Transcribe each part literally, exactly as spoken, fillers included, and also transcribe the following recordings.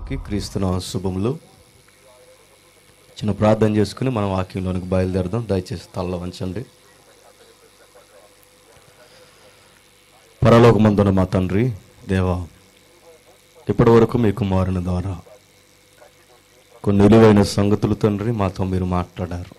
అందరికీ క్రీస్తునామ శుభములు. చిన్న ప్రార్థన చేసుకుని మనం వాక్యంలోనికి బయలుదేరదాం. దయచేసి తల్ల వంచండి. పరలోకమందున మా తండ్రి దేవా, ఇప్పటి వరకు మీ కుమారుని ద్వారా కొన్ని విలువైన సంగతులు తండ్రి మాతో మీరు మాట్లాడారు.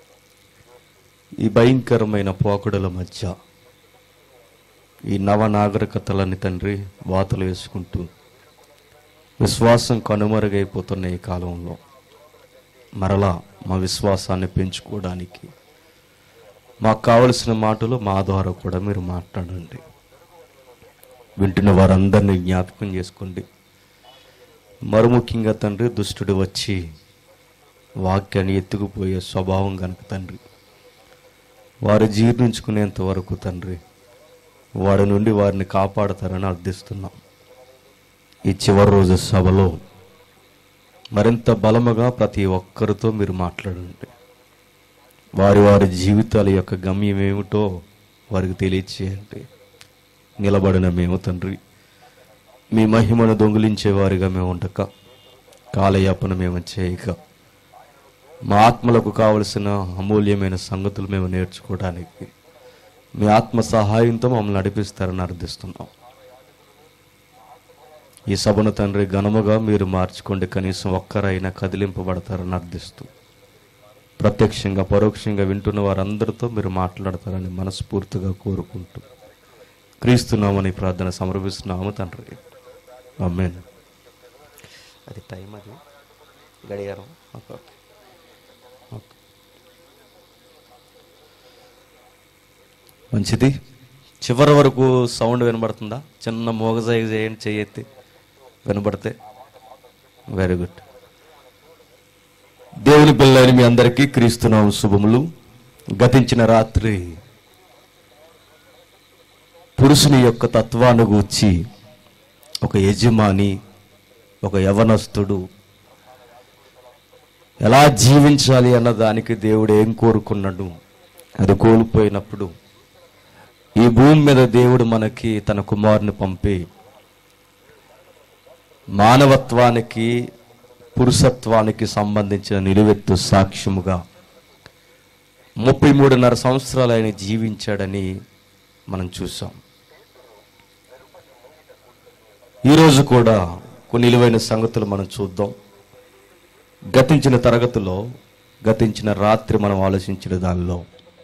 ఈ భయంకరమైన పోకడల మధ్య ఈ నవనాగరికతలని తండ్రి వాతలు వేసుకుంటూ విశ్వాసం కనుమరుగైపోతున్న ఈ కాలంలో మరలా మా విశ్వాసాన్ని పెంచుకోవడానికి మాకు కావలసిన మాటలు మా ద్వారా కూడా మీరు మాట్లాడండి. వింటున్న వారందరినీ జ్ఞాపకం చేసుకోండి. మరుముఖ్యంగా తండ్రి దుష్టుడు వచ్చి వాక్యాన్ని ఎత్తుకుపోయే స్వభావం కనుక తండ్రి వారు జీర్ణించుకునేంత వరకు తండ్రి వాడి నుండి వారిని కాపాడతారని అర్థిస్తున్నాం. ఈ చివరి రోజు సభలో మరింత బలముగా ప్రతి ఒక్కరితో మీరు మాట్లాడండి. వారి వారి జీవితాల యొక్క గమ్యం ఏమిటో వారికి తెలియచేయండి. నిలబడిన మేము తండ్రి మీ మహిమను దొంగిలించే వారిగా మేము ఉండక, కాలయాపన మేము చేయక, మా ఆత్మలకు కావలసిన అమూల్యమైన సంగతులు మేము నేర్చుకోవడానికి మీ ఆత్మ సహాయంతో మమ్మల్ని నడిపిస్తారని అర్థిస్తున్నాం. ఈ సభను తండ్రి ఘనముగా మీరు మార్చుకోండి. కనీసం ఒక్కరైనా కదిలింపబడతారని అర్థిస్తూ ప్రత్యక్షంగా పరోక్షంగా వింటున్న వారందరితో మీరు మాట్లాడతారని మనస్ఫూర్తిగా కోరుకుంటూ క్రీస్తునామని ప్రార్థన సమర్పిస్తున్నాము తండ్రి. ఆమేన్. అది టైం, అది గడియారం. మంచిది. చివరి వరకు సౌండ్ వినబడుతుందా? చిన్న మోగజాయి చేయండి, చెయ్యెత్తి వినబడితే. Very good. దేవుని పిల్లలని మీ అందరికీ క్రీస్తునామ శుభములు. గతించిన రాత్రి పురుషుని యొక్క తత్వాన్ని గూర్చి ఒక యజమాని, ఒక యవనస్తుడు ఎలా జీవించాలి అన్న దానికి దేవుడు ఏం కోరుకున్నాడు, అది కోల్పోయినప్పుడు ఈ భూమి మీద దేవుడు మనకి తన కుమారుని పంపి మానవత్వానికి పురుషత్వానికి సంబంధించిన నిలువెత్తు సాక్ష్యముగా ముప్పై మూడున్నర సంవత్సరాలు ఆయన జీవించాడని మనం చూసాం. ఈరోజు కూడా కొన్ని నిలువైన సంగతులు మనం చూద్దాం. గతించిన తరగతిలో, గతించిన రాత్రి మనం ఆలోచించిన దానిలో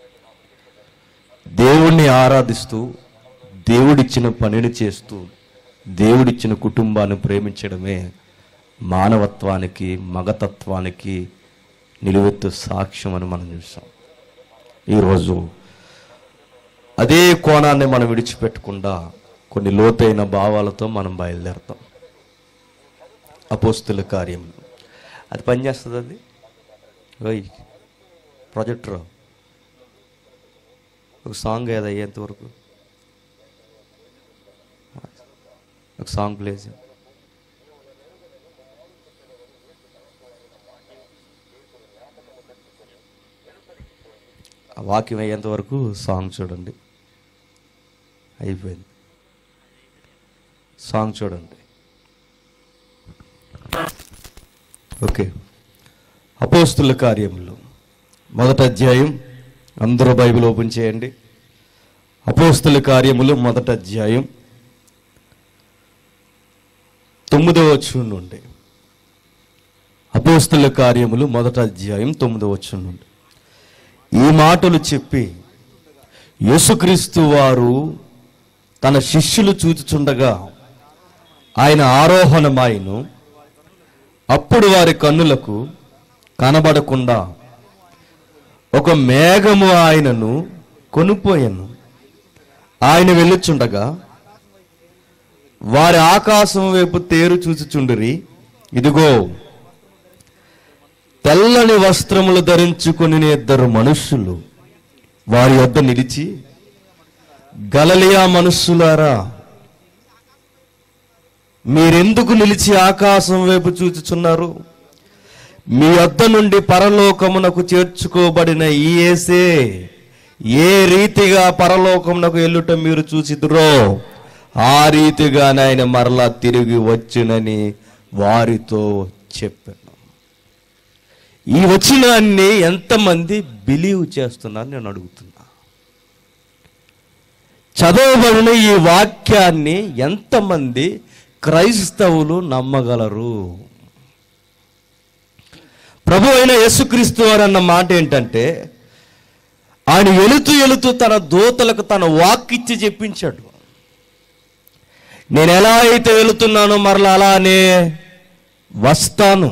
దేవుణ్ణి ఆరాధిస్తూ, దేవుడిచ్చిన పనిని చేస్తూ, దేవుడిచ్చిన కుటుంబాన్ని ప్రేమించడమే మానవత్వానికి, మగతత్వానికి నిలువెత్తు సాక్ష్యం అని మనం చూసాం. ఈరోజు అదే కోణాన్ని మనం విడిచిపెట్టకుండా కొన్ని లోతైన భావాలతో మనం బయలుదేరుతాం. అపోస్తుల కార్యములు. అది పనిచేస్తుంది. అది ఓయ్ ప్రాజెక్టర్ ఒక సాంగ్ ఏది అయ్యేంతవరకు ఒక సాంగ్ ప్లే చేయండి. ఆ వాక్యం అయ్యేంత వరకు సాంగ్ చూడండి. అయిపోయింది. సాంగ్ చూడండి. ఓకే. అపోస్తుల కార్యములు మొదటి అధ్యాయం. అందరూ బైబిల్ ఓపెన్ చేయండి. అపోస్తుల కార్యములు మొదటి అధ్యాయం తొమ్మిదవ వచనం నుండి. అపోస్తుల కార్యములు మొదటి అధ్యాయం తొమ్మిదవ వచనం నుండి. ఈ మాటలు చెప్పి యేసుక్రీస్తు వారు తన శిష్యులు చూచుచుండగా ఆయన ఆరోహణమాయను. అప్పుడు వారి కన్నులకు కనబడకుండా ఒక మేఘము ఆయనను కొనుపోయాను. ఆయన వెళ్ళుచుండగా వారి ఆకాశం వైపు తేరు చూచుచుండిరి. ఇదిగో తెల్లని వస్త్రములు ధరించుకొని ఇద్దరు మనుష్యులు వారి వద్ద నిలిచి, గలిలయ మనుష్యులారా, మీరెందుకు నిలిచి ఆకాశం వైపు చూచుచున్నారు? మీ వద్ద నుండి పరలోకమునకు చేర్చుకోబడిన ఈ యేసే ఏ రీతిగా పరలోకమునకు వెళ్ళుట మీరు చూసిదురో ఆ రీతిగా ఆయన మరలా తిరిగి వచ్చునని వారితో చెప్పాను. ఈ వచనాన్ని ఎంతమంది బిలీవ్ చేస్తున్నారు నేను అడుగుతున్నా. చదవబడిన ఈ వాక్యాన్ని ఎంతమంది క్రైస్తవులు నమ్మగలరు? ప్రభు అయిన యేసుక్రీస్తు వారు అన్న మాట ఏంటంటే, ఆయన ఎలుతూ ఎలుతూ తన దూతలకు తన వాక్కిచ్చి చెప్పించాడు. నేను ఎలా అయితే వెళుతున్నానో మరలా అలానే వస్తాను.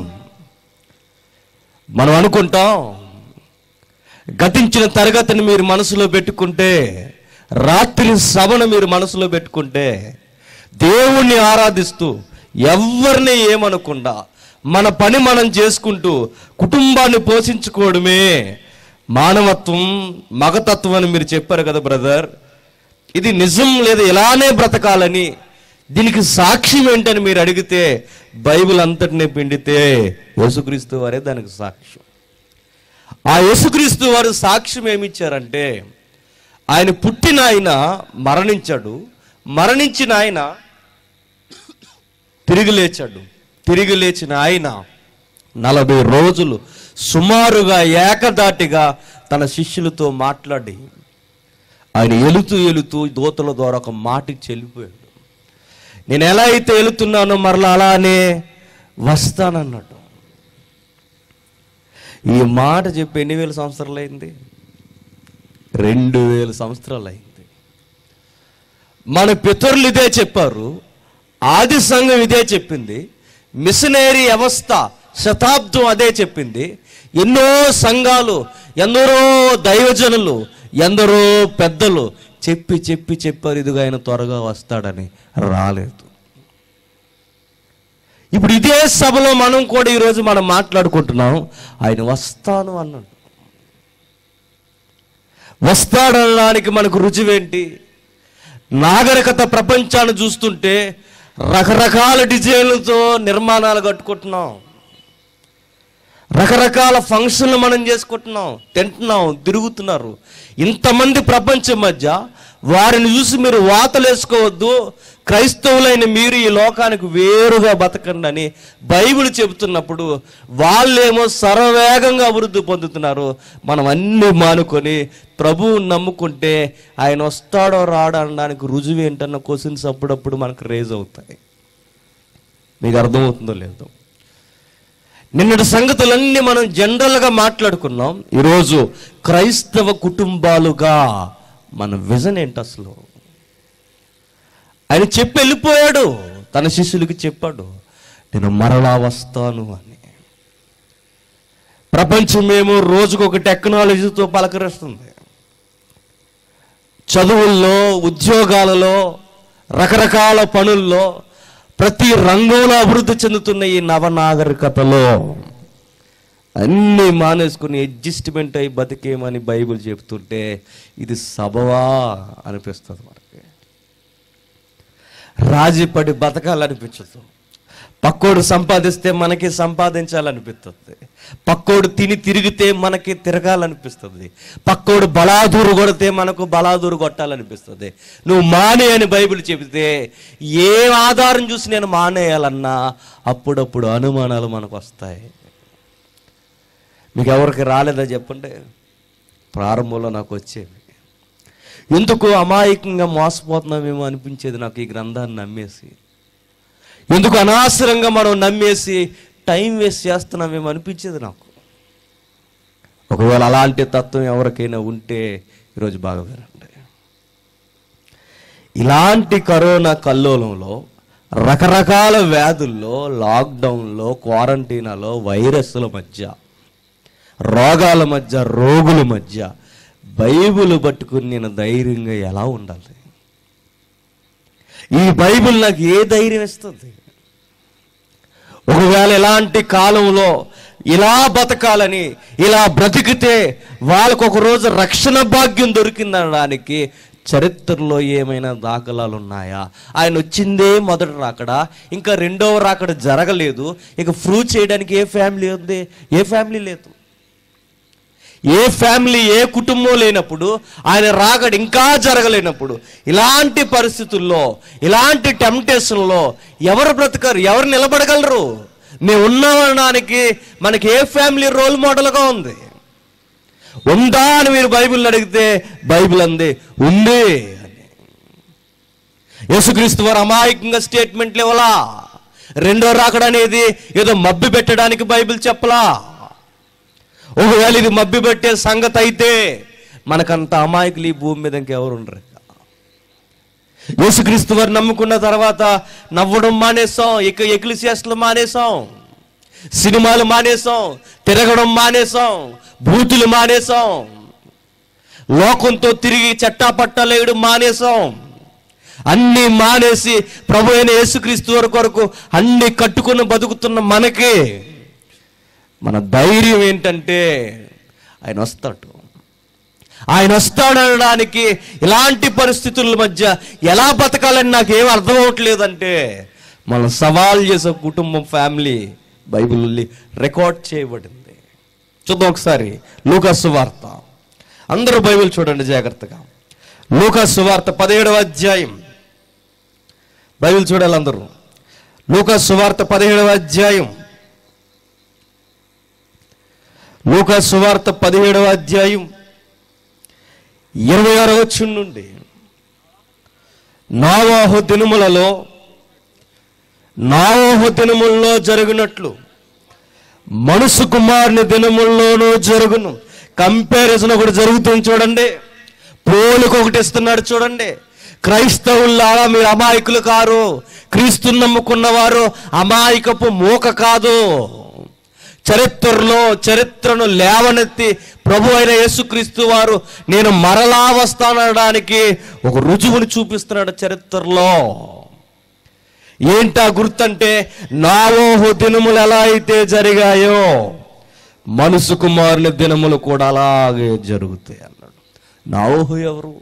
మనం అనుకుంటాం, గతించిన తరగతిని మీరు మనసులో పెట్టుకుంటే, రాత్రి సభను మీరు మనసులో పెట్టుకుంటే, దేవుణ్ణి ఆరాధిస్తూ ఎవరిని ఏమనకుండా మన పని మనం చేసుకుంటూ కుటుంబాన్ని పోషించుకోవడమే మానవత్వం, మగతత్వం అని మీరు చెప్పారు కదా బ్రదర్. ఇది నిజం లేదా ఇలానే బ్రతకాలని, దీనికి సాక్ష్యం ఏంటని మీరు అడిగితే, బైబిల్ అంతటినీ పిండితే యేసుక్రీస్తు వారే దానికి సాక్ష్యం. ఆ యేసుక్రీస్తు వారు సాక్ష్యం ఏమిచ్చారంటే, ఆయన పుట్టిన ఆయన మరణించాడు, మరణించిన ఆయన తిరిగి లేచాడు, తిరిగి లేచిన ఆయన నలభై రోజులు సుమారుగా ఏకదాటిగా తన శిష్యులతో మాట్లాడి ఆయన ఎలుతూ ఎలుతూ దూతల ద్వారా ఒక మాట ఇచ్చి వెళ్ళిపోయాడు. నేను ఎలా అయితే వెళుతున్నానో మరలా అలానే వస్తానన్నాడు. ఈ మాట చెప్పి ఎన్ని వేల సంవత్సరాలు అయింది? రెండు వేల సంవత్సరాలు అయింది. మన పితరులు ఇదే చెప్పారు, ఆది సంఘం ఇదే చెప్పింది, మిషనరీ వ్యవస్థ శతాబ్దం అదే చెప్పింది. ఎన్నో సంఘాలు, ఎందరో దైవజనులు, ఎందరో పెద్దలు చెప్పి చెప్పి చెప్పారు ఇదిగా ఆయన త్వరగా వస్తాడని. రాలేదు. ఇప్పుడు ఇదే సభలో మనం కూడా ఈరోజు మనం మాట్లాడుకుంటున్నాం, ఆయన వస్తాను అన్నాడు. వస్తాడనడానికి మనకు రుజువేంటి? నాగరికత ప్రపంచాన్ని చూస్తుంటే రకరకాల డిజైన్లతో నిర్మాణాలు కట్టుకుంటున్నాం, రకరకాల ఫంక్షన్లు మనం చేసుకుంటున్నాం, తింటున్నాం, తిరుగుతున్నారు. ఇంతమంది ప్రపంచం మధ్య వారిని చూసి మీరు వాతలు వేసుకోవద్దు, క్రైస్తవులైన మీరు ఈ లోకానికి వేరుగా బతకండి అని బైబిల్ చెబుతున్నప్పుడు వాళ్ళేమో సర్వవేగంగా అభివృద్ధి పొందుతున్నారు. మనం అన్నీ మానుకొని ప్రభువుని నమ్ముకుంటే ఆయన వస్తాడో రాడో అనడానికి రుజువు ఏంటన్న క్వశ్చన్స్ అప్పుడప్పుడు మనకు రేజ్ అవుతాయి. మీకు అర్థమవుతుందో లేదో? నిన్నటి సంగతులన్నీ మనం జనరల్గా మాట్లాడుకున్నాం. ఈరోజు క్రైస్తవ కుటుంబాలుగా మన విజన్ ఏంటి అసలు? ఆయన చెప్పి వెళ్ళిపోయాడు, తన శిష్యులకి చెప్పాడు, నేను మరలా వస్తాను అని. ప్రపంచమేమో రోజుకొక టెక్నాలజీతో పలకరిస్తుంది. చదువుల్లో, ఉద్యోగాలలో, రకరకాల పనుల్లో, ప్రతి రంగంలో అభివృద్ధి చెందుతున్న ఈ నవనాగరికతలో అన్నీ మానేసుకుని అడ్జస్ట్మెంట్ అయి బతికేమని బైబిల్ చెప్తుంటే ఇది సబవా అనిపిస్తుంది. మనకి రాజీపడి బతకాలనిపించదు. పక్కోడు సంపాదిస్తే మనకి సంపాదించాలనిపిస్తుంది. పక్కోడు తిని తిరిగితే మనకి తిరగాలనిపిస్తుంది. పక్కోడు బలాదూరు కొడితే మనకు బలాదూరు కొట్టాలనిపిస్తుంది. నువ్వు మానే అని బైబిల్ చెబితే ఏ ఆధారం చూసి నేను మానేయాలన్నా అప్పుడప్పుడు అనుమానాలు మనకు వస్తాయి. మీకు ఎవరికి రాలేదా చెప్పండి? ప్రారంభంలో నాకు వచ్చేవి. ఎందుకు అమాయకంగా మోసపోతున్నామేమో అనిపించేది నాకు ఈ గ్రంథాన్ని నమ్మేసి. ఎందుకు అనవసరంగా మనం నమ్మేసి టైం వేస్ట్ చేస్తున్నామేమో అనిపించేది నాకు. ఒకవేళ అలాంటి తత్వం ఎవరికైనా ఉంటే ఈరోజు బాగా వినండి. ఇలాంటి కరోనా కల్లోలంలో, రకరకాల వ్యాధుల్లో, లాక్డౌన్లో, క్వారంటైనాలో, వైరస్ల మధ్య, రోగాల మధ్య, రోగుల మధ్య బైబిల్ పట్టుకుని నేను ధైర్యంగా ఎలా ఉండాలి? ఈ బైబిల్ నాకు ఏ ధైర్యం ఇస్తుంది? ఒకవేళ ఇలాంటి కాలంలో ఇలా బతకాలని, ఇలా బ్రతికితే వాళ్ళకు ఒక రోజు రక్షణ భాగ్యం దొరికిందనడానికి చరిత్రలో ఏమైనా దాఖలాలు ఉన్నాయా? ఆయన వచ్చిందే మొదటి రాకడ, ఇంకా రెండవ రాకడ జరగలేదు. ఇక ప్రూవ్ చేయడానికి ఏ ఫ్యామిలీ ఉంది? ఏ ఫ్యామిలీ లేదు. ఏ ఫ్యామిలీ, ఏ కుటుంబం లేనప్పుడు, ఆయన రాకడ ఇంకా జరగలేనప్పుడు, ఇలాంటి పరిస్థితుల్లో, ఇలాంటి టెంప్టేషన్లో ఎవరు బ్రతకరు? ఎవరు నిలబడగలరు? మేము ఉన్నామనడానికి మనకి ఏ ఫ్యామిలీ రోల్ మోడల్గా ఉంది? ఉందా అని మీరు బైబిల్ని అడిగితే బైబిల్ అంది ఉంది అని. యేసుక్రీస్తు వారు అమాయకంగా స్టేట్మెంట్లు ఇవ్వలా. రెండో రాకడ అనేది ఏదో మబ్బి పెట్టడానికి బైబిల్ చెప్పలా. ఒకవేళ ఇది మబ్బి పెట్టే సంగతి అయితే మనకంత అమాయకులు ఈ భూమి మీద ఇంకెవరు ఉండరు. యేసుక్రీస్తు వారు నమ్ముకున్న తర్వాత నవ్వడం మానేసాం, ఇక ఎక్లిసియాస్లు మానేసాం, సినిమాలు మానేసాం, తిరగడం మానేసాం, బూతులు మానేసాం, లోకంతో తిరిగి చట్టాపట్టాలేయడం మానేసాం. అన్నీ మానేసి ప్రభు అయిన యేసుక్రీస్తు వారి కొరకు అన్ని కట్టుకుని బతుకుతున్న మనకి మన ధైర్యం ఏంటంటే ఆయన వస్తాడు. ఆయన వస్తాడనడానికి ఇలాంటి పరిస్థితుల మధ్య ఎలా బతకాలని నాకేం అర్థం అవ్వట్లేదంటే మనం సవాల్ చేసే కుటుంబం, ఫ్యామిలీ బైబిల్లో రికార్డ్ చేయబడింది. చూద్దాం ఒకసారి లూకా సువార్త. అందరూ బైబిల్ చూడండి జాగ్రత్తగా. లూకా సువార్త పదిహేడవ అధ్యాయం. బైబిల్ చూడాలి అందరూ. లూకా సువార్త పదిహేడవ అధ్యాయం. లూకా సువార్త పదిహేడవ అధ్యాయం ఇరవై ఆరవ వచనం నుండి, నోవహు దినములలో నోవహు దినముల్లో జరిగినట్లు మనుష్య కుమారుని దినముల్లోనూ జరుగును. కంపారిజన్ ఒకటి జరుగుతుంది చూడండి, పోలిక ఒకటి ఇస్తున్నాడు చూడండి. క్రైస్తవుల్లారా మీరు అమాయకులు కారు, క్రీస్తుని నమ్ముకున్నవారు అమాయకపు మూక కాదు. చరిత్రలో చరిత్రను లేవనెత్తి ప్రభు అయిన యేసుక్రీస్తు వారు నేను మరలా వస్తానడానికి ఒక రుజువుని చూపిస్తున్నాడు చరిత్రలో. ఏంటా గుర్తంటే, నోవహు దినములు ఎలా అయితే జరిగాయో మనుష్య కుమారుని దినములు కూడా అలాగే జరుగుతాయి అన్నాడు. నోవహు ఎవరు?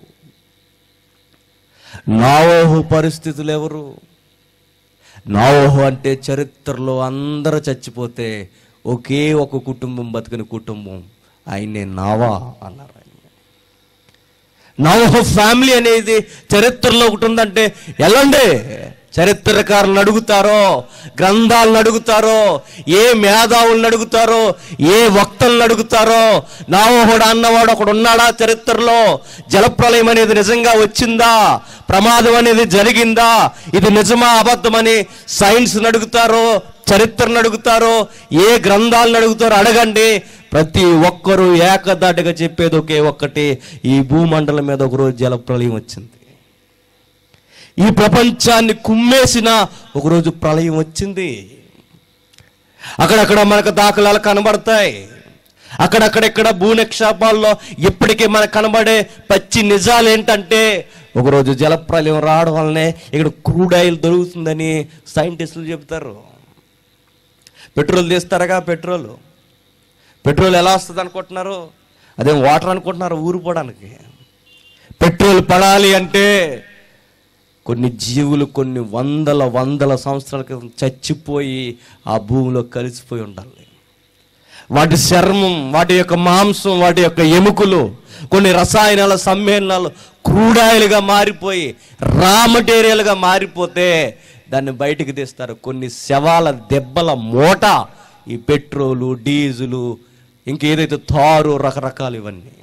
నోవహు పరిస్థితులు ఎవరు? నోవహు అంటే చరిత్రలో అందరూ చచ్చిపోతే ఒకే ఒక కుటుంబం బతికిన కుటుంబం, ఆయనే నోవా అన్నారు. నోవహు ఫ్యామిలీ అనేది చరిత్రలో ఒకటి ఉందంటే వెళ్ళండి, చరిత్రకారులను అడుగుతారో, గ్రంథాలను అడుగుతారో, ఏ మేధావులను అడుగుతారో, ఏ వక్తలను అడుగుతారో, నోవహుడు అన్నవాడు ఒకడు ఉన్నాడా చరిత్రలో? జలప్రలయం అనేది నిజంగా వచ్చిందా? ప్రమాదం అనేది జరిగిందా? ఇది నిజమా అబద్ధమని సైన్స్ని అడుగుతారో, చరిత్రను అడుగుతారో, ఏ గ్రంథాలను అడుగుతారో అడగండి. ప్రతి ఒక్కరూ ఏకదాటిగా చెప్పేది ఒకే ఒక్కటి, ఈ భూమండలం మీద ఒకరోజు జలప్రలయం వచ్చింది. ఈ ప్రపంచాన్ని కుమ్మేసిన ఒకరోజు ప్రళయం వచ్చింది. అక్కడక్కడ మనకు దాఖలాలు కనబడతాయి. అక్కడక్కడెక్కడ భూనిక్షేపాల్లో ఇప్పటికీ మనకు కనబడే పచ్చి నిజాలు ఏంటంటే, ఒకరోజు జలప్రలయం రావడం వల్లనే ఇక్కడ క్రూడ్ ఆయిల్ దొరుకుతుందని సైంటిస్టులు చెబుతారు. పెట్రోల్ తీస్తారుగా, పెట్రోల్ పెట్రోల్ ఎలా వస్తుంది అనుకుంటున్నారు? అదేం వాటర్ అనుకుంటున్నారు ఊరిపోవడానికి. పెట్రోల్ పడాలి అంటే కొన్ని జీవులు కొన్ని వందల వందల సంవత్సరాల క్రితం చచ్చిపోయి ఆ భూమిలో కలిసిపోయి ఉండాలి. వాటి చర్మం, వాటి యొక్క మాంసం, వాటి యొక్క ఎముకలు కొన్ని రసాయనాల సమ్మేళనాలు క్రూడాయిలుగా మారిపోయి రా మెటీరియల్గా మారిపోతే దాన్ని బయటికి తీస్తారు. కొన్ని శవాల దెబ్బల మూట ఈ పెట్రోలు, డీజిలు, ఇంకేదైతే తారు, రకరకాలు ఇవన్నీ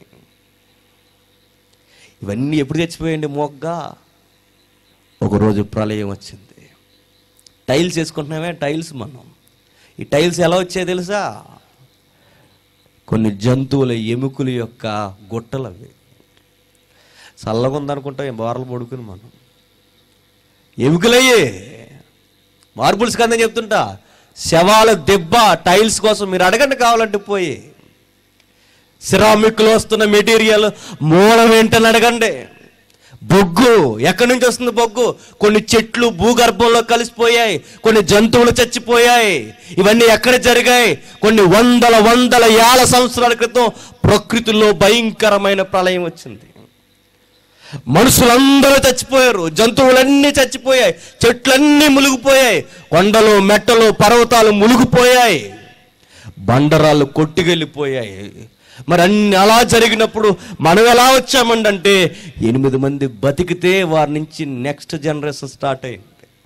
ఇవన్నీ ఎప్పుడు చచ్చిపోయండి మొగ్గా? ఒకరోజు ప్రళయం వచ్చింది. టైల్స్ వేసుకుంటున్నామే, టైల్స్ మనం ఈ టైల్స్ ఎలా వచ్చాయి తెలుసా? కొన్ని జంతువుల ఎముకల యొక్క గుట్టలు అవి. చల్లగా ఉందనుకుంటాం బార్లు పడుకుని మనం ఎముకలయ్యే మార్బుల్స్ కందని చెప్తుంటా. శవాల దెబ్బ టైల్స్ కోసం మీరు అడగండి కావాలంటే పోయి. సిరామిక్లో వస్తున్న మెటీరియల్ మూలం ఏంటని అడగండి. బొగ్గు ఎక్కడి నుంచి వస్తుంది? బొగ్గు కొన్ని చెట్లు భూగర్భంలో కలిసిపోయాయి, కొన్ని జంతువులు చచ్చిపోయాయి. ఇవన్నీ ఎక్కడ జరిగాయి? కొన్ని వందల వందల ఏళ్ల సంవత్సరాల క్రితం ప్రకృతిలో భయంకరమైన ప్రళయం వచ్చింది. మనుషులందరూ చచ్చిపోయారు, జంతువులన్నీ చచ్చిపోయాయి, చెట్లన్నీ మునిగిపోయాయి, కొండలు మెట్టలు పర్వతాలు మునిగిపోయాయి, బండరాళ్ళు కొట్టుకెళ్ళిపోయాయి. మరి అన్ని అలా జరిగినప్పుడు మనం ఎలా వచ్చామండి అంటే, ఎనిమిది మంది బతికితే వారి నుంచి నెక్స్ట్ జనరేషన్ స్టార్ట్ అయింది.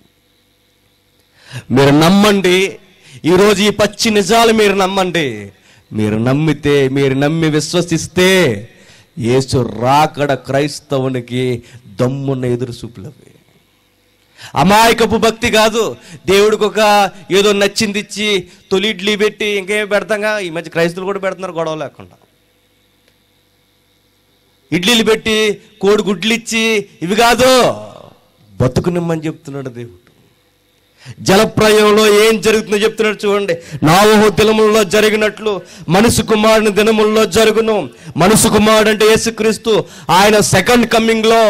మీరు నమ్మండి, ఈరోజు ఈ పచ్చి నిజాలు మీరు నమ్మండి. మీరు నమ్మితే, మీరు నమ్మి విశ్వసిస్తే యేసు రాకడ క్రైస్తవునికి దమ్మున్న ఎదురు చూపులవి. అమాయకపు భక్తి కాదు. దేవుడికి ఒక ఏదో నచ్చింది ఇచ్చి తొలి ఇడ్లీ పెట్టి ఇంకేం పెడతాంగా. ఈ మధ్య క్రైస్తవులు కూడా పెడుతున్నారు గొడవ లేకుండా. ఇడ్లీలు పెట్టి కోడి గుడ్లు ఇచ్చి ఇవి కాదు, బతుకునిమ్మని చెప్తున్నాడు దేవుడు. జలప్రయంలో ఏం జరుగుతుందో చెప్తున్నాడు చూడండి. నోవహు దినములలో జరిగినట్లు మనుషు కుమారుని దినములలో జరుగును. మనుషు కుమారుడు అంటే యేసుక్రీస్తు. ఆయన సెకండ్ కమింగ్ లో,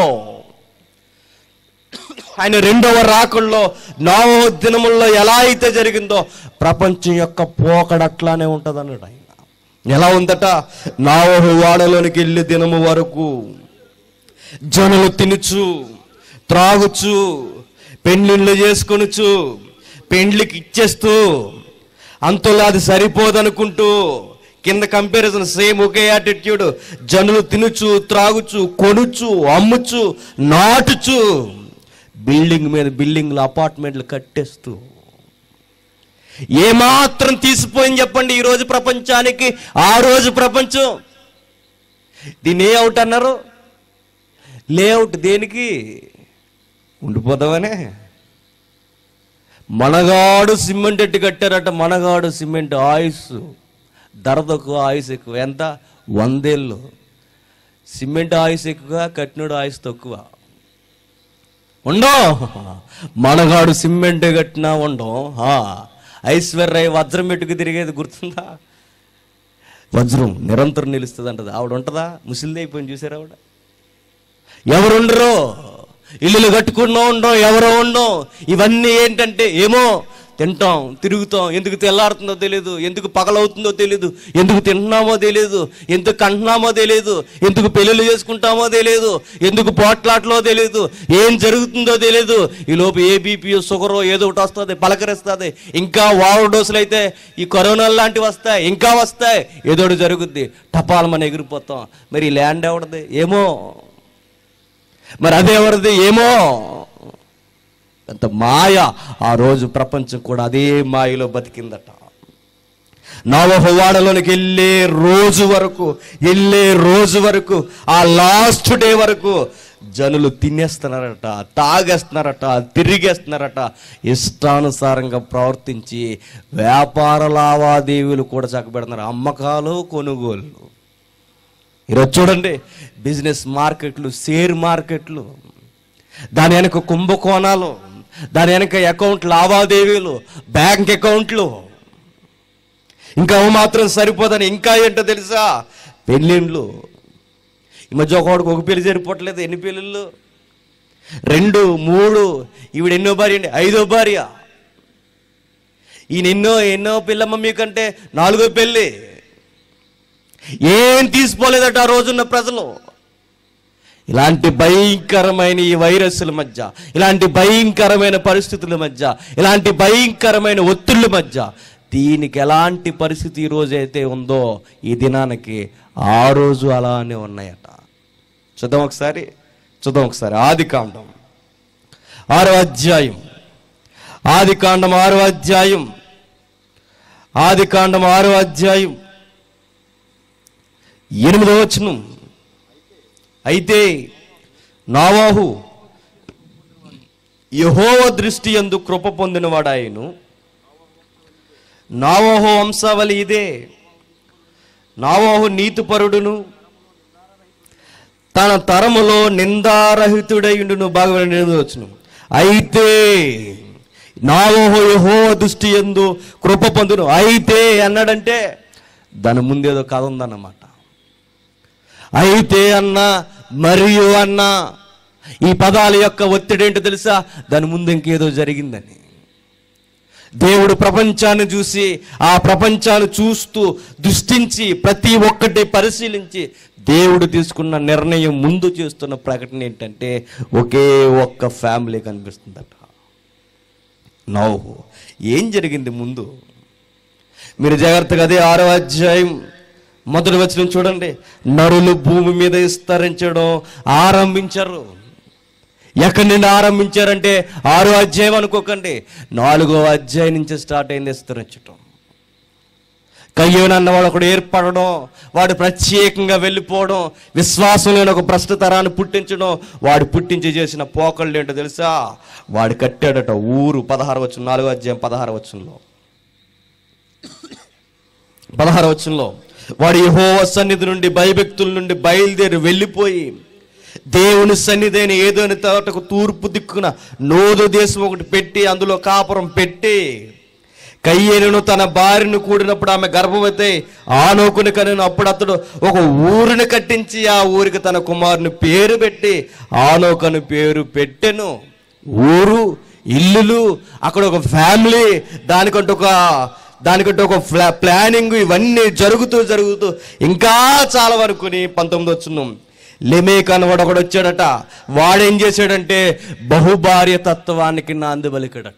ఆయన రెండవ రాకల్లో నోవహు దినముల్లో ఎలా అయితే జరిగిందో ప్రపంచం యొక్క పోకడట్లానే ఉంటుంది అన్నాడు ఆయన. ఎలా ఉందట? నోవహు వాడలోనికి వెళ్ళే దినము వరకు జనులు తినుచు త్రాగుచు పెండ్లిళ్ళు చేసుకొనుచు పెండ్లికి ఇచ్చేస్తూ అంతలో అది సరిపోదనుకుంటూ కింద కంపారిజన్ సేమ్ ఒకే యాటిట్యూడ్. జనులు తినుచు త్రాగుచు కొనుచు అమ్ముచు నాటుచు బిల్డింగ్ మీద బిల్డింగ్లు అపార్ట్మెంట్లు కట్టేస్తూ ఏమాత్రం తీసిపోయింది చెప్పండి ఈరోజు ప్రపంచానికి. ఆ రోజు ప్రపంచం దీన్ని ఏ అవుట్ అన్నారు? లేఅవుట్. దేనికి? ఉండిపోదామనే. మనగాడు సిమెంట్ ఎట్టి కట్టారట. మనగాడు సిమెంట్ ఆయుస్ ధర తక్కువ, ఆయుస్ ఎక్కువ. ఎంత? వందేళ్ళు. సిమెంట్ ఆయుస్ ఎక్కువ, కట్టినోడు ఆయుస్ తక్కువ. ఉండో మనగాడు సిమెంట్ కట్టినా ఉండవు. ఐశ్వర్య వజ్రం పెట్టుకు తిరిగేది గుర్తుందా? వజ్రం నిరంతరం నిలుస్తుంది అంటది. ఆవిడ ఉంటుందా? ముసిలిది అయిపోయింది చూసారా ఆవిడ. ఎవరుండరో, ఇల్లులు కట్టుకున్నా ఉండవు, ఎవరో ఉండవు. ఇవన్నీ ఏంటంటే ఏమో తింటాం, తిరుగుతాం. ఎందుకు తెల్లారుతుందో తెలియదు, ఎందుకు పగలవుతుందో తెలియదు, ఎందుకు తింటున్నామో తెలియదు, ఎందుకు కంటున్నామో తెలియదు, ఎందుకు పెళ్ళిళ్ళు చేసుకుంటామో తెలియదు, ఎందుకు పోట్లాట్లో తెలియదు, ఏం జరుగుతుందో తెలియదు. ఈ లోపు ఏ బీపీ షుగరో ఏదో ఒకటి వస్తుంది, పలకరిస్తుంది. ఇంకా వారు డోసులు అయితే ఈ కరోనా లాంటివి వస్తాయి, ఇంకా వస్తాయి, ఏదో ఒకటి జరుగుద్ది. టపాలు మనం ఎగిరిపోతాం. మరి ఈ ల్యాండ్ ఎవరిది? ఏమో. మరి అదేవరిది? ఏమో. అంత మాయ. ఆ రోజు ప్రపంచం కూడా అదే మాయలో బతికిందట. నోవహు వాడలోనికి వెళ్ళే రోజు వరకు, వెళ్ళే రోజు వరకు, ఆ లాస్ట్ డే వరకు జనులు తినేస్తున్నారట, తాగేస్తున్నారట, తిరిగేస్తున్నారట, ఇష్టానుసారంగా ప్రవర్తించి వ్యాపార లావాదేవీలు కూడా చక్కబెడుతున్నారు. అమ్మకాలు, కొనుగోలు. ఈరోజు చూడండి, బిజినెస్ మార్కెట్లు, షేర్ మార్కెట్లు, దాని వెనక కుంభకోణాలు, దాని వెనక అకౌంట్ లావాదేవీలు, బ్యాంక్ అకౌంట్లు. ఇంకా మాత్రం సరిపోదని ఇంకా ఏంటో తెలుసా? పెళ్ళిళ్ళు. ఈ మధ్య ఒకడికి ఒక పెళ్లి సరిపోవట్లేదు. ఎన్ని పెళ్ళిళ్ళు? రెండు, మూడు. ఈవిడ ఎన్నో భార్య అండి? ఐదో భార్య. ఈయన ఎన్నో ఎన్నో పెళ్ళమ్మ మీకంటే నాలుగో పెళ్ళి. ఏం తీసిపోలేదట ఆ రోజున్న ప్రజలు. ఇలాంటి భయంకరమైన ఈ వైరస్ల మధ్య, ఇలాంటి భయంకరమైన పరిస్థితుల మధ్య, ఇలాంటి భయంకరమైన ఒత్తిళ్ళ మధ్య దీనికి ఎలాంటి పరిస్థితి ఈ రోజు అయితే ఉందో ఈ దినానికి ఆ రోజు అలానే ఉన్నాయట. చూద్దాం ఒకసారి, చూద్దాం ఒకసారి. ఆది కాండం ఆరో అధ్యాయం, ఆది కాండం ఆరో అధ్యాయం, ఆది కాండం ఆరో అధ్యాయం ఎనిమిదో వచనం. అయితే నోవహు యెహోవా దృష్టి యందు కృప పొందినవాడాయను. నోవహు వంశావళి ఇదే. నోవహు నీతిపరుడును, తన తరములో నిందారహితుడైండును. బాగా వచ్చును. అయితే నోవహు యెహోవా దృష్టి యందు కృప పొందును. అయితే అన్నాడంటే దాని ముందేదో కథ ఉందన్నమాట. అయితే అన్నా, మరియు అన్నా, ఈ పదాల యొక్క ఒత్తిడి ఏంటో తెలుసా? దాని ముందు ఇంకేదో జరిగిందని. దేవుడు ప్రపంచాన్ని చూసి, ఆ ప్రపంచాన్ని చూస్తూ దృష్టించి ప్రతి ఒక్కటి పరిశీలించి దేవుడు తీసుకున్న నిర్ణయం ముందు చేస్తున్న ప్రకటన ఏంటంటే ఒకే ఒక్క ఫ్యామిలీ కనిపిస్తుందట. నోవహు. ఏం జరిగింది ముందు? మీరు జాగ్రత్తగా అదే ఆరో అధ్యాయం మొదటి వచనం చూడండి, నరులు భూమి మీద విస్తరించడం ఆరంభించారు. ఎక్కడి నుండి ఆరంభించారంటే ఆరో అధ్యాయం అనుకోకండి, నాలుగో అధ్యాయం నుంచి స్టార్ట్ అయింది విస్తరించడం. కయ్యోను అన్నవాడు ఒకడు ఏర్పడడం, వాడు ప్రత్యేకంగా వెళ్ళిపోవడం, విశ్వాసం లేని ఒక భ్రష్ట తరాన్ని పుట్టించడం. వాడు పుట్టించి చేసిన పోకళ్ళు ఏంటో తెలుసా? వాడు కట్టాడట ఊరు. పదహారు వచనం, నాలుగో అధ్యాయం పదహారు వచనంలో పదహారు వచనంలో వాడు యెహోవా సన్నిధి నుండి భయభక్తుల నుండి బయలుదేరి వెళ్ళిపోయి దేవుని సన్నిధి అయిన ఏదోని తోటకు తూర్పు దిక్కున నోదు దేశం ఒకటి పెట్టి అందులో కాపురం పెట్టి, కయ్యేనును తన భార్యను కూడినప్పుడు ఆమె గర్భవతి ఆనోకుని కనెను. అప్పుడు అతడు ఒక ఊరిని కట్టించి ఆ ఊరికి తన కుమారుని పేరు పెట్టి ఆనోకను పేరు పెట్టెను. ఊరు, ఇల్లులు, అక్కడ ఒక ఫ్యామిలీ, దానికంటే ఒక దానికంటే ఒక ఫ్లా ప్లానింగ్ ఇవన్నీ జరుగుతూ జరుగుతూ ఇంకా చాలా వరకుని పంతొమ్మిది వచ్చినాం. లెమేక్ అన్నవాడు ఒకడు వచ్చాడట. వాడేం చేశాడంటే బహుభార్య తత్వానికి నాంది పలికాడట.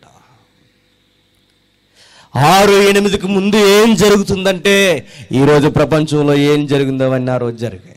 ఆరు ఎనిమిదికి ముందు ఏం జరుగుతుందంటే ఈరోజు ప్రపంచంలో ఏం జరిగిందో అవన్నీ ఆ రోజు జరిగాయి.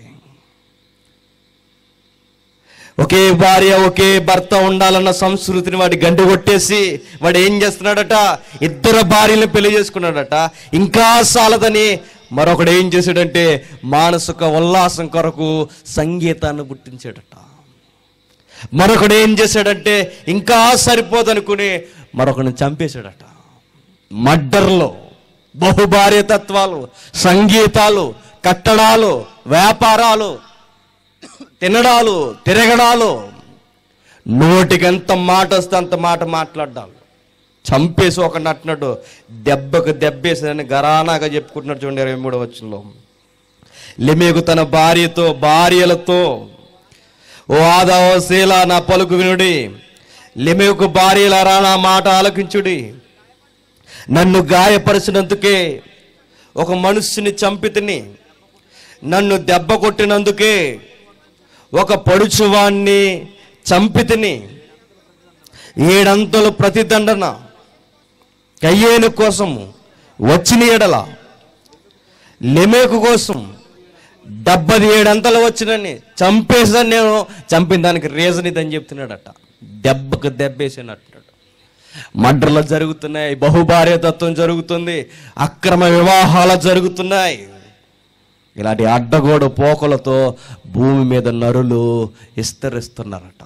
ఒకే భార్య ఒకే భర్త ఉండాలన్న సంస్కృతిని వాడి గండి కొట్టేసి వాడు ఏం చేస్తున్నాడట, ఇద్దరు భార్యలను పెళ్లి చేసుకున్నాడట. ఇంకా సాలదని మరొకడు ఏం చేశాడంటే మానసిక ఉల్లాసం కొరకు సంగీతాన్ని పుట్టించాడట. మరొకడు ఏం చేశాడంటే ఇంకా సరిపోదనుకుని మరొకడిని చంపేశాడట. మర్డర్లో బహుభార్య తత్వాలు, సంగీతాలు, కట్టడాలు, వ్యాపారాలు, తినడాలు, తిరగడాలు, నోటికి ఎంత మాట వస్తే అంత మాట మాట్లాడాలి. చంపేసి ఒక నట్టినట్టు దెబ్బకు దెబ్బేసేదని గరానాగా చెప్పుకుంటున్నాడు. చూడండి ఇరవై మూడవ వచనంలో, లెమేకు తన భార్యతో భార్యలతో, ఓ ఆదావో శీలా నా పలుకు వినుడి, లెమేకు భార్యలారా నా మాట ఆలకించుడి. నన్ను గాయపరిచినందుకే ఒక మనుష్యుని చంపితిని, నన్ను దెబ్బ కొట్టినందుకే ఒక పడుచువాణ్ణి చంపితిని. ఏడంతలు ప్రతిదండన కయ్యేను కోసము వచ్చిన ఎడల లెమేకు కోసం డెబ్బది ఏడంతలు వచ్చినని చంపేసాను నేను. చంపిన దానికి రీజన్ ఇదని చెప్తున్నాడట. దెబ్బకు దెబ్బేసాను. మర్డర్లు జరుగుతున్నాయి, బహుభార్య తత్వం జరుగుతుంది, అక్రమ వివాహాలు జరుగుతున్నాయి. ఇలాంటి అడ్డగోడు పోకలతో భూమి మీద నరులు విస్తరిస్తున్నారట.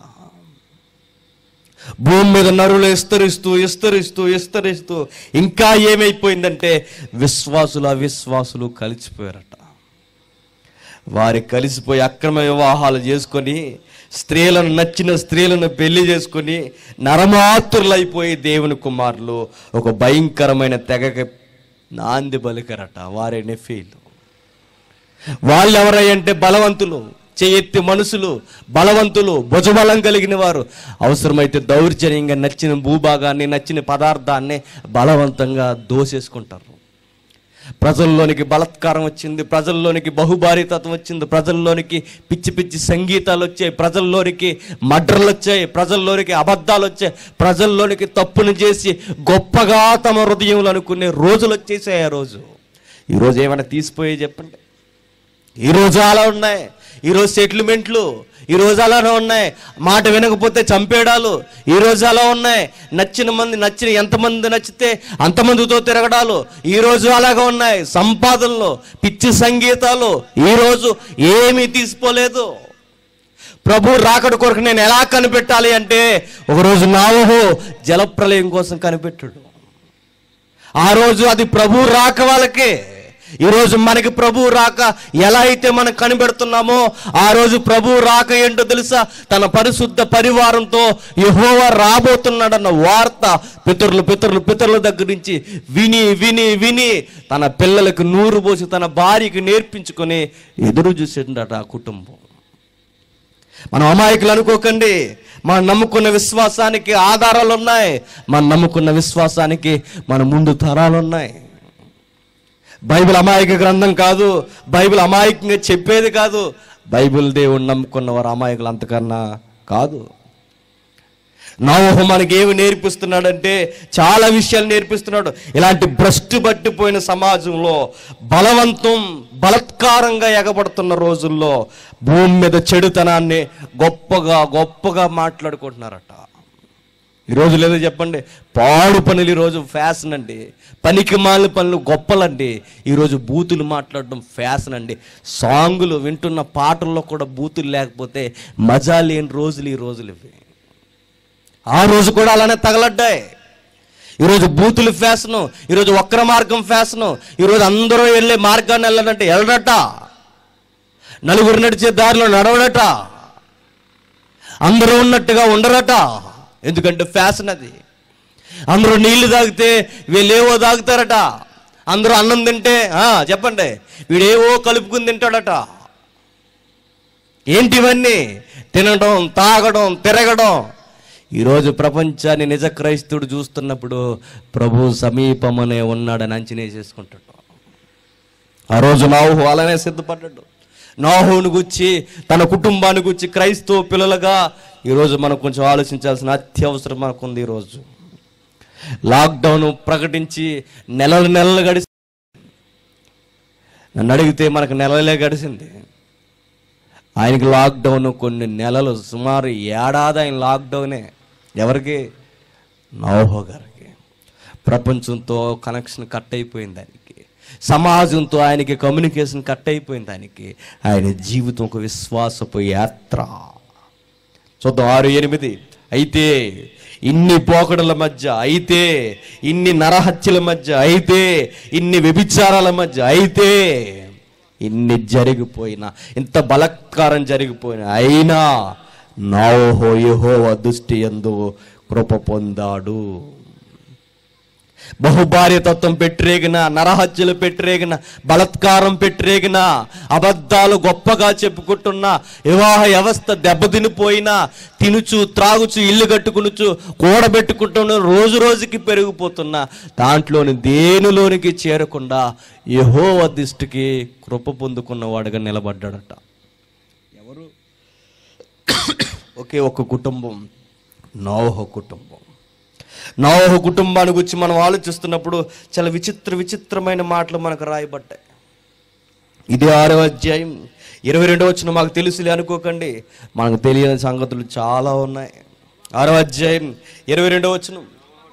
భూమి మీద నరులు విస్తరిస్తూ విస్తరిస్తూ విస్తరిస్తూ ఇంకా ఏమైపోయిందంటే విశ్వాసులు అవిశ్వాసులు కలిసిపోయారట. వారి కలిసిపోయి అక్రమ వివాహాలు చేసుకొని స్త్రీలను నచ్చిన స్త్రీలను పెళ్లి చేసుకొని నరమాతురులు అయిపోయి దేవుని కుమారులు ఒక భయంకరమైన తెగకి నాంది బలికరట. వారే నెఫీలు. వాళ్ళు ఎవరంటే బలవంతులు, చేయెత్తి మనుషులు, బలవంతులు, భుజబలం కలిగిన వారు. అవసరమైతే దౌర్జన్యంగా నచ్చిన భూభాగాన్ని, నచ్చిన పదార్థాన్ని బలవంతంగా దోసేసుకుంటారు. ప్రజల్లోనికి బలత్కారం వచ్చింది, ప్రజల్లోనికి బహుభార్యతత్వం వచ్చింది, ప్రజల్లోనికి పిచ్చి పిచ్చి సంగీతాలు వచ్చాయి, ప్రజల్లోనికి మర్డర్లు వచ్చాయి, ప్రజల్లోనికి అబద్ధాలు వచ్చాయి, ప్రజల్లోనికి తప్పును చేసి గొప్పగా తమ హృదయంలో అనుకునే రోజులు వచ్చేసాయి. ఆ రోజు ఈరోజు ఏమైనా తీసిపోయి చెప్పండి. ఈరోజు అలా ఉన్నాయి. ఈరోజు సెటిల్మెంట్లు ఈరోజు అలానే ఉన్నాయి. మాట వినకపోతే చంపేయడాలు ఈరోజు అలా ఉన్నాయి. నచ్చిన మంది నచ్చిన ఎంతమంది నచ్చితే అంతమందితో తిరగడాలు ఈరోజు అలాగా ఉన్నాయి. సంపాదనలు, పిచ్చి సంగీతాలు ఈరోజు ఏమీ తీసిపోలేదు. ప్రభు రాకడ కొరకు నేను ఎలా కనిపెట్టాలి అంటే ఒకరోజు నోవహు జలప్రలయం కోసం కనిపెట్టాడు. ఆ రోజు అది ప్రభు రాక వాళ్ళకే. ఈరోజు మనకి ప్రభు రాక ఎలా అయితే మనం కనిపెడుతున్నామో ఆ రోజు ప్రభు రాక ఏంటో తెలుసా? తన పరిశుద్ధ పరివారంతో యెహోవా రాబోతున్నాడన్న వార్త పితరులు పితరులు పితరుల దగ్గర నుంచి విని విని విని తన పిల్లలకు నూరు పోసి తన భార్యకి నేర్పించుకొని ఎదురు చూసిండట ఆ కుటుంబం. మనం అమాయకులు అనుకోకండి. మనం నమ్ముకున్న విశ్వాసానికి ఆధారాలు ఉన్నాయి. మనం నమ్ముకున్న విశ్వాసానికి మన ముందు తరాలు ఉన్నాయి. బైబిల్ అమాయక గ్రంథం కాదు. బైబిల్ అమాయకంగా చెప్పేది కాదు. బైబిల్ దేవుడు నమ్ముకున్న వారు అమాయకులు అంతకన్నా కాదు. నోవహు మనకేమి నేర్పిస్తున్నాడంటే చాలా విషయాలు నేర్పిస్తున్నాడు. ఇలాంటి భ్రష్టు పట్టిపోయిన సమాజంలో, బలవంతం బలత్కారంగా ఎగబడుతున్న రోజుల్లో భూమి మీద చెడుతనాన్ని గొప్పగా గొప్పగా మాట్లాడుకుంటున్నారట. ఈరోజు లేదో చెప్పండి, పాడు పనులు ఈరోజు ఫ్యాషన్ అండి, పనికి మాలిన పనులు గొప్పలండి. ఈరోజు బూతులు మాట్లాడడం ఫ్యాషన్ అండి. సాంగులు వింటున్న పాటల్లో కూడా బూతులు లేకపోతే మజా లేని రోజులు ఈ రోజులు ఇవి. ఆ రోజు కూడా అలానే తగలడ్డాయి. ఈరోజు బూతులు ఫ్యాషను, ఈరోజు వక్ర మార్గం ఫ్యాషను. ఈరోజు అందరూ వెళ్ళే మార్గాన్ని వెళ్ళాలంటే వెళ్ళడట, నలుగురు నడిచే దారిలో నడవడట, అందరూ ఉన్నట్టుగా ఉండరట. ఎందుకంటే ఫ్యాషన్ అది. అందరూ నీళ్లు తాగితే వీళ్ళేవో తాగుతారట. అందరూ అన్నం తింటే చెప్పండి వీడేవో కలుపుకుని తింటాడట. ఏంటివన్నీ? తినడం, తాగడం, తిరగడం. ఈరోజు ప్రపంచాన్ని నిజ క్రైస్తవుడు చూస్తున్నప్పుడు ప్రభు సమీపమనే ఉన్నాడని అంచనా చేసుకుంటాడు. ఆ రోజు నోవహు అలానే సిద్ధపడ్డాడు. నోవహును గురించి, తన కుటుంబాన్ని గురించి క్రైస్తవ పిల్లలుగా ఈరోజు మనం కొంచెం ఆలోచించాల్సిన అత్యవసరం మనకుంది. ఈరోజు లాక్డౌన్ ప్రకటించి నెలలు నెలలు గడిచి, నన్ను అడిగితే మనకు నెలలే గడిచింది. ఆయనకి లాక్డౌన్ కొన్ని నెలలు, సుమారు ఏడాది ఆయన లాక్డౌనే. ఎవరికి? నోవహు గారికి. ప్రపంచంతో కనెక్షన్ కట్ అయిపోయింది ఆయనకి, సమాజంతో ఆయనకి కమ్యూనికేషన్ కట్ అయిపోయింది ఆయనకి. ఆయన జీవితం ఒక విశ్వాసపు యాత్ర. చూద్దాం ఆరు ఎనిమిది. అయితే ఇన్ని పోకడల మధ్య, అయితే ఇన్ని నరహత్యల మధ్య, అయితే ఇన్ని వ్యభిచారాల మధ్య, అయితే ఇన్ని జరిగిపోయినా, ఇంత బలత్కారం జరిగిపోయినా అయినా నోవహు యెహోవా దృష్టి యందు కృప పొందాడు. బహుభార్యతత్వం పెట్టిరేగిన, నరహత్యలు పెట్టిరేగిన, బలత్కారం పెట్టిరేగిన, అబద్ధాలు గొప్పగా చెప్పుకుంటున్న, వివాహ వ్యవస్థ దెబ్బతినిపోయినా, తినుచు త్రాగుచు ఇల్లు కట్టుకునుచు కూడబెట్టుకుంటున్న, రోజు రోజుకి పెరిగిపోతున్న దాంట్లోని దేనిలోనికి చేరకుండా యెహోవా దృష్టికి కృప పొందుకున్నవాడుగా నిలబడ్డాడట. ఎవరు? ఒకే ఒక్క కుటుంబం, నోవహు కుటుంబం. నోవహు కుటుంబాన్ని గురించి మనం ఆలోచిస్తున్నప్పుడు చాలా విచిత్ర విచిత్రమైన మాటలు మనకు రాయబడ్డాయి. ఇది ఆరో అధ్యాయం ఇరవై రెండో వచనం. మాకు తెలుసులే అనుకోకండి, మనకు తెలియని సంగతులు చాలా ఉన్నాయి. ఆరో అధ్యాయం ఇరవై రెండో వచనం.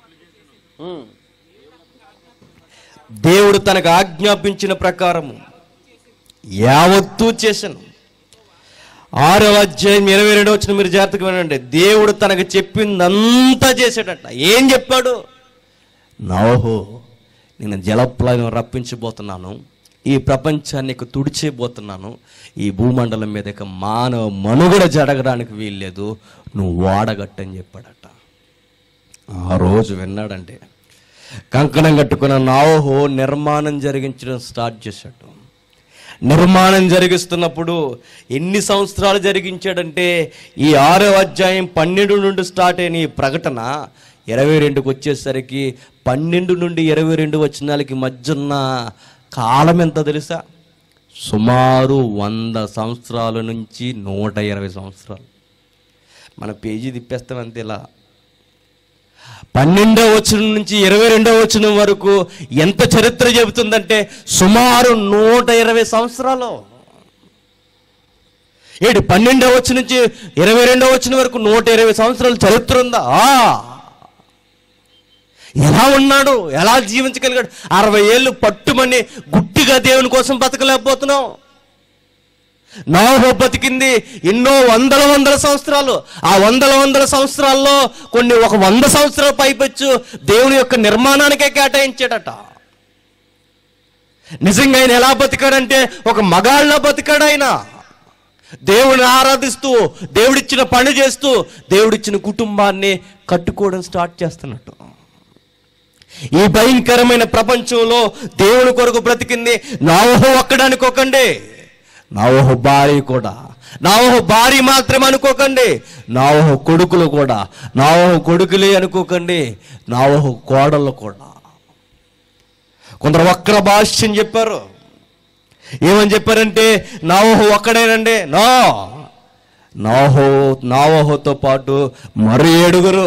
దేవుడు తనకు ఆజ్ఞాపించిన ప్రకారము యావత్తూ చేశాను. ఆరవ అధ్యాయం ఇరవై రెండో వచ్చిన మీరు జాగ్రత్తగా వినండి. దేవుడు తనకు చెప్పిందంతా చేశాడట. ఏం చెప్పాడు? నోవహు, నేను జలప్రళయం రప్పించబోతున్నాను, ఈ ప్రపంచాన్ని తుడిచేయబోతున్నాను, ఈ భూమండలం మీద ఇక మానవ మనుగడ జరగడానికి వీల్లేదు, నువ్వు వాడగట్టని చెప్పాడట. ఆ రోజు విన్నాడంటే కంకణం కట్టుకున్న నోవహు నిర్మాణం జరిగించడం స్టార్ట్ చేశాడు. నిర్మాణం జరిగిస్తున్నప్పుడు ఎన్ని సంవత్సరాలు జరిగించాడంటే, ఈ ఆరో అధ్యాయం పన్నెండు నుండి స్టార్ట్ అయిన ఈ ప్రకటన ఇరవై రెండుకి వచ్చేసరికి పన్నెండు నుండి ఇరవై రెండు వచనాలకి మధ్య ఉన్న కాలం ఎంత తెలుసా? సుమారు వంద సంవత్సరాల నుంచి నూట ఇరవై సంవత్సరాలు. మన పేజీ తిప్పేస్తాం అంతే. ఇలా పన్నెండవ వచనం నుంచి ఇరవై రెండవ వచనం వరకు ఎంత చరిత్ర చెబుతుందంటే సుమారు నూట ఇరవై సంవత్సరాలు. ఏడు పన్నెండవ వచనం నుంచి ఇరవై రెండవ వచనం వరకు నూట ఇరవై సంవత్సరాల చరిత్ర ఉందా? ఎలా ఉన్నాడు, ఎలా జీవించగలిగాడు? అరవై ఏళ్ళు పట్టుమని గుట్టిగా దేవుని కోసం బతకలేకపోతున్నాం. నోవహు బతికింది ఎన్నో వందల వందల సంవత్సరాలు. ఆ వందల వందల సంవత్సరాల్లో కొన్ని ఒక వంద సంవత్సరాల పైపెచ్చు దేవుని యొక్క నిర్మాణానికే కేటాయించాడట. నిజంగా ఆయన ఎలా బతికాడంటే ఒక మగాళ్ళ బతికాడు. ఆయన దేవుని ఆరాధిస్తూ, దేవుడిచ్చిన పని చేస్తూ, దేవుడిచ్చిన కుటుంబాన్ని కట్టుకోవడం స్టార్ట్ చేస్తున్నట్టు. ఈ భయంకరమైన ప్రపంచంలో దేవుని కొరకు బ్రతికింది నోవహు ఒక్కడనుకోకండి, నోవహు భార్య కూడా. నోవహు భార్య మాత్రమే అనుకోకండి, నోవహు కొడుకులు కూడా. నోవహు కొడుకులే అనుకోకండి, నోవహు కోడళ్ళు కూడా. కొందరు వక్ర భాష్యం చెప్పారు. ఏమని చెప్పారంటే నోవహు ఒక్కడేనండి. నో, నాహో నావోహోతో పాటు మరి ఏడుగురు.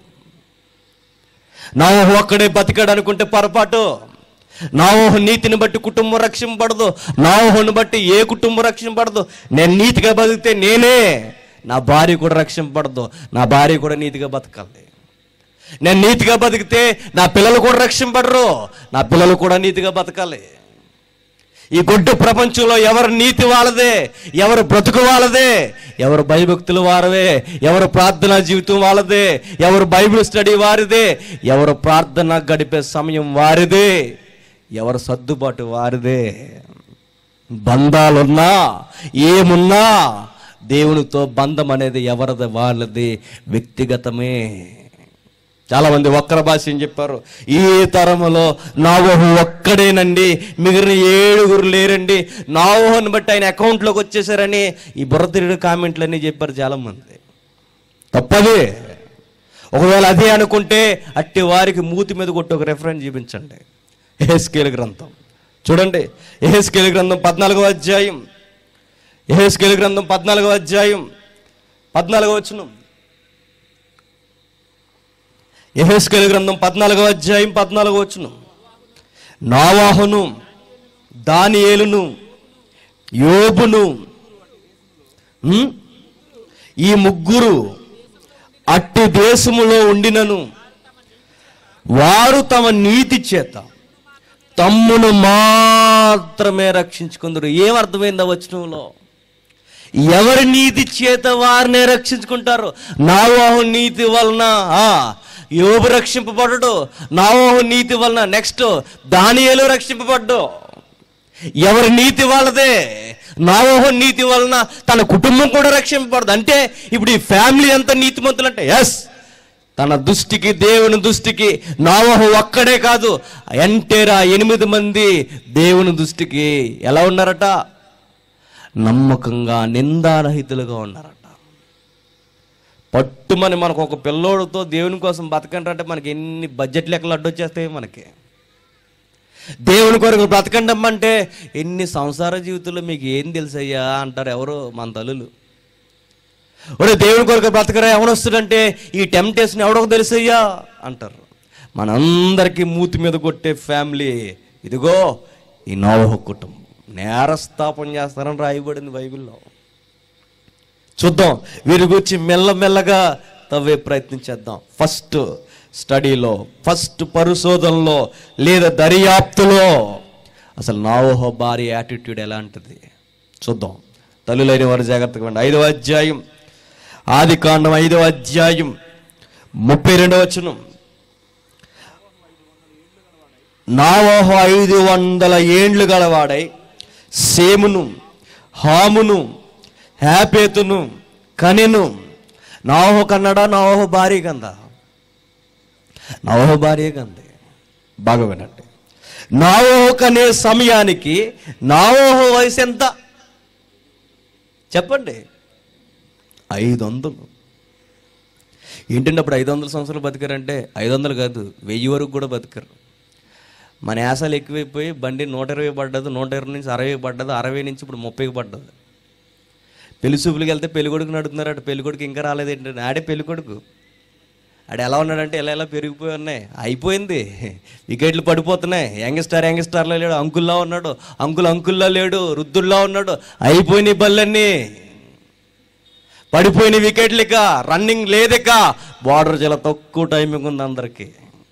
నావోహు ఒక్కడే బతికాడు అనుకుంటే పొరపాటు. నావోహు నీతిని బట్టి కుటుంబం రక్షింపబడదు, నావోహుని బట్టి ఏ కుటుంబం రక్షింపబడదు. నేను నీతిగా బతికితే నేనే, నా భార్య కూడా రక్షింపబడదు, నా భార్య కూడా నీతిగా బతకాలి. నేను నీతిగా బతికితే నా పిల్లలు కూడా రక్షింపడరు, నా పిల్లలు కూడా నీతిగా బతకాలి. ఈ గొడ్డు ప్రపంచంలో ఎవరు నీతి వాళ్ళదే, ఎవరు బ్రతుకు వాళ్ళదే, ఎవరు భయభక్తులు వారవే, ఎవరు ప్రార్థనా జీవితం వాళ్ళదే, ఎవరు బైబిల్ స్టడీ వారిదే, ఎవరు ప్రార్థన గడిపే సమయం వారిదే, ఎవరు సర్దుబాటు వారిదే. బంధాలున్నా ఏమున్నా దేవునితో బంధం అనేది ఎవరిది వాళ్ళది, వ్యక్తిగతమే. చాలామంది వక్ర భాష్యం చెప్పారు, ఈ తరములో నావోహు ఒక్కడేనండి, మిగిలిన ఏడుగురు లేరండి, నావోహుని బట్టి ఆయన అకౌంట్లోకి వచ్చేసారని ఈ బుర్రతిరుడు కామెంట్లన్నీ చెప్పారు చాలామంది. తప్పదే. ఒకవేళ అదే అనుకుంటే అట్టి వారికి మూతి మీద కొట్టి ఒక రెఫరెన్స్ చూపించండి. యెహెజ్కేలు గ్రంథం చూడండి, యెహెజ్కేలు గ్రంథం పద్నాలుగో అధ్యాయం, యెహెజ్కేలు గ్రంథం పద్నాలుగో అధ్యాయం పద్నాలుగో వచనం. యెహెజ్కేలు గ్రంథం పద్నాలుగో అధ్యాయం పద్నాలుగో వచనం. నావాహును, దానియేలును, యోబును, ఈ ముగ్గురు అట్టి దేశములో ఉండినను వారు తమ నీతి చేత తమ్మును మాత్రమే రక్షించుకుందరు. ఏమర్థమైందా వచనంలో? ఎవరి నీతి చేత వారినే రక్షించుకుంటారు. నావోహు నీతి వలన యోబు రక్షింపబడ్డాడు, నావోహు నీతి వలన నెక్స్ట్ దానియేలు రక్షింపబడ్డాడు. ఎవరి నీతి వాళ్ళదే, నావోహు నీతి వలన తన కుటుంబం కూడా రక్షింపబడదు. అంటే ఇప్పుడు ఈ ఫ్యామిలీ అంతా నీతిమంతులు అంటే ఎస్, తన దృష్టికి దేవుని దృష్టికి నావోహు ఒక్కడే కాదు, ఎంటేరా ఎనిమిది మంది దేవుని దృష్టికి ఎలా ఉన్నారట? నమ్మకంగా నిందారహితులుగా ఉన్నారట. పట్టుమని మనకు ఒక పిల్లోడితో దేవుని కోసం బతకండి అంటే మనకి ఎన్ని బడ్జెట్ లెక్కలు అడ్డొచ్చేస్తాయి. మనకి దేవుని కొరకు బ్రతకండి అంటే ఎన్ని సంసార జీవితంలో మీకు ఏం తెలుసయ్యా అంటారు ఎవరు మన తల్లులు. ఒరే దేవుని కొరకు బ్రతకరా ఎవడొస్తాడంటే ఈ టెంప్టేషన్ ఎవడో తెలుసయ్యా అంటారు. మనందరికీ మూతి మీద కొట్టే ఫ్యామిలీ ఇదిగో ఈ నోవహు కుటుంబం. నేరస్థాపన చేస్తారని రాయబడింది బైబిల్లో. చూద్దాం, వీరి గురించి మెల్లమెల్లగా తవ్వే ప్రయత్నం చేద్దాం. ఫస్ట్ స్టడీలో, ఫస్ట్ పరిశోధనలో లేదా దర్యాప్తులో అసలు నోవహు భార్య యాటిట్యూడ్ ఎలాంటిది చూద్దాం. తల్లులైన వారు జాగ్రత్తగా ఉండండి. ఐదవ అధ్యాయం, ఆది కాండం ఐదవ అధ్యాయం ముప్పై రెండవ వచనం. నోవహు ఐదు వందల ఏండ్లు గలవాడై సేమును, హామును, హ్యాపేతును కనెను. నోవహు కన్నాడా? నోవహు భార్య కందా? నోవహు భార్య కంది. బాగా వినండి. నోవహు కనే సమయానికి నోవహు వయసు ఎంత చెప్పండి? ఐదు వందలు. ఏంటంటే అప్పుడు ఐదు వందల సంవత్సరాలు బతికారంటే ఐదు వందలు కాదు, వెయ్యి వరకు కూడా బతికారు. మన యాసలు ఎక్కువైపోయి బండి నూట ఇరవై పడ్డది, నూట ఇరవై నుంచి అరవై పడ్డది, అరవై నుంచి ఇప్పుడు ముప్పైకి పడ్డది. పెళ్లి చూపులకి వెళ్తే పెళ్ళికొడుకుని అడుగుతున్నారు, అటు పెళ్ళికొడుకు ఇంకా రాలేదు ఏంటంటే ఆడే పెళ్ళికొడుకు. ఆడు ఎలా ఉన్నాడంటే ఎలా ఎలా పెరిగిపోయి ఉన్నాయి, అయిపోయింది, వికెట్లు పడిపోతున్నాయి. యంగ్ స్టార్ యంగ్ స్టార్లో లేడు, అంకుల్లా ఉన్నాడు, అంకుల్ అంకుల్లా లేడు, వృద్ధుల్లా ఉన్నాడు. అయిపోయినాయి బళ్ళన్నీ, పడిపోయిన వికెట్లు, ఇక రన్నింగ్ లేదిక. బార్డర్ చాలా తక్కువ టైమింగ్ ఉంది అందరికీ.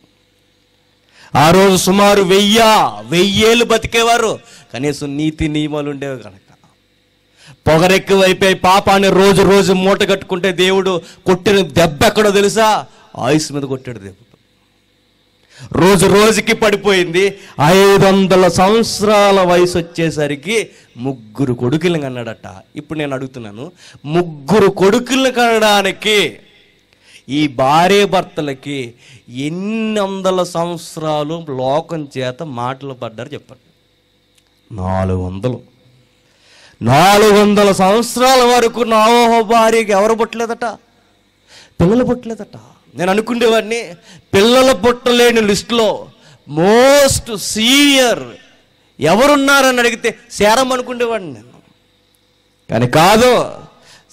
ఆ రోజు సుమారు వెయ్యి వెయ్యేళ్ళు బతికేవారు, కనీసం నీతి నియమాలు ఉండేవి కనుక. పొగరెక్కువైపోయి పాపాన్ని రోజు రోజు మూట కట్టుకుంటే దేవుడు కొట్టిన దెబ్బ ఎక్కడో తెలుసా? ఆయుష్ మీద కొట్టాడు దేవుడు. రోజు రోజుకి పడిపోయింది. ఐదు వందల సంవత్సరాల వయసు వచ్చేసరికి ముగ్గురు కొడుకులను కన్నాడట. ఇప్పుడు నేను అడుగుతున్నాను, ముగ్గురు కొడుకులను కనడానికి ఈ భార్య భర్తలకి ఎన్ని వందల సంవత్సరాలు లోకం చేత మాటలు పడ్డారు చెప్పండి? నాలుగు వందలు నాలుగు వందల సంవత్సరాల వరకు నోవహు భార్యకి ఎవరు పుట్టలేదట? పిల్లలు పుట్టలేదట. నేను అనుకునేవాడిని పిల్లలు పుట్టలేని లిస్టులో మోస్ట్ సీనియర్ ఎవరున్నారని అడిగితే శారమ్మ అనుకునేవాడిని నేను. కానీ కాదు,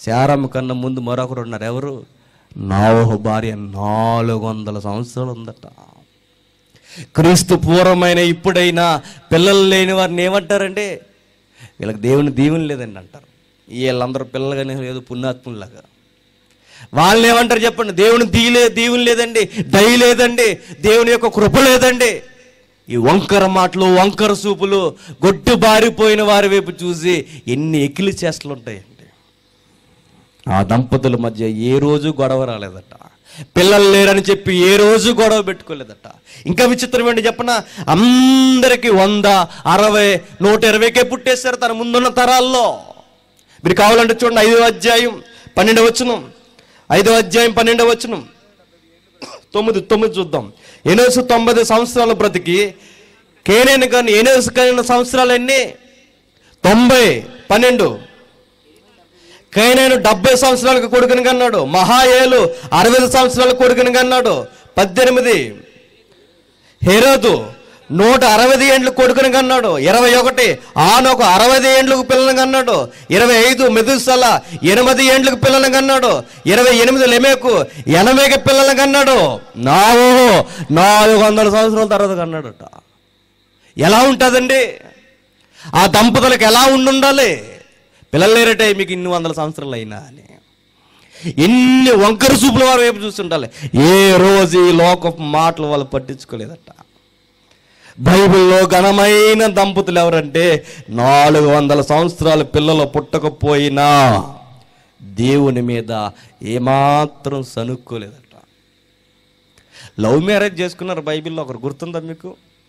శారమ్మ కన్నా ముందు మరొకరు ఉన్నారు. ఎవరు? నోవహు భార్య. నాలుగు వందల సంవత్సరాలు ఉందట. క్రీస్తు పూర్వమైన ఇప్పుడైనా పిల్లలు లేని వారిని ఏమంటారండి? వీళ్ళకి దేవుని దీవెన లేదండి అంటారు. వీళ్ళందరూ పిల్లలుగానే లేదు, పుణ్యాత్ములాగా. వాళ్ళని ఏమంటారు చెప్పండి? దేవుని దీలే దీవెన లేదండి, దయ లేదండి, దేవుని యొక్క కృప లేదండి. ఈ వంకర మాటలు, వంకర సూపులు, గొడ్డు బారిపోయిన వారి వైపు చూసి ఎన్ని ఎకిలి చేష్టలు ఉంటాయండి. ఆ దంపతుల మధ్య ఏ రోజు గొడవ రాలేదట. పిల్లలు లేరని చెప్పి ఏ రోజు గొడవ పెట్టుకోలేదట. ఇంకా విచిత్రం ఏంటి చెప్పన? అందరికీ వంద అరవై నూట ఇరవైకే పుట్టేశారు తన ముందున్న తరాల్లో. మీరు కావాలంటే చూడండి, ఐదో అధ్యాయం పన్నెండవ వచనం. ఐదో అధ్యాయం పన్నెండవ వచనం. తొమ్మిది తొమ్మిది చూద్దాం. ఎనోసు తొంభై సంవత్సరాల బ్రతికి కేనేను కానీ ఎనోసు కలిగిన సంవత్సరాలు ఎన్ని? తొంభై పన్నెండు. కైనాను డెబ్బై సంవత్సరాలకు కొడుకుని కన్నాడు. మహాయేలు అరవై సంవత్సరాలకు కొడుకుని కన్నాడు. పద్దెనిమిది. హెరోదు నూట అరవై ఏండ్లు కొడుకుని కన్నాడు. ఇరవై ఒకటి. ఆనొక అరవై ఏండ్లకు పిల్లలను కన్నాడు. ఇరవై ఐదు. మెదుసల ఎనిమిది ఏండ్లకు పిల్లలను కన్నాడు. ఇరవై ఎనిమిది. లెమెకు ఎనభైకి పిల్లలను కన్నాడు. నావోహు నాలుగు వందల సంవత్సరాల తర్వాత కన్నాడట. ఎలా ఉంటుందండి? ఆ దంపతులకు ఎలా ఉండాలి? పిల్లలు లేరటే మీకు ఇన్ని వందల సంవత్సరాలు అయినా అని ఎన్ని వంకర చూపుల వారు వైపు చూస్తుంటాలి. ఏ రోజు ఈ లోకపు మాటలు వాళ్ళు పట్టించుకోలేదట. బైబిల్లో ఘనమైన దంపతులు ఎవరంటే నాలుగు వందల సంవత్సరాలు పిల్లలు పుట్టకపోయినా దేవుని మీద ఏమాత్రం సనుక్కోలేదట. లవ్ మ్యారేజ్ చేసుకున్నారు. బైబిల్లో ఒకరు గుర్తుందా మీకు?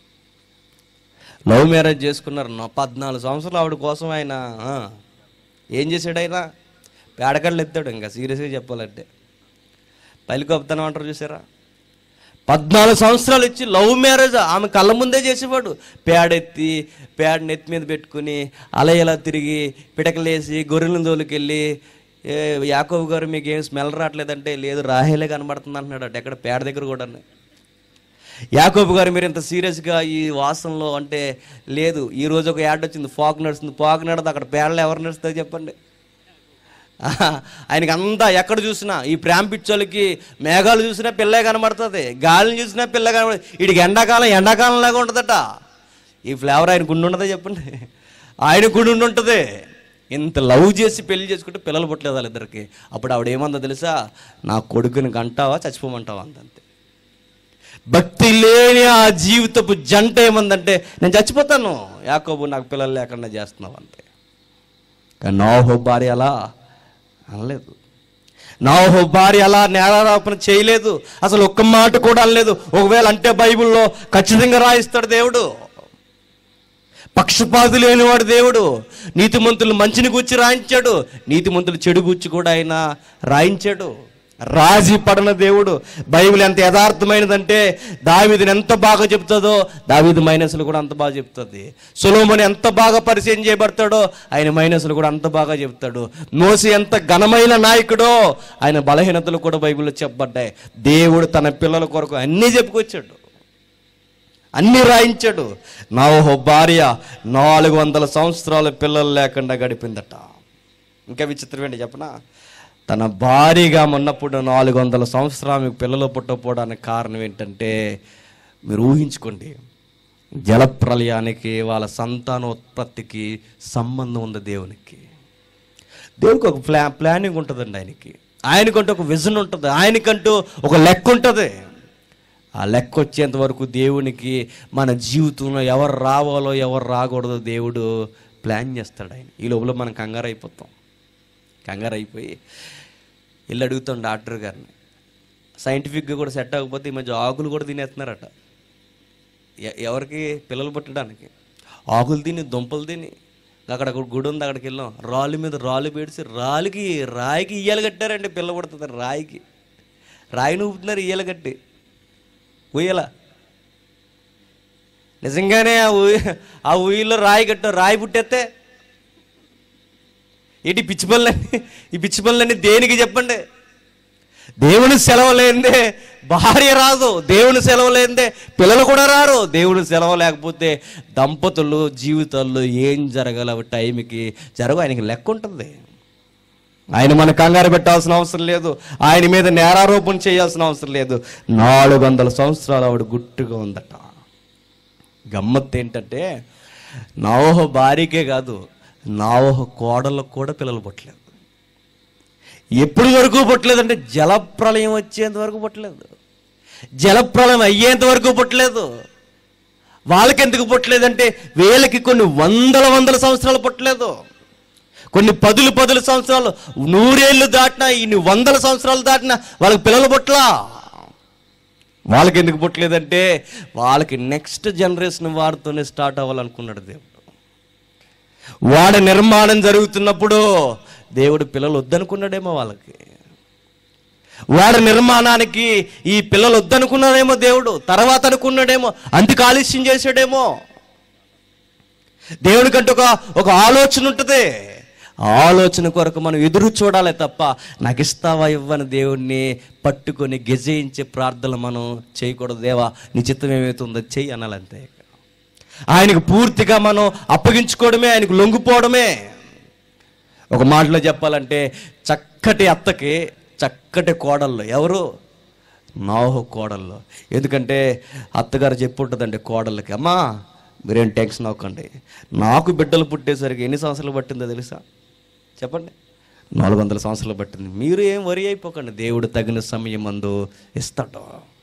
లవ్ మ్యారేజ్ చేసుకున్నారు. పద్నాలుగు సంవత్సరాలు ఆవిడ కోసం ఆయన ఏం చేశాడు? ఆయన పేడకళ్ళు ఎత్తాడు. ఇంకా సీరియస్గా చెప్పాలంటే పలికొప్తాను అంటారు చూసారా? పద్నాలుగు సంవత్సరాలు ఇచ్చి లవ్ మ్యారేజ్ ఆమె కళ్ళ ముందే చేసేవాడు. పేడెత్తి పేడ నెత్తి మీద పెట్టుకుని అలా ఇలా తిరిగి పిటకలేసి గొర్రెలను తోలుకెళ్ళి, యాకోబు గారు మీకు ఏం స్మెల్ రావట్లేదంటే, లేదు రాహేలే కనబడుతుంది అంటున్నాడు అట. ఎక్కడ? పేడ దగ్గర కూడా. యాకోబు గారు మీరు ఇంత సీరియస్గా ఈ వాసనలో అంటే, లేదు ఈరోజు ఒక యాడ్ వచ్చింది, ఫాగ్ నడుస్తుంది. ఫాగ్ నడదు, అక్కడ పేడలు ఎవరు నడుస్తుంది చెప్పండి? ఆయనకి అంతా ఎక్కడ చూసినా ఈ ప్రేమ పిచ్చోళ్ళకి మేఘాలు చూసినా పిల్లే కనబడుతుంది, గాలిని చూసినా పిల్ల కనబడుతుంది. వీడికి ఎండాకాలం ఎండాకాలం లాగా ఉంటుందట. ఈ ఫ్లేవర్ ఆయన గుండు ఉండదా చెప్పండి? ఆయన గుండు ఉంటుంది. ఇంత లవ్ చేసి పెళ్లి చేసుకుంటే పిల్లలు పుట్టలేదు వాళ్ళిద్దరికి. అప్పుడు ఆవిడ ఏమందో తెలుసా? నా కొడుకుని కంటావా చచ్చిపోమంటావా అంతే. భక్తి లేని ఆ జీవితపు జంట ఏమందంటే, నేను చచ్చిపోతాను యాకోబు నాకు పిల్లలు లేకుండా చేస్తున్నావు అంతే. కానీ నోవహు భార్య అలా అనలేదు. నోవహు భార్య అలా నేరారోపణ చేయలేదు. అసలు ఒక్క మాట కూడా అనలేదు. ఒకవేళ అంటే బైబిల్లో ఖచ్చితంగా రాయిస్తాడు దేవుడు. పక్షపాతి లేనివాడు దేవుడు. నీతిమంతులు మంచిని గూర్చి రాయించాడు, నీతిమంతులు చెడు గూర్చి కూడా ఆయన రాయించాడు. రాజీ పడన దేవుడు. బైబిల్ ఎంత యథార్థమైనదంటే దావీదుని ఎంత బాగా చెప్తుందో దావీదు మైనస్లు కూడా అంత బాగా చెప్తుంది. సొలొమోను ఎంత బాగా పరిచయం చేయబడతాడో ఆయన మైనస్లు కూడా అంత బాగా చెప్తాడు. మోషే ఎంత ఘనమైన నాయకుడో ఆయన బలహీనతలు కూడా బైబిల్లో చెప్పబడ్డాయి. దేవుడు తన పిల్లల కొరకు అన్నీ చెప్పుకొచ్చాడు, అన్నీ రాయించాడు. నోవహు భార్య నాలుగు వందల సంవత్సరాలు పిల్లలు లేకుండా గడిపిందట. ఇంకా విచిత్రం ఏంటి చెప్పనా? తన భార్యగా ఉన్నప్పుడు నాలుగు వందల సంవత్సరాలు పిల్లలు పుట్టకపోవడానికి కారణం ఏంటంటే, మీరు ఊహించుకోండి, జలప్రలయానికి వాళ్ళ సంతానోత్పత్తికి సంబంధం ఉంది దేవునికి. దేవునికి ఒక ప్లా ప్లానింగ్ ఉంటుందండి. ఆయనకి ఆయనకంటూ ఒక విజన్ ఉంటుంది, ఆయనకంటూ ఒక లెక్క ఉంటుంది. ఆ లెక్క వచ్చేంత వరకు దేవునికి మన జీవితంలో ఎవరు రావాలో ఎవరు రాకూడదో దేవుడు ప్లాన్ చేస్తాడు ఆయన. ఈ లోపల మనం కంగారు అయిపోతాం. కంగారు అయిపోయి వెళ్ళి అడుగుతాం డాక్టర్ గారిని. సైంటిఫిక్గా కూడా సెట్ అవ్వకపోతే ఈ మధ్య ఆకులు కూడా తినేస్తున్నారట. ఎవరికి? పిల్లలు పుట్టడానికి. ఆకులు తిని దుంపలు తిని అక్కడ గుడి ఉంది, అక్కడికి వెళ్ళాం. రాళ్ళు మీద రాళ్ళు పేడిచి రాళ్ళకి రాయికి ఇయ్యాలు కట్టారండి. పిల్ల పుడుతుంది రాయికి. రాయిని ఊపుతున్నారు ఇయ్యాలు కట్టి. ఉయ్యల నిజంగానే ఆ ఊయ ఆ ఊయల్లో రాయి కట్టారు. రాయి పుట్టేస్తే ఏంటి పిచ్చి పనులన్నీ? ఈ పిచ్చి పనులన్నీ దేనికి చెప్పండి? దేవుని సెలవు లేనిదే భార్య రాదు, దేవుని సెలవు లేనిదే పిల్లలు కూడా రారు. దేవుని సెలవు లేకపోతే దంపతులు జీవితాల్లో ఏం జరగాలి టైంకి జరగవు. ఆయనకి లెక్క ఉంటుంది. ఆయన మన కంగారు పెట్టాల్సిన అవసరం లేదు, ఆయన మీద నేరారోపణ చేయాల్సిన అవసరం లేదు. నాలుగు వందల సంవత్సరాలు ఆవిడ గుట్టుగా ఉందట. గమ్మత్తు ఏంటంటే నోవహు భార్యకే కాదు, నోవహు కోడళ్ళకు కూడా పిల్లలు పుట్టలేదు. ఎప్పుడు వరకు పుట్టలేదంటే జలప్రలయం వచ్చేంత వరకు పుట్టలేదు, జలప్రలయం అయ్యేంత వరకు పుట్టలేదు. వాళ్ళకి ఎందుకు పుట్టలేదంటే వీళ్ళకి కొన్ని వందల వందల సంవత్సరాలు పుట్టలేదు, కొన్ని పదులు పదులు సంవత్సరాలు, నూరేళ్ళు దాటినా, ఇన్ని వందల సంవత్సరాలు దాటినా వాళ్ళకి పిల్లలు పుట్టలా. వాళ్ళకి ఎందుకు పుట్టలేదంటే వాళ్ళకి నెక్స్ట్ జనరేషన్ వారితోనే స్టార్ట్ అవ్వాలనుకున్నాడు దేవుడు. వాడి నిర్మాణం జరుగుతున్నప్పుడు దేవుడు పిల్లలు వద్దనుకున్నాడేమో వాళ్ళకి. వాడి నిర్మాణానికి ఈ పిల్లలు వద్దనుకున్నాడేమో దేవుడు, తర్వాత అనుకున్నాడేమో, అందుకు ఆలస్యం చేశాడేమో. దేవుడికంటే ఒక ఒక ఆలోచన ఉంటుంది. ఆలోచన కొరకు మనం ఎదురు చూడాలి తప్ప నాకు ఇస్తావా ఇవ్వని దేవుణ్ణి పట్టుకొని గెజయించే ప్రార్థనలు మనం చేయకూడదు. దేవా నీ చిత్తం ఏమవుతుందో చెయ్యి అనాలంతే. ఆయనకు పూర్తిగా మనం అప్పగించుకోవడమే, ఆయనకు లొంగిపోవడమే. ఒక మాటలో చెప్పాలంటే చక్కటి అత్తకి చక్కటి కోడళ్ళు ఎవరు? నోవహు కోడళ్ళు. ఎందుకంటే అత్తగారు చెప్పి ఉంటుందండి కోడళ్ళకి, అమ్మా మీరేం టెన్షన్ అవ్వకండి, నాకు బిడ్డలు పుట్టేసరికి ఎన్ని సంవత్సరాలు పట్టిందో తెలుసా చెప్పండి? నాలుగు వందల సంవత్సరాలు పట్టింది. మీరు ఏం వరి అయిపోకండి, దేవుడు తగిన సమయం మందు ఇస్తాడు.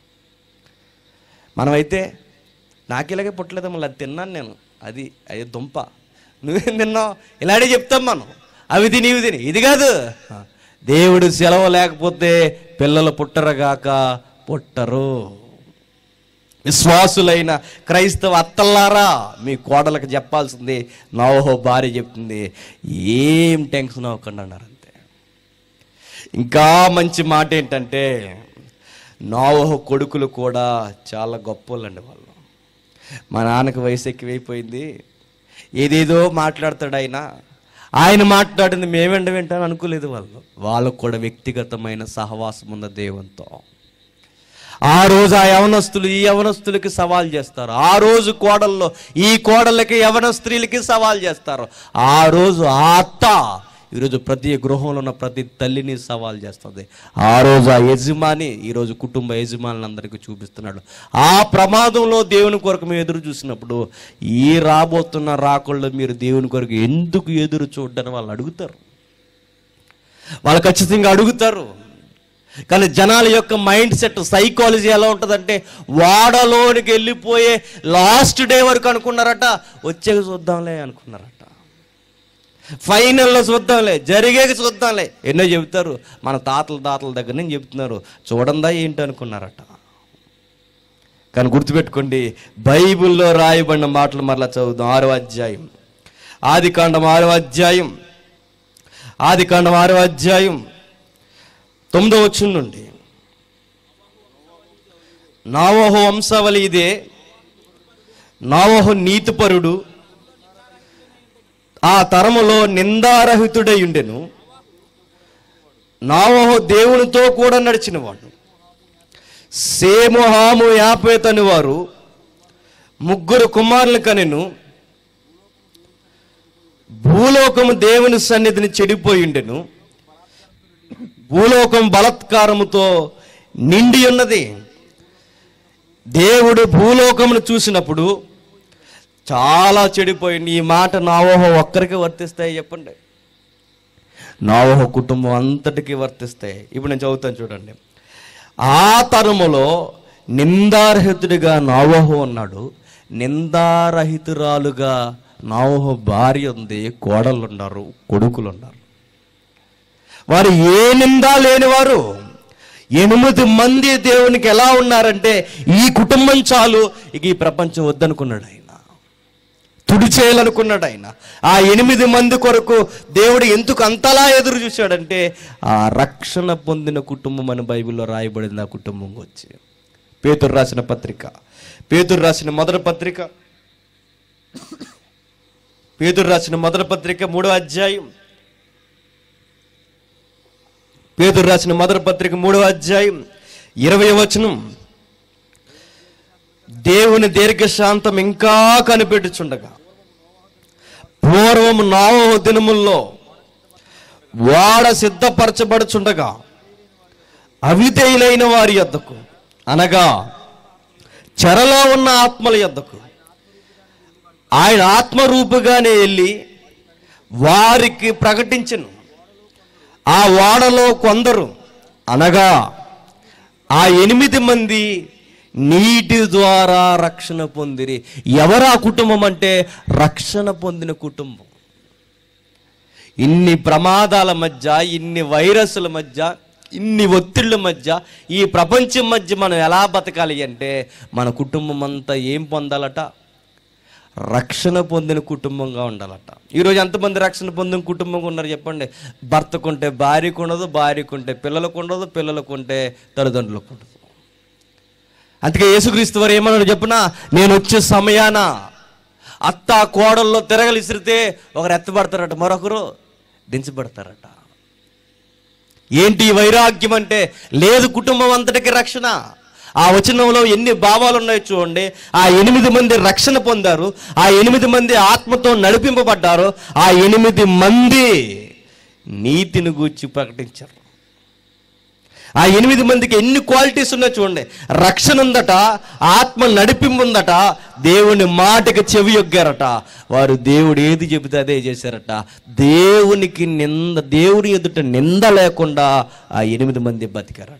మనమైతే నాకు ఇలాగే పుట్టలేదు, మళ్ళీ అది తిన్నాను నేను, అది అది దుంప, నువ్వేం తిన్నావు, ఇలాగే చెప్తాం మనం. అవి తిని ఇవి తిని, ఇది కాదు. దేవుడు సెలవు లేకపోతే పిల్లలు పుట్టరుగాక పుట్టరు. విశ్వాసులైన క్రైస్తవ అత్తల్లారా, మీ కోడలకు చెప్పాల్సింది నోవహు భార్య చెప్తుంది, ఏం టెన్షన్ అవ్వకండి అన్నారు అంతే. ఇంకా మంచి మాట ఏంటంటే నోవహు కొడుకులు కూడా చాలా గొప్పలండి వాళ్ళు. మా నాన్నకి వయసు ఎక్కువైపోయింది, ఏదేదో మాట్లాడతాడు ఆయన, ఆయన మాట్లాడింది మేమెండ వింటాను అనుకోలేదు వాళ్ళు. వాళ్ళకు కూడా వ్యక్తిగతమైన సహవాసం ఉన్న దేవునితో. ఆ రోజు ఆ యవనస్తులు ఈ యవనస్తులకి సవాల్ చేస్తారు, ఆ రోజు కోడల్లో ఈ కోడళ్ళకి యవన స్త్రీలకి సవాల్ చేస్తారు. ఆ రోజు ఆ అత్త ఈరోజు ప్రతి గృహంలో ఉన్న ప్రతి తల్లిని సవాల్ చేస్తుంది. ఆ రోజు ఆ యజమాని ఈరోజు కుటుంబ యజమానులు అందరికీ చూపిస్తున్నాడు. ఆ ప్రమాదంలో దేవుని కొరకు మేము ఎదురు చూసినప్పుడు ఈ రాబోతున్న రాకుల్లో మీరు దేవుని కొరకు ఎందుకు ఎదురు చూడని వాళ్ళు అడుగుతారు, వాళ్ళు ఖచ్చితంగా అడుగుతారు. కానీ జనాల యొక్క మైండ్ సెట్ సైకాలజీ ఎలా ఉంటుందంటే వాడలోనికి వెళ్ళిపోయే లాస్ట్ డే వరకు అనుకున్నారట, వచ్చేకి చూద్దాంలే అనుకున్నారట, ఫైనల్లో చూద్దాంలే, జరిగేకి చూద్దాంలే ఎన్నో చెబుతారు. మన తాతల తాతల దగ్గర నుంచి చెబుతున్నారు, చూడందా ఏంటి అనుకున్నారట. కానీ గుర్తుపెట్టుకోండి, బైబిల్లో రాయబడిన మాటలు మరలా చదువుదాం. ఆరో అధ్యాయం ఆది కాండం ఆరో అధ్యాయం ఆది కాండం ఆరో అధ్యాయం తొమ్మిదో వచనం నుండి, నోవహు వంశావళి ఇదే, నోవహు నీతిపరుడు, ఆ తరములో నిందారహితుడై ఉండెను, నోవహు దేవునితో కూడా నడిచినవాడు. సేము హాము యాపేతు అని వారు ముగ్గురు కుమారులు కనెను. భూలోకము దేవుని సన్నిధిని చెడిపోయి ఉండెను, భూలోకం బలత్కారముతో నిండి ఉన్నది. దేవుడు భూలోకమును చూసినప్పుడు చాలా చెడిపోయింది. ఈ మాట నోవహు ఒక్కరికి వర్తిస్తాయి చెప్పండి? నోవహు కుటుంబం అంతటికి వర్తిస్తాయి. ఇప్పుడు నేను చదువుతాను చూడండి. ఆ తరములో నిందారహితుడిగా నోవహు ఉన్నాడు, నిందారహితురాలుగా నోవహు భార్య ఉంది, కోడళ్ళు ఉన్నారు, కొడుకులు ఉన్నారు. వారు ఏ నిందా లేనివారు. ఎనిమిది మంది దేవునికి ఎలా ఉన్నారంటే ఈ కుటుంబం చాలు, ఇక ఈ ప్రపంచం వద్దనుకున్నాడు ఆయన, తుడి చేయాలనుకున్నాడు ఆయన. ఆ ఎనిమిది మంది కొరకు దేవుడు ఎందుకు అంతలా ఎదురు చూశాడంటే ఆ రక్షణ పొందిన కుటుంబం అని బైబిల్లో రాయబడింది. ఆ కుటుంబం వచ్చి పేతురు రాసిన పత్రిక పేతురు రాసిన మొదటి పత్రిక పేతురు రాసిన మొదటి పత్రిక మూడో అధ్యాయం పేతురు రాసిన మొదటి పత్రిక మూడో అధ్యాయం ఇరవై వచనం, దేవుని దీర్ఘశాంతం ఇంకా కనిపెట్టుచుండగా పూర్వం నోవహు దినముల్లో వాడ సిద్ధపరచబడుచుండగా అవిధేయులైన వారి యొద్దకు, అనగా చెరలో ఉన్న ఆత్మల యొద్దకు ఆయన ఆత్మరూపుగానే వెళ్ళి వారికి ప్రకటించెను. ఆ వాడలో కొందరు, అనగా ఆ ఎనిమిది మంది నీటి ద్వారా రక్షణ పొందిరి. ఎవరా కుటుంబం అంటే రక్షణ పొందిన కుటుంబం. ఇన్ని ప్రమాదాల మధ్య, ఇన్ని వైరస్ల మధ్య, ఇన్ని ఒత్తిళ్ళ మధ్య, ఈ ప్రపంచం మధ్య మనం ఎలా బతకాలి అంటే మన కుటుంబం అంతా ఏం పొందాలట? రక్షణ పొందిన కుటుంబంగా ఉండాలట. ఈరోజు ఎంతమంది రక్షణ పొందిన కుటుంబంగా ఉన్నారు చెప్పండి? భర్తకుంటే భార్యకు ఉండదు, భార్యకుంటే పిల్లలకు ఉండదు, పిల్లలకుంటే తల్లిదండ్రులకు ఉండదు. అందుకే యేసుక్రీస్తు వారు ఏమన్నాడు చెప్పునా? నేను వచ్చే సమయాన అత్త కోడల్లో తిరగలి ఇసిరితే ఒకరు ఎత్తబడతారట, మరొకరు దించబడతారట. ఏంటి వైరాగ్యం అంటే? లేదు కుటుంబం అంతటికి రక్షణ. ఆ వచనంలో ఎన్ని భావాలు ఉన్నాయో చూడండి. ఆ ఎనిమిది మంది రక్షణ పొందారు, ఆ ఎనిమిది మంది ఆత్మతో నడిపింపబడ్డారు, ఆ ఎనిమిది మంది నీతిని గూర్చి ప్రకటించారు. ఆ ఎనిమిది మందికి ఎన్ని క్వాలిటీస్ ఉన్నాయో చూడండి. రక్షణ ఉందట, ఆత్మ నడిపింపు ఉందట, దేవుని మాటకి చెవి యొగ్గారట, వారు దేవుడు ఏది చెబితే అదే చేశారట. దేవునికి నింద, దేవుని ఎదుట నింద లేకుండా ఆ ఎనిమిది మంది బతికారట.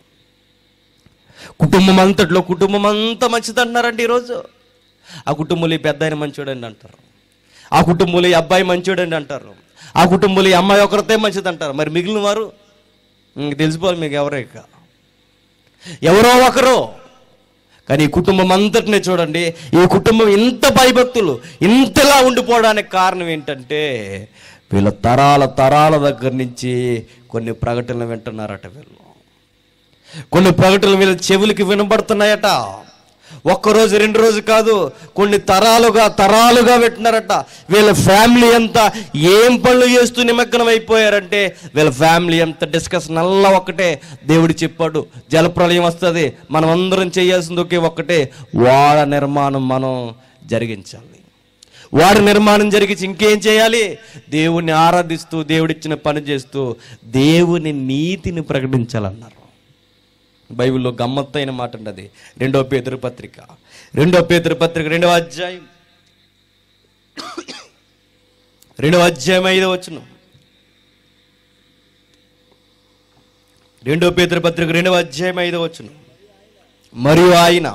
కుటుంబం అంతట్లో కుటుంబం అంతా మంచిది అంటున్నారండి ఈరోజు. ఆ కుటుంబంలో ఈ పెద్ద ఆయన మంచోడండి అంటారు, ఆ కుటుంబంలో ఈ అబ్బాయి మంచోడండి అంటారు, ఆ కుటుంబంలో ఈ అమ్మాయి ఒకరితే మంచిది అంటారు. మరి మిగిలిన వారు ఇంక తెలిసిపోవాలి మీకు ఎవరో, ఇక ఎవరో ఒకరు. కానీ ఈ కుటుంబం అంతటినే చూడండి, ఈ కుటుంబం ఇంత భయభక్తులు ఇంతలా ఉండిపోవడానికి కారణం ఏంటంటే వీళ్ళ తరాల తరాల దగ్గర నుంచి కొన్ని ప్రకటనలు వింటున్నారట. వీళ్ళు కొన్ని ప్రకటనలు వీళ్ళ చెవులకి వినబడుతున్నాయట. ఒక్కరోజు రెండు రోజు కాదు, కొన్ని తరాలుగా తరాలుగా పెట్టినారట. వీళ్ళ ఫ్యామిలీ అంతా ఏం పనులు చేస్తూ నిమగ్నం అయిపోయారంటే వీళ్ళ ఫ్యామిలీ అంతా డిస్కషన్ అల్లా ఒక్కటే. దేవుడు చెప్పాడు జలప్రలయం వస్తుంది, మనం అందరం చేయాల్సింది ఒకే ఒక్కటే, వాడ నిర్మాణం మనం జరిగించాలి. వాడి నిర్మాణం జరిగించి ఇంకేం చేయాలి? దేవుణ్ణి ఆరాధిస్తూ, దేవుడిచ్చిన పని చేస్తూ దేవుని నీతిని ప్రకటించాలన్నారు. బైబిల్లో గమ్మత్తైన మాట ఉన్నది. రెండో పేతురు పత్రిక రెండో పేతురు పత్రిక రెండవ అధ్యాయం రెండవ అధ్యాయం ఐదవ వచనం. రెండో పేతురు పత్రిక రెండవ అధ్యాయం ఐదవ వచనం. మరియు ఆయన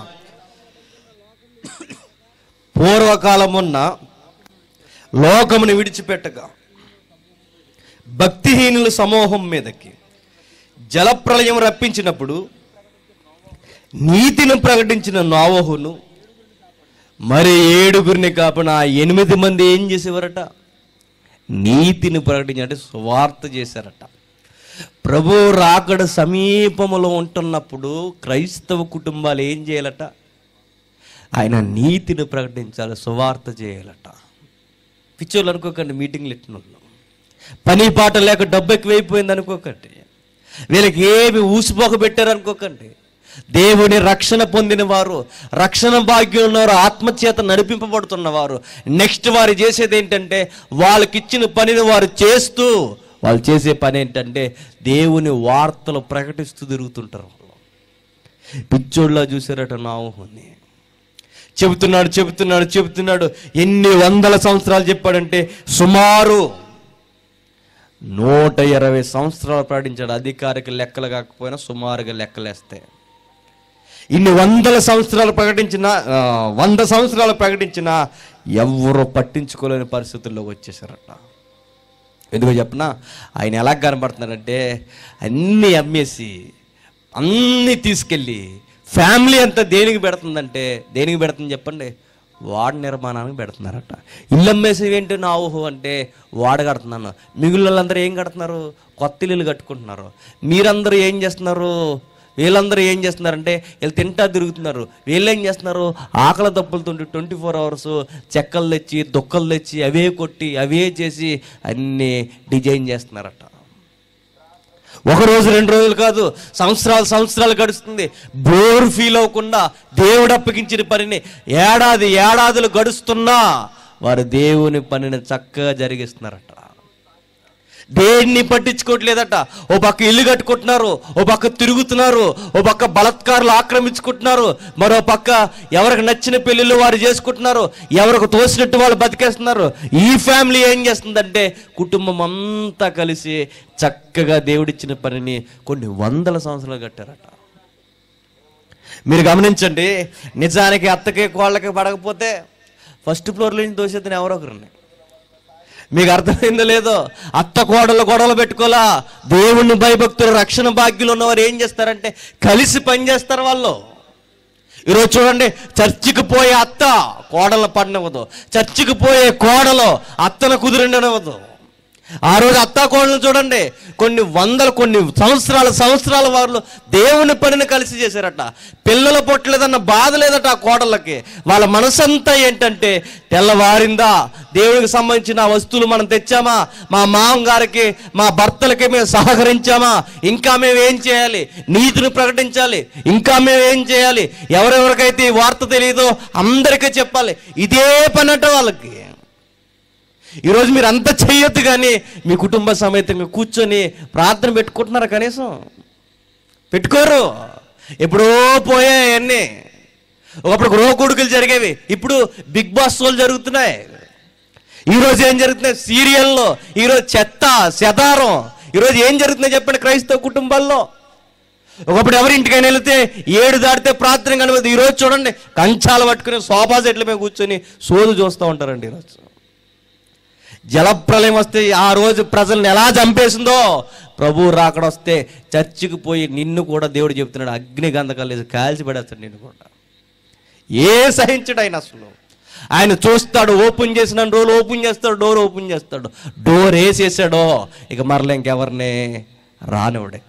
పూర్వకాలమున్న లోకమును విడిచిపెట్టగా భక్తిహీనుల సమూహం మీదకి జలప్రలయం రప్పించినప్పుడు నీతిని ప్రకటించిన నోవహును మరి ఏడుగురిని కాపున ఎనిమిది మంది ఏం చేసేవారట? నీతిని ప్రకటించారంటే సువార్త చేశారట. ప్రభు రాకడ సమీపంలో ఉంటున్నప్పుడు క్రైస్తవ కుటుంబాలు ఏం చేయాలట? ఆయన నీతిని ప్రకటించాలి, సువార్త చేయాలట. పిచ్చోళ్ళు అనుకోకండి, మీటింగ్లు ఎట్టినోళ్ళు, పని పాట లేక డబ్బు ఎక్కువైపోయింది అనుకోకండి, వీళ్ళకి ఏమి ఊసిపోక పెట్టారు అనుకోకండి. దేవుని రక్షణ పొందిన వారు, రక్షణ భాగ్యం ఉన్నవారు, ఆత్మచేత నడిపింపబడుతున్నవారు నెక్స్ట్ వారు చేసేది ఏంటంటే వాళ్ళకిచ్చిన పనిని వారు చేస్తూ, వాళ్ళు చేసే పని ఏంటంటే దేవుని వార్తలు ప్రకటిస్తూ తిరుగుతుంటారు. పిచ్చోళ్ళ చూసారట నోవహుని. చెబుతున్నాడు చెబుతున్నాడు చెబుతున్నాడు ఎన్ని వందల సంవత్సరాలు చెప్పాడంటే సుమారు నూట ఇరవై సంవత్సరాలు ప్రకటించాడు. అధికారిక లెక్కలు కాకపోయినా సుమారుగా లెక్కలేస్తే ఇన్ని వందల సంవత్సరాలు ప్రకటించిన వంద సంవత్సరాలు ప్రకటించిన ఎవరు పట్టించుకోలేని పరిస్థితుల్లోకి వచ్చేసారట. ఎందుకో చెప్పనా? ఆయన ఎలా కనబడుతున్నారంటే అన్నీ అమ్మేసి అన్నీ తీసుకెళ్ళి ఫ్యామిలీ అంతా దేనికి పెడుతుందంటే, దేనికి పెడుతుంది చెప్పండి? వాడ నిర్మాణానికి పెడుతున్నారట. ఇల్లు అమ్మేసి ఏంటి నోవహు అంటే వాడ కడుతున్నాను. మిగిలిన వాళ్ళందరూ ఏం కడుతున్నారు? కొత్త ఇల్లులు కట్టుకుంటున్నారు. మీరందరూ ఏం చేస్తున్నారు? వీళ్ళందరూ ఏం చేస్తున్నారంటే వీళ్ళు తింటా తిరుగుతున్నారు. వీళ్ళు ఏం చేస్తున్నారు? ఆకలి దప్పులతో ట్వంటీ ఫోర్ అవర్స్ చెక్కలు తెచ్చి దుక్కలు తెచ్చి అవే కొట్టి అవే చేసి అన్నీ డిజైన్ చేస్తున్నారట. ఒక రోజు రెండు రోజులు కాదు, సంవత్సరాలు సంవత్సరాలు గడుస్తుంది. బోర్ ఫీల్ అవ్వకుండా దేవుడు అప్పగించిన పనిని ఏడాది ఏడాదులు గడుస్తున్నా వారు దేవుని పనిని చక్కగా జరిగిస్తున్నారట. దేన్ని పట్టించుకోవట్లేదట. ఓ పక్క ఇల్లు కట్టుకుంటున్నారు, ఓ పక్క తిరుగుతున్నారు, ఓ పక్క బలత్కారులు ఆక్రమించుకుంటున్నారు, మరో పక్క ఎవరికి నచ్చిన పెళ్ళిళ్ళు వారు చేసుకుంటున్నారు, ఎవరికి తోసినట్టు వాళ్ళు బతికేస్తున్నారు. ఈ ఫ్యామిలీ ఏం చేస్తుందంటే కుటుంబం అంతా కలిసి చక్కగా దేవుడిచ్చిన పనిని కొన్ని వందల సంవత్సరాలు కట్టారట. మీరు గమనించండి, నిజానికి అత్తకి కోళ్ళకి పడకపోతే ఫస్ట్ ఫ్లోర్లో నుంచి తోసేద్దని ఎవరో ఒకరిని. మీకు అర్థమైందో లేదో, అత్త కోడలు గొడవలు పెట్టుకోలా. దేవుణ్ణి భయభక్తులు రక్షణ భాగ్యులు ఉన్నవారు ఏం చేస్తారంటే కలిసి పనిచేస్తారు వాళ్ళు. ఈరోజు చూడండి, చర్చికి పోయే అత్త కోడలు పడినవ్వదు, చర్చికి పోయే కోడలు అత్తను కుదిరిండనవ్వదు. ఆ రోజు అత్తా కోడలు చూడండి, కొన్ని వందల కొన్ని సంవత్సరాల సంవత్సరాల వారు దేవుని పనిని కలిసి చేశారట. పిల్లలు పుట్టలేదన్న బాధ లేదట ఆ కోడళ్ళకి. వాళ్ళ మనసంతా ఏంటంటే తెల్లవారిందా, దేవునికి సంబంధించిన వస్తువులు మనం తెచ్చామా, మా మామగారికి మా భర్తలకి మేము సహకరించామా, ఇంకా మేము ఏం చేయాలి, నీతిని ప్రకటించాలి, ఇంకా మేము ఏం చేయాలి, ఎవరెవరికైతే ఈ వార్త తెలియదో అందరికీ చెప్పాలి. ఇదే పని అట వాళ్ళకి. ఈరోజు మీరు అంతా చెయ్యొద్దు, కానీ మీ కుటుంబ సమేతంగా కూర్చొని ప్రార్థన పెట్టుకుంటున్నారా? కనీసం పెట్టుకోరు. ఎప్పుడో పోయాయి అన్నీ. ఒకప్పుడు గృహ కొడుకులు జరిగేవి, ఇప్పుడు బిగ్ బాస్ షోలు జరుగుతున్నాయి. ఈరోజు ఏం జరుగుతున్నాయి సీరియల్లో, ఈరోజు చెత్త చెదారం. ఈరోజు ఏం జరుగుతున్నాయి చెప్పండి క్రైస్తవ కుటుంబాల్లో. ఒకప్పుడు ఎవరింటికైనా వెళితే ఏడు దాటితే ప్రార్థన కనబడదు. ఈరోజు చూడండి, కంచాలు పట్టుకుని సోఫా సెట్ల మీద కూర్చొని సోదు చూస్తూ ఉంటారండి. ఈరోజు జలప్రలయం వస్తే ఆ రోజు ప్రజల్ని ఎలా చంపేసిందో, ప్రభువు రాకడ వస్తే చర్చికి పోయి నిన్ను కూడా దేవుడు చెప్తున్నాడు, అగ్ని గంధకాలు కాల్చి పడేస్తాడు నిన్ను కూడా. ఏ సహించడు ఆయన అసలు. ఆయన చూస్తాడు, ఓపెన్ చేసిన డోర్ ఓపెన్ చేస్తాడు, డోర్ ఓపెన్ చేస్తాడు. డోర్ వేసేసాడో ఇక మరలా ఇంకెవరిని రానివాడు.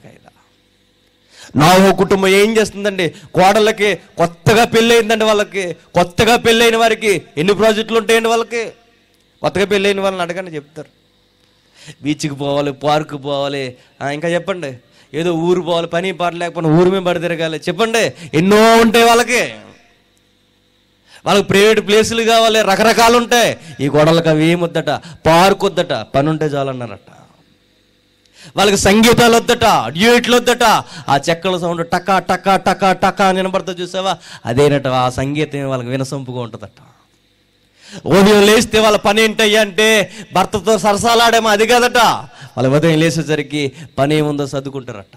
నోవహు కుటుంబం ఏం చేస్తుందండి, కోడళ్ళకి కొత్తగా పెళ్ళయిందండి. వాళ్ళకి కొత్తగా పెళ్ళైన వారికి ఎన్ని ప్రాజెక్టులు ఉంటాయండి వాళ్ళకి. కొత్తగా పెళ్ళైన వాళ్ళని అడగండి చెప్తారు. బీచ్కి పోవాలి, పార్కు పోవాలి, ఇంకా చెప్పండి ఏదో ఊరు పోవాలి, పని పాట లేకపోయినా ఊరి మీద పడి తిరగాలి, చెప్పండి ఎన్నో ఉంటాయి వాళ్ళకి. వాళ్ళకి ప్రైవేట్ ప్లేసులు కావాలి, రకరకాలు ఉంటాయి. ఈ గొడవలకు అవి ఏమొద్దట, పార్క్ వద్దట, పని ఉంటే చాలన్నారట. వాళ్ళకి సంగీతాలు వద్దట, డ్యూయట్లు వద్దట. ఆ చెక్కల సౌండ్ టకా టకా టకా టకా వినబడతా చూసావా, అదేనట. ఆ సంగీతం వాళ్ళకి వినసొంపుగా ఉంటుందట. ఉదయం లేస్తే వాళ్ళ పని ఏంటయ్యా అంటే భర్తతో సరసాలాడేమో అది కాదట. వాళ్ళ ఉదయం లేచేసరికి పని ఏముందో చదువుకుంటారట.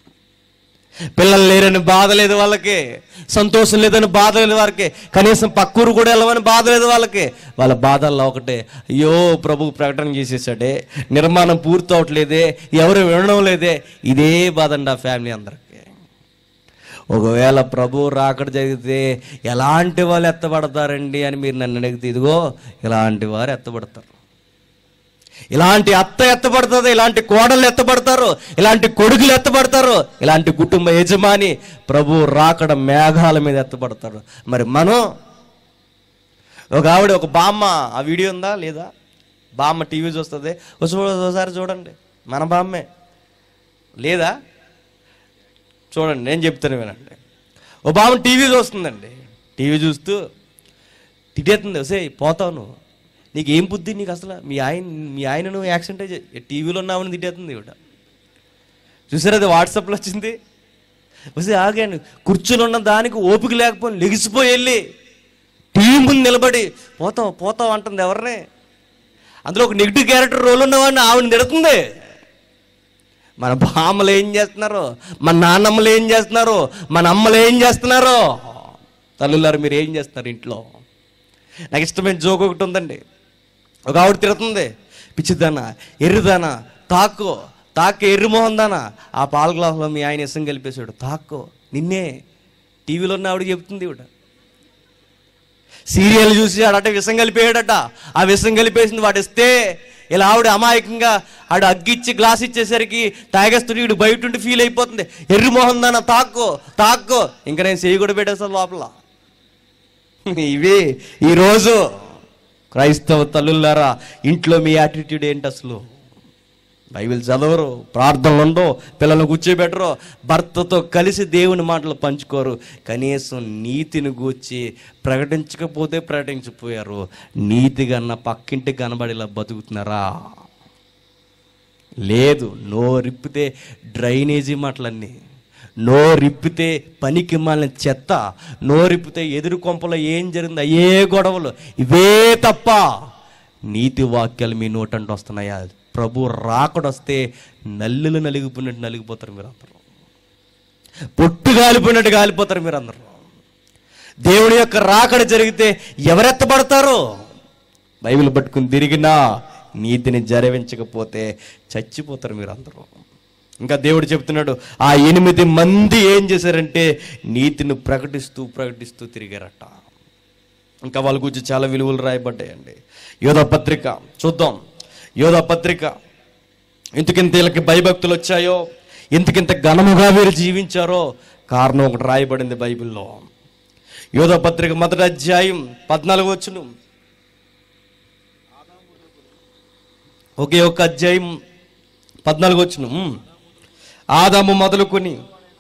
పిల్లలు లేరని బాధ లేదు వాళ్ళకి, సంతోషం లేదని బాధ లేదు వారికి, కనీసం పక్కూరు కూడా వెళ్ళమని బాధ లేదు వాళ్ళకి. వాళ్ళ బాధల్లో ఒకటే, అయ్యో ప్రభు ప్రకటన చేసేసాడే, నిర్మాణం పూర్తి అవట్లేదే, ఎవరు వినడం లేదే. ఇదే బాధ అండి ఆ ఫ్యామిలీ అందరికి. ఒకవేళ ప్రభు రాకడ జరిగితే ఎలాంటి వాళ్ళు ఎత్తబడతారండి అని మీరు నన్ను అడిగితే, ఇదిగో ఇలాంటి వారు ఎత్తబడతారు. ఇలాంటి అత్త ఎత్తబడుతుంది, ఇలాంటి కోడళ్ళు ఎత్తబడతారు, ఇలాంటి కొడుకులు ఎత్తబడతారు, ఇలాంటి కుటుంబ యజమాని ప్రభు రాకడ మేఘాల మీద ఎత్తబడతారు. మరి మనం ఒక ఆవిడ, ఒక బామ్మ, ఆ వీడియో ఉందా లేదా? బామ్మ టీవీ చూస్తుంది, ఒకసారి చూడండి, మన బామ్మే లేదా? చూడండి, నేను చెప్తాను వినండి. ఓ బామ్మ టీవీ చూస్తుందండి, టీవీ చూస్తూ తిట్టేస్తుంది, వసే పోతావు నువ్వు, నీకు ఏం బుద్ధి నీకు అసలు, మీ ఆయన మీ ఆయనను యాక్సిడెంట్ టీవీలో ఉన్నామని తిట్టేస్తుంది ఇవిడ. చూసారు, అది వాట్సాప్లో వచ్చింది. వసే ఆగాను, కూర్చుని ఉన్న దానికి ఓపిక లేకపోయి లెగిసిపోయి వెళ్ళి టీవీ ముందు నిలబడి పోతావు పోతావు అంటుంది ఎవరిని. అందులో ఒక నెగిటివ్ క్యారెక్టర్ రోల్ ఉన్నవాడిని ఆవిడని తిడుతుంది. మన బామ్మలు ఏం చేస్తున్నారు, మన నాన్నమ్మలు ఏం చేస్తున్నారు, మన అమ్మలు ఏం చేస్తున్నారు, తల్లులారు మీరు ఏం చేస్తున్నారు ఇంట్లో? నాకు ఇష్టమైన జోక్ ఒకటి ఉందండి. ఒక ఆవిడ తిడుతుంది, పిచ్చిదానా, ఎర్రిదానా, తాకో తాకు ఎర్రిమోహన్ దానా, ఆ పాల గ్లాసులో మీ ఆయన ఇసం కలిపేశాడు, తాకో నిన్నే. టీవీలో ఉన్న ఆవిడ చెప్తుంది ఇవిడ. సీరియల్ చూసి ఆడట విషం కలిపేయడట, ఆ విషం కలిపేసింది వాడిస్తే ఇలా ఆవిడ అమాయకంగా ఆడు అగ్గిచ్చి గ్లాస్ ఇచ్చేసరికి తాగేస్తుడు వీడు బయట ఉండి ఫీల్ అయిపోతుంది, ఎర్రి మోహన్ దానా తాక్కో తాక్కో, ఇంకా నేను చేయి కూడా పెట్టేస్తాను లోపల. ఇవి ఈరోజు క్రైస్తవ తల్లులారా, ఇంట్లో మీ యాటిట్యూడ్ ఏంటి అసలు? బైబిల్ చదవరు, ప్రార్థనలు ఉండవు, పిల్లలను కూర్చోబెట్టరు, భర్తతో కలిసి దేవుని మాటలు పంచుకోరు, కనీసం నీతిని గూర్చి ప్రకటించకపోతే ప్రకటించిపోయారు, నీతిగా నా పక్కింటి కనబడేలా బతుకుతున్నారా? లేదు. నోరిప్పితే డ్రైనేజీ మాటలన్నీ, నోరిప్పితే పనికి మాలిన చెత్త, నోరిప్పితే ఎదురు కొంపలో ఏం జరిగింది అయ్యే గొడవలు, ఇవే తప్ప నీతి వాక్యాలు మీ నోటంటూ వస్తున్నాయా? ప్రభు రాకడొస్తే నల్లులు నలిగిపోయినట్టు నలిగిపోతారు మీరు అందరూ, పొట్టు గాలిపోయినట్టు గాలిపోతారు మీరు అందరూ. దేవుని యొక్క రాకడ జరిగితే ఎవరెత్తబడతారు? బైబిల్ పట్టుకుని తిరిగినా నీతిని జరివించకపోతే చచ్చిపోతారు మీరు అందరూ. ఇంకా దేవుడు చెప్తున్నాడు, ఆ ఎనిమిది మంది ఏం చేశారంటే నీతిని ప్రకటిస్తూ ప్రకటిస్తూ తిరిగారట. ఇంకా వాళ్ళ గురించి చాలా విలువలు రాయబడ్డాయండి. యోధా పత్రిక చూద్దాం. యోధా పత్రిక, ఇంతకింత వీళ్ళకి భయభక్తులు వచ్చాయో, ఇంతకింత ఘనముగా వీరు జీవించారో కారణం ఒకటి రాయబడింది బైబిల్లో. యోధా పత్రిక మొదటి అధ్యాయం పద్నాలుగు వచనం, ఒకే ఒక్క అధ్యాయం పద్నాలుగు వచనం. ఆదాము మొదలుకొని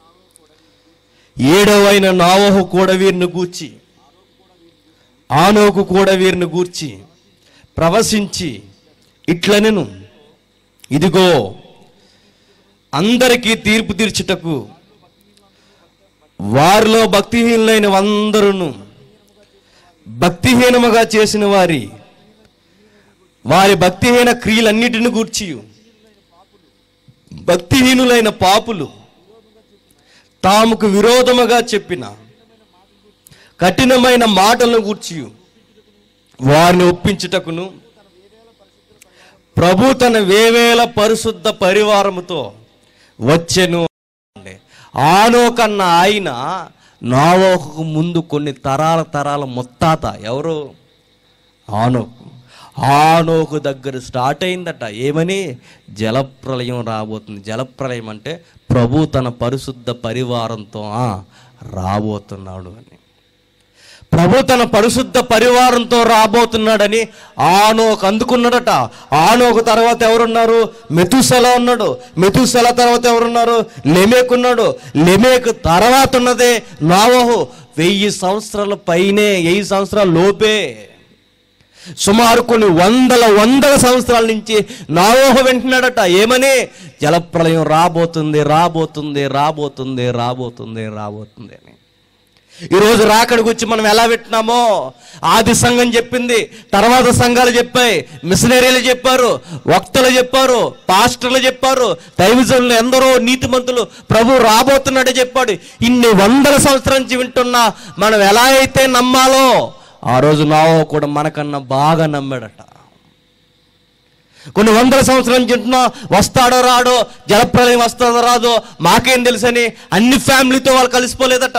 ఏడవైన నోవహు కూడా వీరిని గూర్చి, ఆనోకు కూడా వీరిని గూర్చి ప్రవశించి ఇట్లనెను, ఇదిగో అందరికీ తీర్పు తీర్చుటకు వారిలో భక్తిహీనులైన అందరూ భక్తిహీనముగా చేసిన వారి వారి భక్తిహీన క్రియలన్నిటిని గూర్చి భక్తిహీనులైన పాపులు తాముకు విరోధముగా చెప్పిన కఠినమైన మాటలను గూర్చి వారిని ఒప్పించుటకును ప్రభు తన వేవేల పరిశుద్ధ పరివారముతో వచ్చెను. ఆనోకన్న ఆయన నోవహుకు ముందు కొన్ని తరాల తరాల ముత్తాత. ఎవరు? ఆనోకు. ఆనోకు దగ్గర స్టార్ట్ అయిందట. ఏమని? జలప్రలయం రాబోతుంది. జలప్రలయం అంటే ప్రభు తన పరిశుద్ధ పరివారంతో రాబోతున్నాడు అని. ప్రభు తన పరిశుద్ధ పరివారంతో రాబోతున్నాడని ఆనోకు అందుకున్నాడట. ఆనోకు తర్వాత ఎవరున్నారు? మెతుసెల ఉన్నాడు. మెతుసెల తర్వాత ఎవరున్నారు? లెమేకు ఉన్నాడు. లెమేకు తర్వాత ఉన్నదే నోవహు. వెయ్యి సంవత్సరాల పైనే, వెయ్యి సంవత్సరాల లోపే, సుమారు కొన్ని వందల వందల సంవత్సరాల నుంచి నోవహు వింటున్నాడట. ఏమని? జలప్రలయం రాబోతుంది రాబోతుంది రాబోతుంది రాబోతుంది రాబోతుంది అని. ఈరోజు రాకడ గురించి మనం ఎలా వింటున్నామో, ఆది సంఘం చెప్పింది, తర్వాత సంఘాలు చెప్పాయి, మిషనరీలు చెప్పారు, వక్తలు చెప్పారు, పాస్టర్లు చెప్పారు, దైవజనులు ఎందరో నీతిమంతులు ప్రభు రాబోతున్నాడే చెప్పాడు. ఇన్ని వందల సంవత్సరాల నుంచి వింటున్నా మనం ఎలా అయితే నమ్మాలో ఆ రోజు నోవహు కూడా మనకన్నా బాగా నమ్మాడట. కొన్ని వందల సంవత్సరాల నుంచి వింటున్నా, వస్తాడో రాడో, జలప్రలయం వస్తాడో రాదో మాకేం తెలుసని అన్ని ఫ్యామిలీతో వాళ్ళు కలిసిపోలేదట.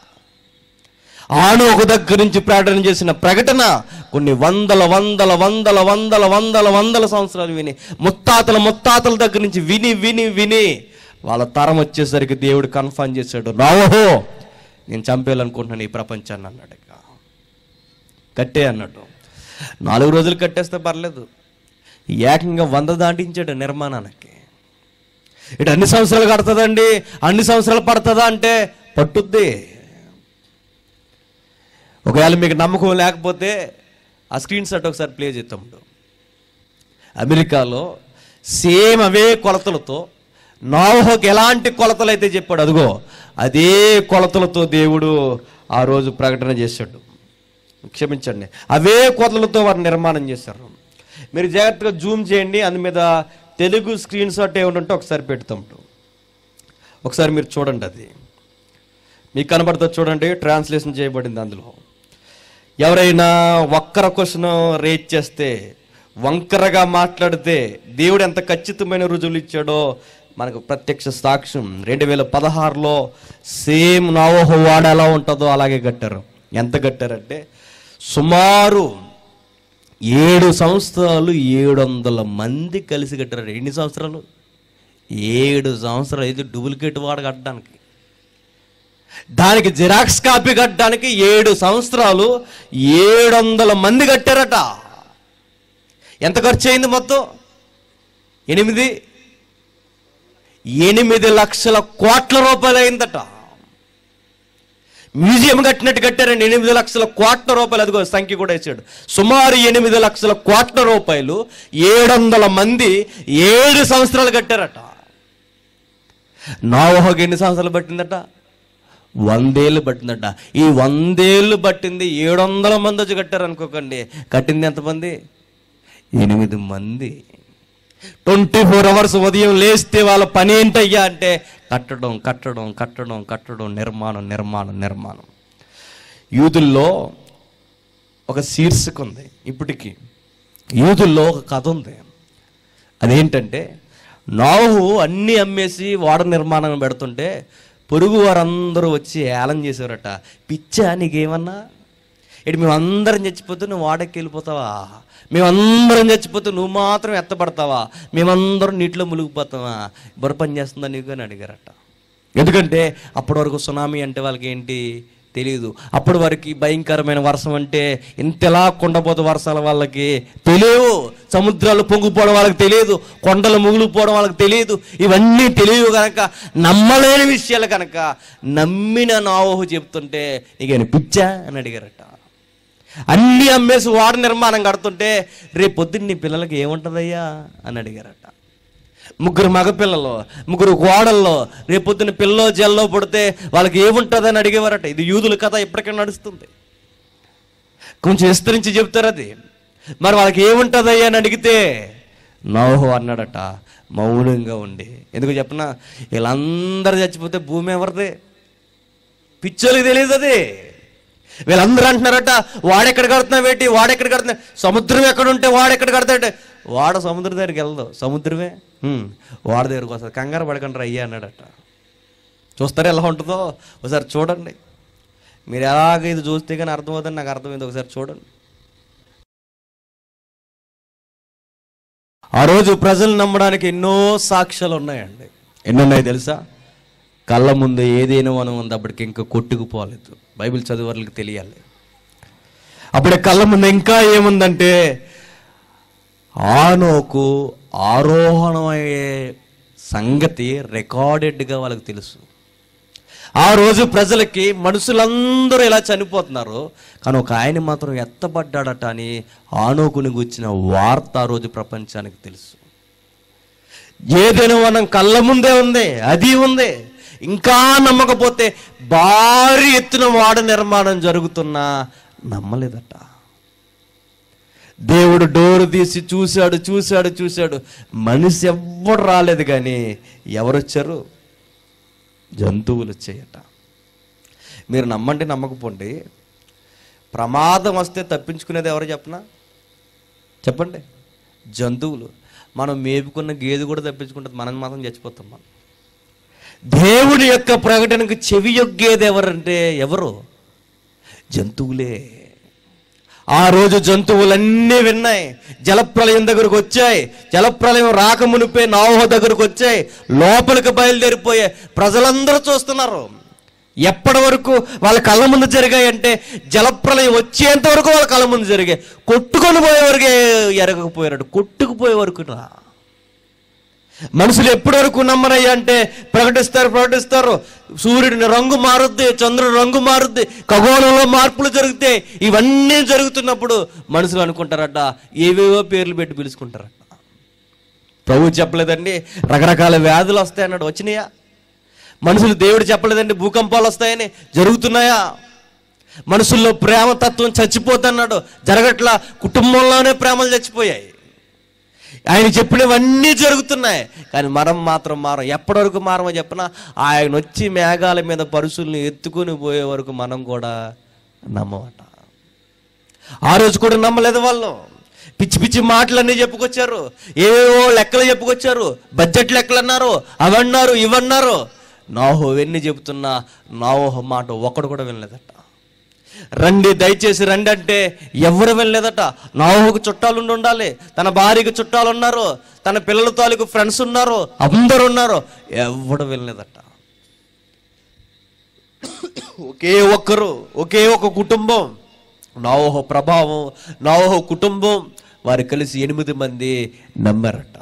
ఆనోకు దగ్గర నుంచి ప్రకటన చేసిన ప్రకటన కొన్ని వందల వందల వందల వందల వందల వందల సంవత్సరాలు విని, ముత్తాతల ముత్తాతల దగ్గర నుంచి విని విని విని వాళ్ళ తరం వచ్చేసరికి దేవుడు కన్ఫర్మ్ చేశాడు, నోవహు నేను చంపేయాలనుకుంటున్నాను ఈ ప్రపంచాన్ని అన్నాడు. ఇక కట్టే అన్నట్టు. నాలుగు రోజులు కట్టేస్తే పర్లేదు, ఏకంగా వంద దాటించాడు నిర్మాణానికి. ఇటు అన్ని సంవత్సరాలు కడుతుందండి, అన్ని సంవత్సరాలు పడుతుందా అంటే పట్టుద్ది. ఒకవేళ మీకు నమ్మకం లేకపోతే ఆ స్క్రీన్ షాట్ ఒకసారి ప్లే చేద్దాం. అమెరికాలో సేమ్ అవే కొలతలతో నోవహుకి ఎలాంటి కొలతలు అయితే చెప్పాడు, అదిగో అదే కొలతలతో దేవుడు ఆ రోజు ప్రకటన చేశాడు. క్షమించండి, అవే కొలతలతో వారు నిర్మాణం చేశారు. మీరు జాగ్రత్తగా జూమ్ చేయండి, అందు మీద తెలుగు స్క్రీన్ షాట్ ఏమంటే ఒకసారి పెడతాం. ఒకసారి మీరు చూడండి, అది మీకు కనబడుతుంది చూడండి, ట్రాన్స్లేషన్ చేయబడింది. అందులో ఎవరైనా ఒక్కర క్వశ్చన్ రేట్ చేస్తే, వంకరగా మాట్లాడితే దేవుడు ఎంత ఖచ్చితమైన రుజువులు ఇచ్చాడో మనకు ప్రత్యక్ష సాక్ష్యం. రెండు వేల పదహారులో సేమ్ నోవహు వాడ ఎలా ఉంటుందో అలాగే కట్టారు. ఎంత కట్టారంటే సుమారు ఏడు సంవత్సరాలు ఏడు వందల మంది కలిసి కట్టారు. ఎన్ని సంవత్సరాలు? ఏడు సంవత్సరాలు. ఇది డూప్లికేట్ వాడ కట్టడానికి, దానికి జిరాక్స్ కాపీ కట్టడానికి ఏడు సంవత్సరాలు ఏడు వందల మంది కట్టారట. ఎంత ఖర్చు అయింది మొత్తం? ఎనిమిది ఎనిమిది లక్షల కోట్ల రూపాయలు అయిందట. మ్యూజియం కట్టినట్టు కట్టారండి. ఎనిమిది లక్షల కోట్ల రూపాయలు, అదిగో సంఖ్య కూడా ఇచ్చాడు. సుమారు ఎనిమిది లక్షల కోట్ల రూపాయలు ఏడు వందల మంది ఏడు సంవత్సరాలు కట్టారట. నోవహుకు ఎన్ని సంవత్సరాలు పట్టిందట? వందేళ్ళు పట్టిందట. ఈ వందేళ్ళు పట్టింది ఏడు వందల మంది వచ్చి కట్టారు అనుకోకండి. కట్టింది ఎంతమంది? ఎనిమిది మంది. ట్వంటీ ఫోర్ అవర్స్ ఉదయం లేస్తే వాళ్ళ పని ఏంటయ్యా అంటే కట్టడం కట్టడం కట్టడం కట్టడం నిర్మాణం నిర్మాణం నిర్మాణం. యూదుల్లో ఒక శీర్షిక ఉంది ఇప్పటికీ. యూదుల్లో ఒక కథ ఉంది. అదేంటంటే, నోవహు అన్నీ అమ్మేసి ఓడ నిర్మాణం పెడుతుంటే పొరుగు వారందరూ వచ్చి ఏలం చేసేవారట. పిచ్చా నీకేమన్నా? ఇటు మేమందరం చచ్చిపోతే నువ్వు ఓడకి వెళ్ళిపోతావా? మేమందరం చచ్చిపోతే నువ్వు మాత్రం ఎత్తపడతావా? మేమందరం నీటిలో మునిగిపోతావా? బుర్ర పని చేస్తుందా నీకు అని అడిగారట. ఎందుకంటే అప్పటి వరకు సునామీ అంటే వాళ్ళకి ఏంటి తెలియదు. అప్పటి వరకు భయంకరమైన వర్షం అంటే ఇంతలా కొండపోత వర్షాల వాళ్ళకి తెలియవు. సముద్రాలు పొంగిపోవడం వాళ్ళకి తెలియదు. కొండలు ముగిలిపోవడం వాళ్ళకి తెలియదు. ఇవన్నీ తెలియవు కనుక, నమ్మలేని విషయాలు కనుక నమ్మిన నోవహు చెప్తుంటే నీకేమైనా పిచ్చా అని అడిగారట. అన్నీ అమ్మేసి వాడ నిర్మాణం కడుతుంటే రేపు పొద్దున్న నీ పిల్లలకి ఏముంటుందయ్యా అని అడిగారట. ముగ్గురు మగపిల్లలు, ముగ్గురు కోడల్లో రేపు పొద్దున్న పిల్లో జల్లో పడితే వాళ్ళకి ఏముంటుందని అడిగేవారట. ఇది యూదుల కథ ఇప్పటికే నడుస్తుంది. కొంచెం విస్తరించి చెప్తారు అది. మరి వాళ్ళకి ఏముంటుందయ్యా అని అడిగితే నోవహు అన్నాడట మౌనంగా ఉండి. ఎందుకు చెప్పనా? వీళ్ళందరూ చచ్చిపోతే భూమి ఎవరిదే? పిచ్చోళ్ళకి తెలియదు అది. వీళ్ళందరూ అంటున్నారట, వాడెక్కడ కడుతున్నావు ఏంటి, వాడెక్కడ కడుతున్నా, సముద్రం ఎక్కడ ఉంటే వాడెక్కడ కడతాడంటే, వాడ సముద్రం దగ్గరికి వెళ్దాం, సముద్రమే వాడ దగ్గరికి వస్తుంది, కంగారు పడకండి అయ్యా అన్నాడట. చూస్తారా ఎలా ఉంటుందో? ఒకసారి చూడండి. మీరు ఎలాగ ఇది చూస్తే కానీ అర్థమవుతుంది, నాకు అర్థమైంది. ఒకసారి చూడండి. ఆ రోజు ప్రజలు నమ్మడానికి ఎన్నో సాక్ష్యాలు ఉన్నాయండి. ఎన్నున్నాయి తెలుసా? కళ్ళ ముందు ఏదైనా మనం ఉంది, అప్పటికి ఇంకా కొట్టుకుపోలేదు. బైబిల్ చదివే వాళ్ళకి తెలియాలి. అప్పుడే కళ్ళ ముందు ఇంకా ఏముందంటే, ఆనోకు ఆరోహణమయ్యే సంగతి రికార్డెడ్గా వాళ్ళకి తెలుసు. ఆ రోజు ప్రజలకి మనుషులందరూ ఇలా చనిపోతున్నారు, కానీ ఒక ఆయన మాత్రం ఎత్తబడ్డాడట అని ఆనోకుని గురించిన వార్త ఆ రోజు ప్రపంచానికి తెలుసు. ఏదైనా మనం కళ్ళ ముందే ఉంది, అది ఉంది. ఇంకా నమ్మకపోతే భారీ ఎత్తున వాడ నిర్మాణం జరుగుతున్నా నమ్మలేదట. దేవుడు డోరు తీసి చూశాడు చూశాడు చూశాడు మనిషి ఎవ్వడు రాలేదు. కానీ ఎవరు వచ్చారు? జంతువులు వచ్చాయట. మీరు నమ్మండి నమ్మకపోండి, ప్రమాదం వస్తే తప్పించుకునేది ఎవరు చెప్పనా? చెప్పండి. జంతువులు. మనం మేపుకున్న గేదె కూడా తప్పించుకుంటుంది, మనం మాత్రం చచ్చిపోతాం. మనం దేవుని యొక్క ప్రకటనకు చెవి యొగ్గేది ఎవరంటే ఎవరు? జంతువులే. ఆ రోజు జంతువులన్నీ విన్నాయి. జలప్రలయం దగ్గరకు వచ్చాయి. జలప్రలయం రాకమునిపే నోవహు దగ్గరకు వచ్చాయి. లోపలికి బయలుదేరిపోయాయి. ప్రజలందరూ చూస్తున్నారు. ఎప్పటి వరకు వాళ్ళ కళ్ళ ముందు జరిగాయంటే, జలప్రలయం వచ్చేంత వరకు వాళ్ళ కళ్ళ ముందు జరిగాయి. కొట్టుకొని పోయే వరకే ఎరగకపోయారు. కొట్టుకుపోయే వరకు రా. మనుషులు ఎప్పటి వరకు నమ్మరయ్యా అంటే, ప్రకటిస్తారు ప్రకటిస్తారు సూర్యుడిని రంగు మారుద్ది, చంద్రుడి రంగు మారుద్ది, ఖగోళంలో మార్పులు జరుగుతాయి. ఇవన్నీ జరుగుతున్నప్పుడు మనుషులు అనుకుంటారట, ఏవేవో పేర్లు పెట్టి పిలుచుకుంటారట. ప్రభు చెప్పలేదండి రకరకాల వ్యాధులు వస్తాయన్నాడు, వచ్చినాయా? మనుషులు దేవుడు చెప్పలేదండి భూకంపాలు వస్తాయని, జరుగుతున్నాయా? మనుషుల్లో ప్రేమ తత్వం చచ్చిపోతున్నాడు, జరగట్లా. కుటుంబంలోనే ప్రేమలు చచ్చిపోయాయి. ఆయన చెప్పినవన్నీ జరుగుతున్నాయి, కానీ మనం మాత్రం మారం. ఎప్పటి వరకు మారమో చెప్పినా, ఆయన వచ్చి మేఘాల మీద పరుషుల్ని ఎత్తుకుని పోయే వరకు మనం కూడా నమ్మవట. ఆ రోజు కూడా నమ్మలేదు వాళ్ళు. పిచ్చి పిచ్చి మాటలన్నీ చెప్పుకొచ్చారు, ఏవేవో లెక్కలు చెప్పుకొచ్చారు, బడ్జెట్ లెక్కలు అన్నారు, అవన్నారు ఇవన్నారు. నోవహు ఎన్ని చెబుతున్నా నోవహు మాట ఒకడు కూడా వినలేదట. రండి దయచేసి రండి అంటే ఎవరు వెళ్ళలేదట. నోవహుకు చుట్టాలు ఉండి ఉండాలి, తన భార్యకు చుట్టాలు ఉన్నారు, తన పిల్లల తాలూకు ఫ్రెండ్స్ ఉన్నారు, అందరు ఉన్నారు, ఎవడు వెళ్ళలేదట. ఒకే ఒక్కరు, ఒకే ఒక కుటుంబం, నోవహు ప్రభావం, నోవహు కుటుంబం, వారు కలిసి ఎనిమిది మంది నమ్మారట.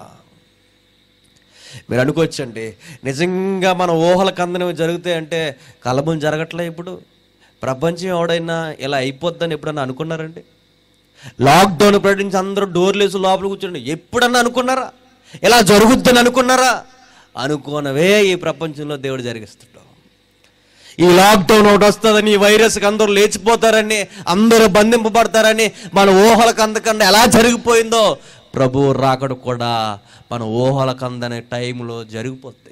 మీరు అనుకోవచ్చండి, నిజంగా మన ఊహల కందనవి జరుగుతాయంటే కలబం జరగట్లే. ఇప్పుడు ప్రపంచం ఎవడైనా ఇలా అయిపోద్దని ఎప్పుడన్నా అనుకున్నారండి? లాక్డౌన్ ప్రకటించి అందరూ డోర్లు వేసి లోపల కూర్చోండి ఎప్పుడన్నా అనుకున్నారా? ఇలా జరుగుద్దని అనుకున్నారా? అనుకోనవే ఈ ప్రపంచంలో దేవుడు జరిగిస్తాడు. ఈ లాక్డౌన్ ఒకటి వస్తుందని, ఈ వైరస్కి అందరూ లేచిపోతారని, అందరూ బంధింపబడతారని మన ఊహలకు అందకుండా ఎలా జరిగిపోయిందో ప్రభువు రాకడ కూడా మన ఊహలకు అందనే టైంలో జరిగిపోతాయి.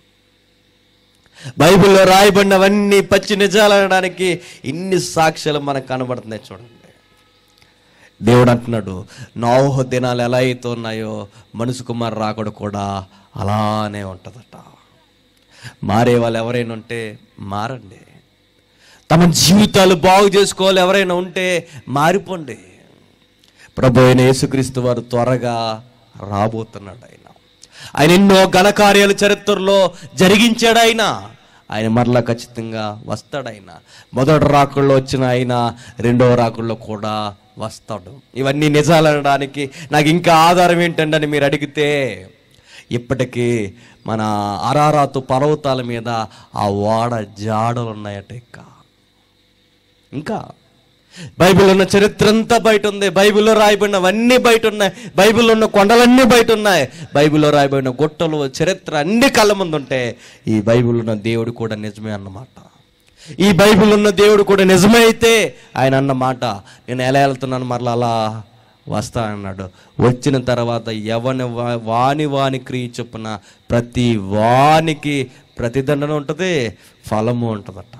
బైబిల్లో రాయబడినవన్నీ పచ్చి నిజాలు అనడానికి ఇన్ని సాక్ష్యాలు మనకు కనబడుతున్నాయి. చూడండి, దేవుడు అంటున్నాడు, నోవహు దినాలు ఎలా అయితే ఉన్నాయో మనుషు కుమారు రాకడ కూడా అలానే ఉంటుందట. మారే వాళ్ళు ఎవరైనా ఉంటే మారండి. తమ జీవితాలు బాగు చేసుకోవాలి ఎవరైనా ఉంటే మారిపోండి. ప్రభు అయిన యేసుక్రీస్తు వారు త్వరగా రాబోతున్నాడు. ఆయన ఆయన ఎన్నో ఘనకార్యాలు చరిత్రలో జరిగించాడు. ఆయన ఆయన మరలా ఖచ్చితంగా వస్తాడు. ఆయన మొదటి రాకుల్లో వచ్చిన ఆయన రెండవ రాకుల్లో కూడా వస్తాడు. ఇవన్నీ నిజాలు అనడానికి నాకు ఇంకా ఆధారం ఏంటండి అని మీరు అడిగితే, ఇప్పటికీ మన అరారాతు పర్వతాల మీద ఆ ఓడ జాడలు ఉన్నాయట. ఇంకా ఇంకా బైబిల్లో ఉన్న చరిత్ర అంతా బయట ఉంది. బైబిల్లో రాయబడినవన్నీ బయట ఉన్నాయి. బైబిల్లో ఉన్న కొండలన్నీ బయట ఉన్నాయి. బైబిల్లో రాయబడిన గుట్టలు, చరిత్ర అన్ని కళ్ళ ముందు ఉంటే ఈ బైబిల్లో ఉన్న దేవుడు కూడా నిజమే అన్నమాట. ఈ బైబిల్ ఉన్న దేవుడు కూడా నిజమే అయితే ఆయన అన్న మాట, నేను ఎలా వెళ్తున్నాను మరలా అలా వస్తా అన్నాడు. వచ్చిన తర్వాత ఎవని వాని వాని క్రియ చొప్పున ప్రతి వానికి ప్రతిదండన ఉంటుంది, ఫలము ఉంటుందట.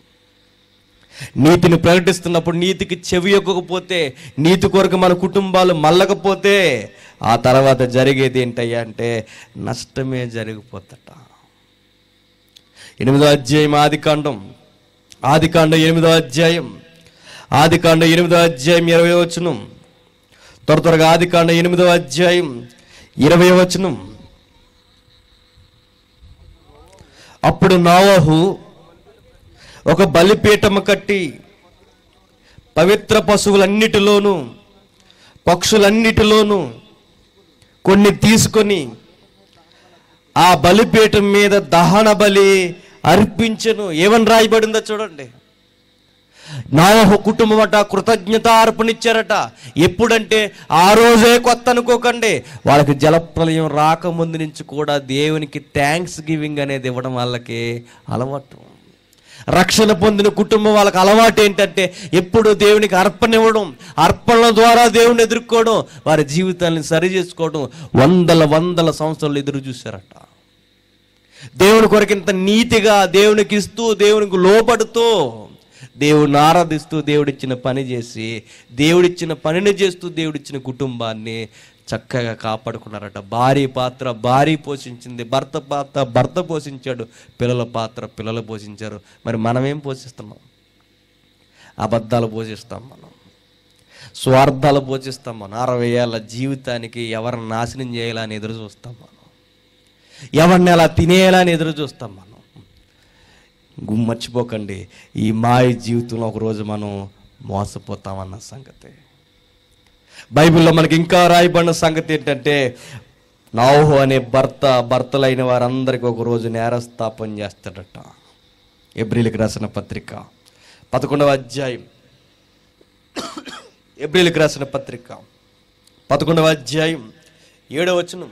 నీతిని ప్రకటిస్తున్నప్పుడు నీతికి చెవి ఎక్కకపోతే, నీతి కొరకు మన కుటుంబాలు మళ్ళకపోతే ఆ తర్వాత జరిగేది ఏంటయ్యా అంటే నష్టమే జరిగిపోతట. ఎనిమిదో అధ్యాయం ఆది కాండం ఆది కాండం ఎనిమిదో అధ్యాయం ఆది కాండం ఎనిమిదో అధ్యాయం ఇరవై వచనం త్వర త్వరగా ఆది కాండం ఎనిమిదో అధ్యాయం ఇరవై వచనం. అప్పుడు నోవహు ఒక బలిపీఠము కట్టి పవిత్ర పశువులన్నిటిలోనూ పక్షులన్నిటిలోనూ కొన్ని తీసుకొని ఆ బలిపీఠం మీద దహన బలి అర్పించెను. ఏమని రాయబడిందో చూడండి. నోవహు కుటుంబం అట కృతజ్ఞత అర్పణిచ్చారట. ఎప్పుడంటే ఆ రోజే కొత్త అనుకోకండి, వాళ్ళకి జలప్రలయం రాకముందు నుంచి కూడా దేవునికి థ్యాంక్స్ గివింగ్ అనేది ఇవ్వడం వాళ్ళకి అలవాటు. రక్షణ పొందిన కుటుంబం వాళ్ళకి అలవాటు ఏంటంటే ఎప్పుడు దేవునికి అర్పణ ఇవ్వడం, అర్పణల ద్వారా దేవుని ఎదుర్కోవడం, వారి జీవితాన్ని సరి చేసుకోవడం. వందల వందల సంవత్సరాలు ఎదురు చూశారట. దేవుని కొరకు ఇంత నీతిగా దేవునికి ఇస్తూ, దేవునికి లోపడుతూ, దేవుడిని ఆరాధిస్తూ, దేవుడిచ్చిన పని చేసి, దేవుడిచ్చిన పనిని చేస్తూ, దేవుడిచ్చిన కుటుంబాన్ని చక్కగా కాపాడుకున్నారట. భార్య పాత్ర భార్య పోషించింది, భర్త పాత్ర భర్త పోషించాడు, పిల్లల పాత్ర పిల్లలు పోషించారు. మరి మనం ఏం పోషిస్తున్నాం? అబద్ధాలు పోషిస్తాం, మనం స్వార్థాలు పోషిస్తాం. మనం అరవై ఏళ్ళ జీవితానికి ఎవరిని నాశనం చేయాలని ఎదురు చూస్తాం, మనం ఎవరిని ఎలా తినేయాలని ఎదురు చూస్తాం. మనం మర్చిపోకండి, ఈ మాయ జీవితంలో ఒకరోజు మనం మోసపోతామన్న సంగతి. బైబిల్లో మనకి ఇంకా రాయబడిన సంగతి ఏంటంటే, నోవహు అనే భర్త భర్తలైన వారందరికీ ఒకరోజు నేరస్థాపన చేస్తాడట. ఎబ్రీలకు రాసిన పత్రిక పదకొండవ అధ్యాయం ఎబ్రీలకు రాసిన పత్రిక పదకొండవ అధ్యాయం ఏడవ వచనం.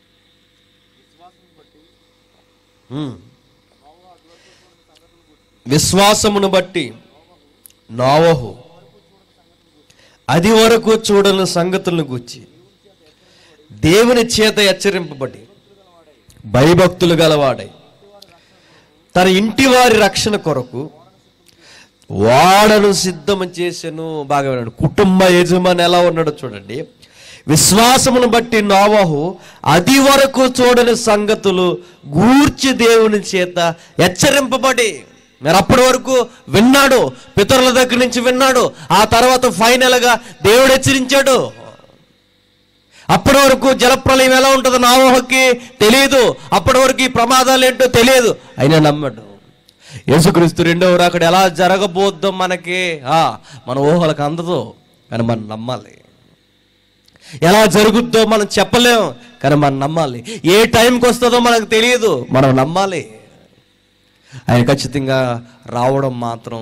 విశ్వాసమును బట్టి నోవహు అది వరకు చూడని సంగతులను గూర్చి దేవుని చేత హెచ్చరింపబడి భయభక్తులు గలవాడై తన ఇంటి వారి రక్షణ కొరకు వాడను సిద్ధం చేసెను. బాగా విన్నాడు. కుటుంబ యజమాని ఎలా ఉన్నాడో చూడండి. విశ్వాసమును బట్టి నోవహు అది వరకు చూడని సంగతులు గూర్చి దేవుని చేత హెచ్చరింపబడి, మరి అప్పటి వరకు విన్నాడు, పితరుల దగ్గర నుంచి విన్నాడు. ఆ తర్వాత ఫైనల్గా దేవుడు హెచ్చరించాడు. అప్పటి వరకు జలప్రలయం ఎలా ఉంటుందో నోవహుకి తెలియదు, అప్పటి వరకు ఈ ప్రమాదాలు ఏంటో తెలియదు. అయినా నమ్మాడు. యేసుక్రీస్తు రెండవ రాకడ ఎలా జరగబోద్దో మనకి మన ఊహలకు అందదు, కానీ మనం నమ్మాలి. ఎలా జరుగుద్దో మనం చెప్పలేం, కానీ మనం నమ్మాలి. ఏ టైంకి వస్తుందో మనకు తెలియదు, మనం నమ్మాలి. ఆయన ఖచ్చితంగా రావడం మాత్రం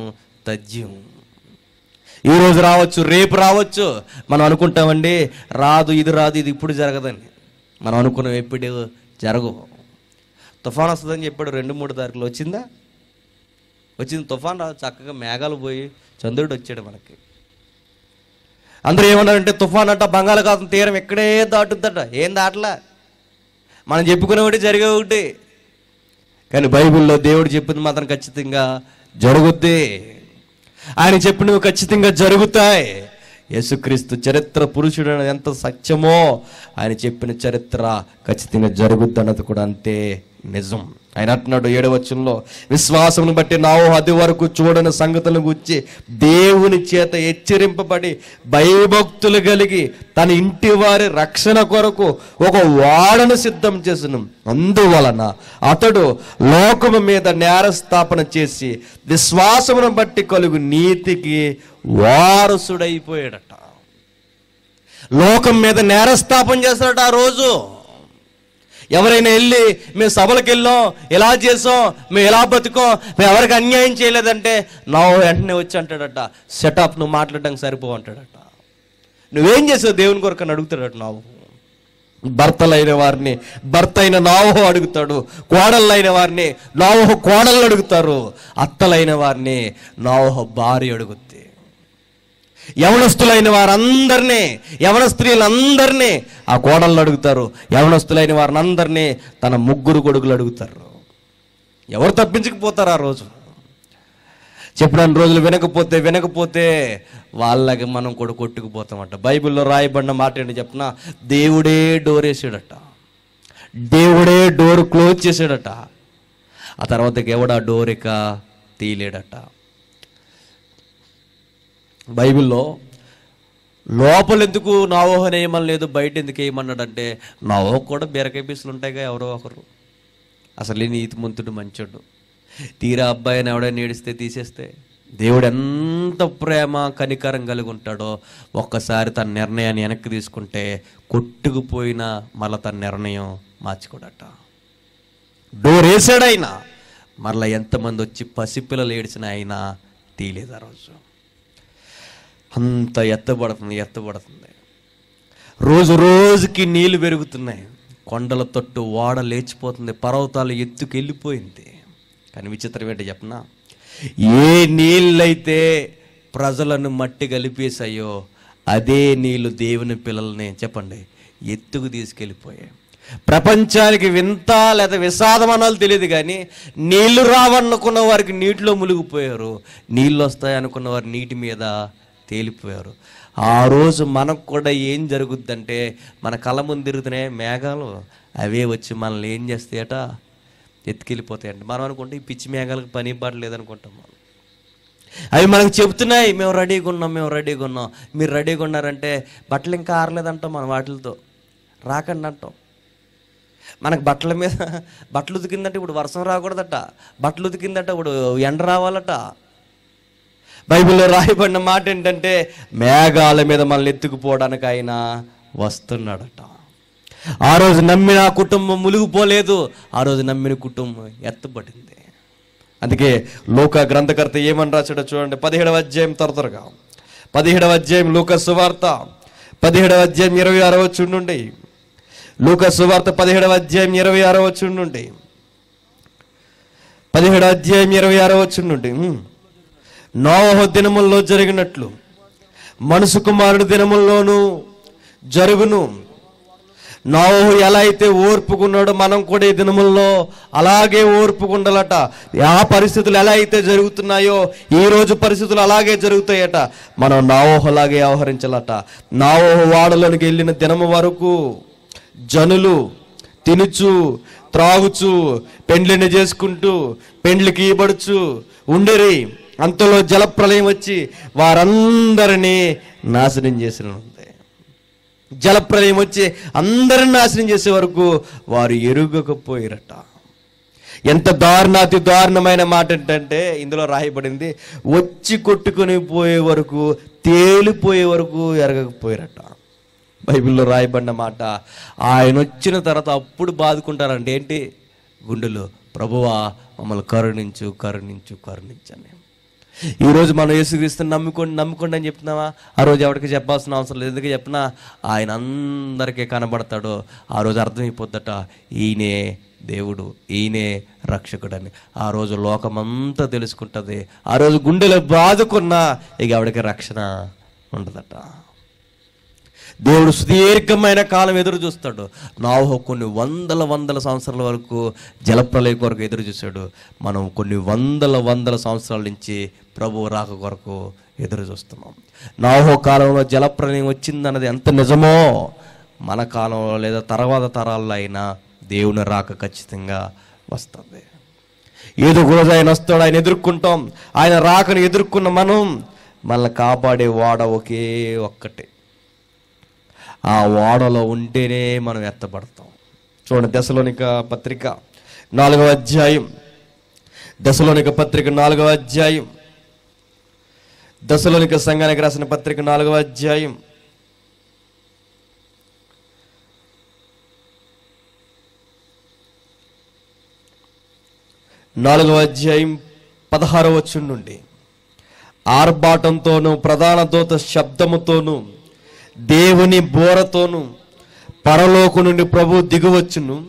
తథ్యం. ఈరోజు రావచ్చు, రేపు రావచ్చు. మనం అనుకుంటామండి రాదు, ఇది రాదు, ఇది ఇప్పుడు జరగదని. మనం అనుకున్నాం ఎప్పుడు జరగవు. తుఫాన్ వస్తుందని చెప్పాడు, రెండు మూడు తారీఖులు వచ్చిందా? వచ్చింది. తుఫాన్ రాదు, చక్కగా మేఘాలు పోయి చంద్రుడు వచ్చాడు మనకి. అందరూ ఏమన్నారంటే తుఫాన్ అంట బంగాళాఖాతం తీరం ఎక్కడే దాటుద్దట. ఏం దాటలా, మనం చెప్పుకునే ఒకటి జరిగే ఒకటి. కానీ బైబిల్లో దేవుడు చెప్పింది మాత్రం ఖచ్చితంగా జరుగుద్ది. ఆయన చెప్పినవి ఖచ్చితంగా జరుగుతాయి. యేసుక్రీస్తు చరిత్ర పురుషుడు అనేది ఎంత సత్యమో ఆయన చెప్పిన చరిత్ర ఖచ్చితంగా జరుగుద్ది అన్నది కూడా అంతే నిజం. ఆయన అంటున్నాడు ఏడవ వచనంలో, విశ్వాసమును బట్టి నోవహు అది వరకు చూడని సంగతులను గురించి దేవుని చేత హెచ్చరింపబడి భయభక్తులు కలిగి తన ఇంటి వారి రక్షణ కొరకు ఒక ఓడను సిద్ధం చేసెను. అందువలన అతడు లోకము మీద నేరస్థాపన చేసి విశ్వాసమును బట్టి కలుగు నీతికి వారసుడైపోయాడట. లోకం మీద నేరస్థాపన చేస్తాడట. ఆ రోజు ఎవరైనా వెళ్ళి మేము సభలకు వెళ్ళాం, ఎలా చేసాం, మేము ఎలా బతుకాం, మేము ఎవరికి అన్యాయం చేయలేదంటే నా వెంటనే వచ్చి అంటాడట, సెటప్ నువ్వు మాట్లాడడానికి సరిపో అంటాడట. నువ్వేం చేసావు దేవుని కొరకు అని అడుగుతాడట. నావు భర్తలైన వారిని భర్త అయిన నోవహు అడుగుతాడు, కోడళ్ళైన వారిని నోవహు కోడళ్ళు అడుగుతారు, అత్తలైన వారిని నోవహు భార్య అడుగుద్ది. యవనస్తులైన వారందరినీ, యవన స్త్రీలందరినీ ఆ కోడళ్ళు అడుగుతారు. యవనస్తులైన వారిని అందరినీ తన ముగ్గురు కొడుకులు అడుగుతారు. ఎవరు తప్పించకపోతారు ఆ రోజు? చెప్పిన రోజులు వినకపోతే వినకపోతే వాళ్ళకి మనం కూడా కొట్టుకుపోతామట. బైబిల్లో రాయబడిన మాట ఏంటి చెప్పిన, దేవుడే డోర్ వేసాడట, దేవుడే డోర్ క్లోజ్ చేసాడట. ఆ తర్వాతకి ఎవడా డోర్ ఇక తీయలేడట. బైబిల్లో లోపల ఎందుకు నోవహు నియమం లేదు, బయట ఎందుకు వేయమన్నాడంటే నోవహు కూడా బీరకాయ పీసులు ఉంటాయిగా ఎవరో ఒకరు. అసలు నీతిమంతుడు మంచోడు, తీరా అబ్బాయిని ఎవడైనా ఏడిస్తే తీసేస్తే దేవుడు ఎంత ప్రేమ కనికరం కలిగి ఉంటాడో ఒక్కసారి తన నిర్ణయాన్ని వెనక్కి తీసుకుంటే కొట్టుకుపోయినా మళ్ళీ తన నిర్ణయం మార్చుకోడట. డోర్ వేసాడైనా మరలా ఎంతమంది వచ్చి పసిపిల్లలు ఏడిచిన అయినా తీయలేదు. ఆ రోజు అంత ఎత్తబడుతుంది ఎత్తబడుతుంది రోజు రోజుకి నీళ్లు పెరుగుతున్నాయి, కొండల తట్టు ఓడ లేచిపోతుంది, పర్వతాలు ఎత్తుకు వెళ్ళిపోయింది. కానీ విచిత్రం ఏంటో చెప్పనా, ఏ నీళ్ళైతే ప్రజలను మట్టి కలిపేశాయో అదే నీళ్ళు దేవుని పిల్లల్ని చెప్పండి ఎత్తుకు తీసుకెళ్ళిపోయాయి. ప్రపంచానికి వింత లేదా విషాదం అనాలి తెలియదు కానీ నీళ్లు రావనుకున్న వారికి నీటిలో మునిగిపోయారు, నీళ్ళు వస్తాయి అనుకున్న వారు నీటి మీద తేలిపోయారు. ఆ రోజు మనకు కూడా ఏం జరుగుద్దంటే మన కళ్ళ ముందు తిరుగుతున్నాయి మేఘాలు, అవే వచ్చి మనల్ని ఏం చేస్తాయట, ఎత్తుకెళ్ళిపోతాయండి. మనం అనుకుంటే ఈ పిచ్చి మేఘాలకు పని పడలేదు అనుకుంటాం. మనం అవి మనకు చెబుతున్నాయి మేము రెడీగా ఉన్నాం, మేము రెడీగా ఉన్నాం. మీరు రెడీగా ఉన్నారంటే బట్టలు ఇంకా ఆరలేదంటాం, మనం వాటితో రాకండి అంటాం. మనకు బట్టల మీద బట్టలు ఉతికిందంటే ఇప్పుడు వర్షం రాకూడదట, బట్టలు ఉతికిందంటే ఇప్పుడు ఎండ రావాలట. బైబిల్లో రాయబడిన మాట ఏంటంటే మేఘాల మీద మనల్ని ఎత్తుకుపోవడానికి ఆయన వస్తున్నాడట. ఆ రోజు నమ్మిన కుటుంబం మునిగిపోలేదు, ఆ రోజు నమ్మిన కుటుంబం ఎత్తబడింది. అందుకే లూకా గ్రంథకర్త ఏమని రాశాడో చూడండి. పదిహేడవ అధ్యాయం త్వర త్వరగా పదిహేడవ అధ్యాయం లూకా సువార్త పదిహేడవ అధ్యాయం ఇరవై ఆరో వచనం నుండి, లూకా సువార్త పదిహేడవ అధ్యాయం ఇరవై ఆరో వచనం నుండి పదిహేడవ అధ్యాయం ఇరవై ఆరో వచనం నుండి నోవహు దినముల్లో జరిగినట్లు మనుషు కుమారుడు దినముల్లోనూ జరుగును. నోవహు ఎలా అయితే ఓర్పుకున్నాడో మనం కూడా ఈ దినముల్లో అలాగే ఓర్పుకుండాలట. ఆ పరిస్థితులు ఎలా అయితే జరుగుతున్నాయో ఈ రోజు పరిస్థితులు అలాగే జరుగుతాయట. మనం నోవహు లాగే వ్యవహరించాలట. నోవహు వాడలోనికి వెళ్ళిన దినము వరకు జనులు తినుచు త్రాగుచు పెండ్లిని చేసుకుంటూ పెండ్లికి ఇవ్వబడుచు ఉండేరి. అంతలో జలప్రలయం వచ్చి వారందరినీ నాశనం చేసిన ఉంది. జలప్రలయం వచ్చి అందరిని నాశనం చేసే వరకు వారు ఎరుగకపోయారట. ఎంత దారుణాతి దారుణమైన మాట ఏంటంటే ఇందులో రాయబడింది, వచ్చి కొట్టుకుని పోయే వరకు తేలిపోయే వరకు ఎరగకపోయారట. బైబిల్లో రాయబడిన మాట, ఆయన వచ్చిన తర్వాత అప్పుడు బాదుకుంటారంటే ఏంటి, గుండెలు ప్రభువా మమ్మల్ని కరుణించు కరుణించు కరుణించని. ఈరోజు మనం యేసుక్రీస్తుని నమ్ముకోండి నమ్ముకోండి అని చెప్తున్నావా? ఆ రోజు ఎవరికి చెప్పాల్సిన అవసరం లేదు. ఎందుకు చెప్పినా ఆయన అందరికీ కనబడతాడు. ఆ రోజు అర్థమైపోద్దట, ఈయనే దేవుడు, ఈయనే రక్షకుడని. ఆ రోజు లోకమంతా తెలుసుకుంటుంది. ఆ రోజు గుండెలో బాదుకున్నా ఇక ఎవరికి రక్షణ ఉండదట. దేవుడు సుదీర్ఘమైన కాలం ఎదురు చూస్తాడు. నోవహు కొన్ని వందల వందల సంవత్సరాల వరకు జలప్రలయ కొరకు ఎదురు చూశాడు. మనం కొన్ని వందల వందల సంవత్సరాల నుంచి ప్రభువు రాక కొరకు ఎదురు చూస్తున్నాం. నోవహు కాలంలో జలప్రలయం వచ్చిందన్నది ఎంత నిజమో, మన కాలంలో లేదా తర్వాత తరాల్లో అయినా దేవుని రాక ఖచ్చితంగా వస్తుంది. ఏదో రోజు ఆయన వస్తాడు, ఆయన ఎదుర్కొంటాం. ఆయన రాకను ఎదుర్కొన్న మనం మనల్ని కాపాడే వాడ ఒకే ఒక్కటే. ఆ ఓడలో ఉంటేనే మనం ఎత్తబడతాం. చూడండి, దశలోనిక పత్రిక నాలుగవ అధ్యాయం, దశలోనిక పత్రిక నాలుగవ అధ్యాయం, దశలోనిక సంఘానికి రాసిన పత్రిక నాలుగవ అధ్యాయం నాలుగవ అధ్యాయం పదహారవ వచనం నుండి, ఆర్భాటంతోనూ ప్రధాన దూత శబ్దముతోనూ దేవుని బోరతోను పరలోకు నుండి ప్రభు దిగువచ్చును.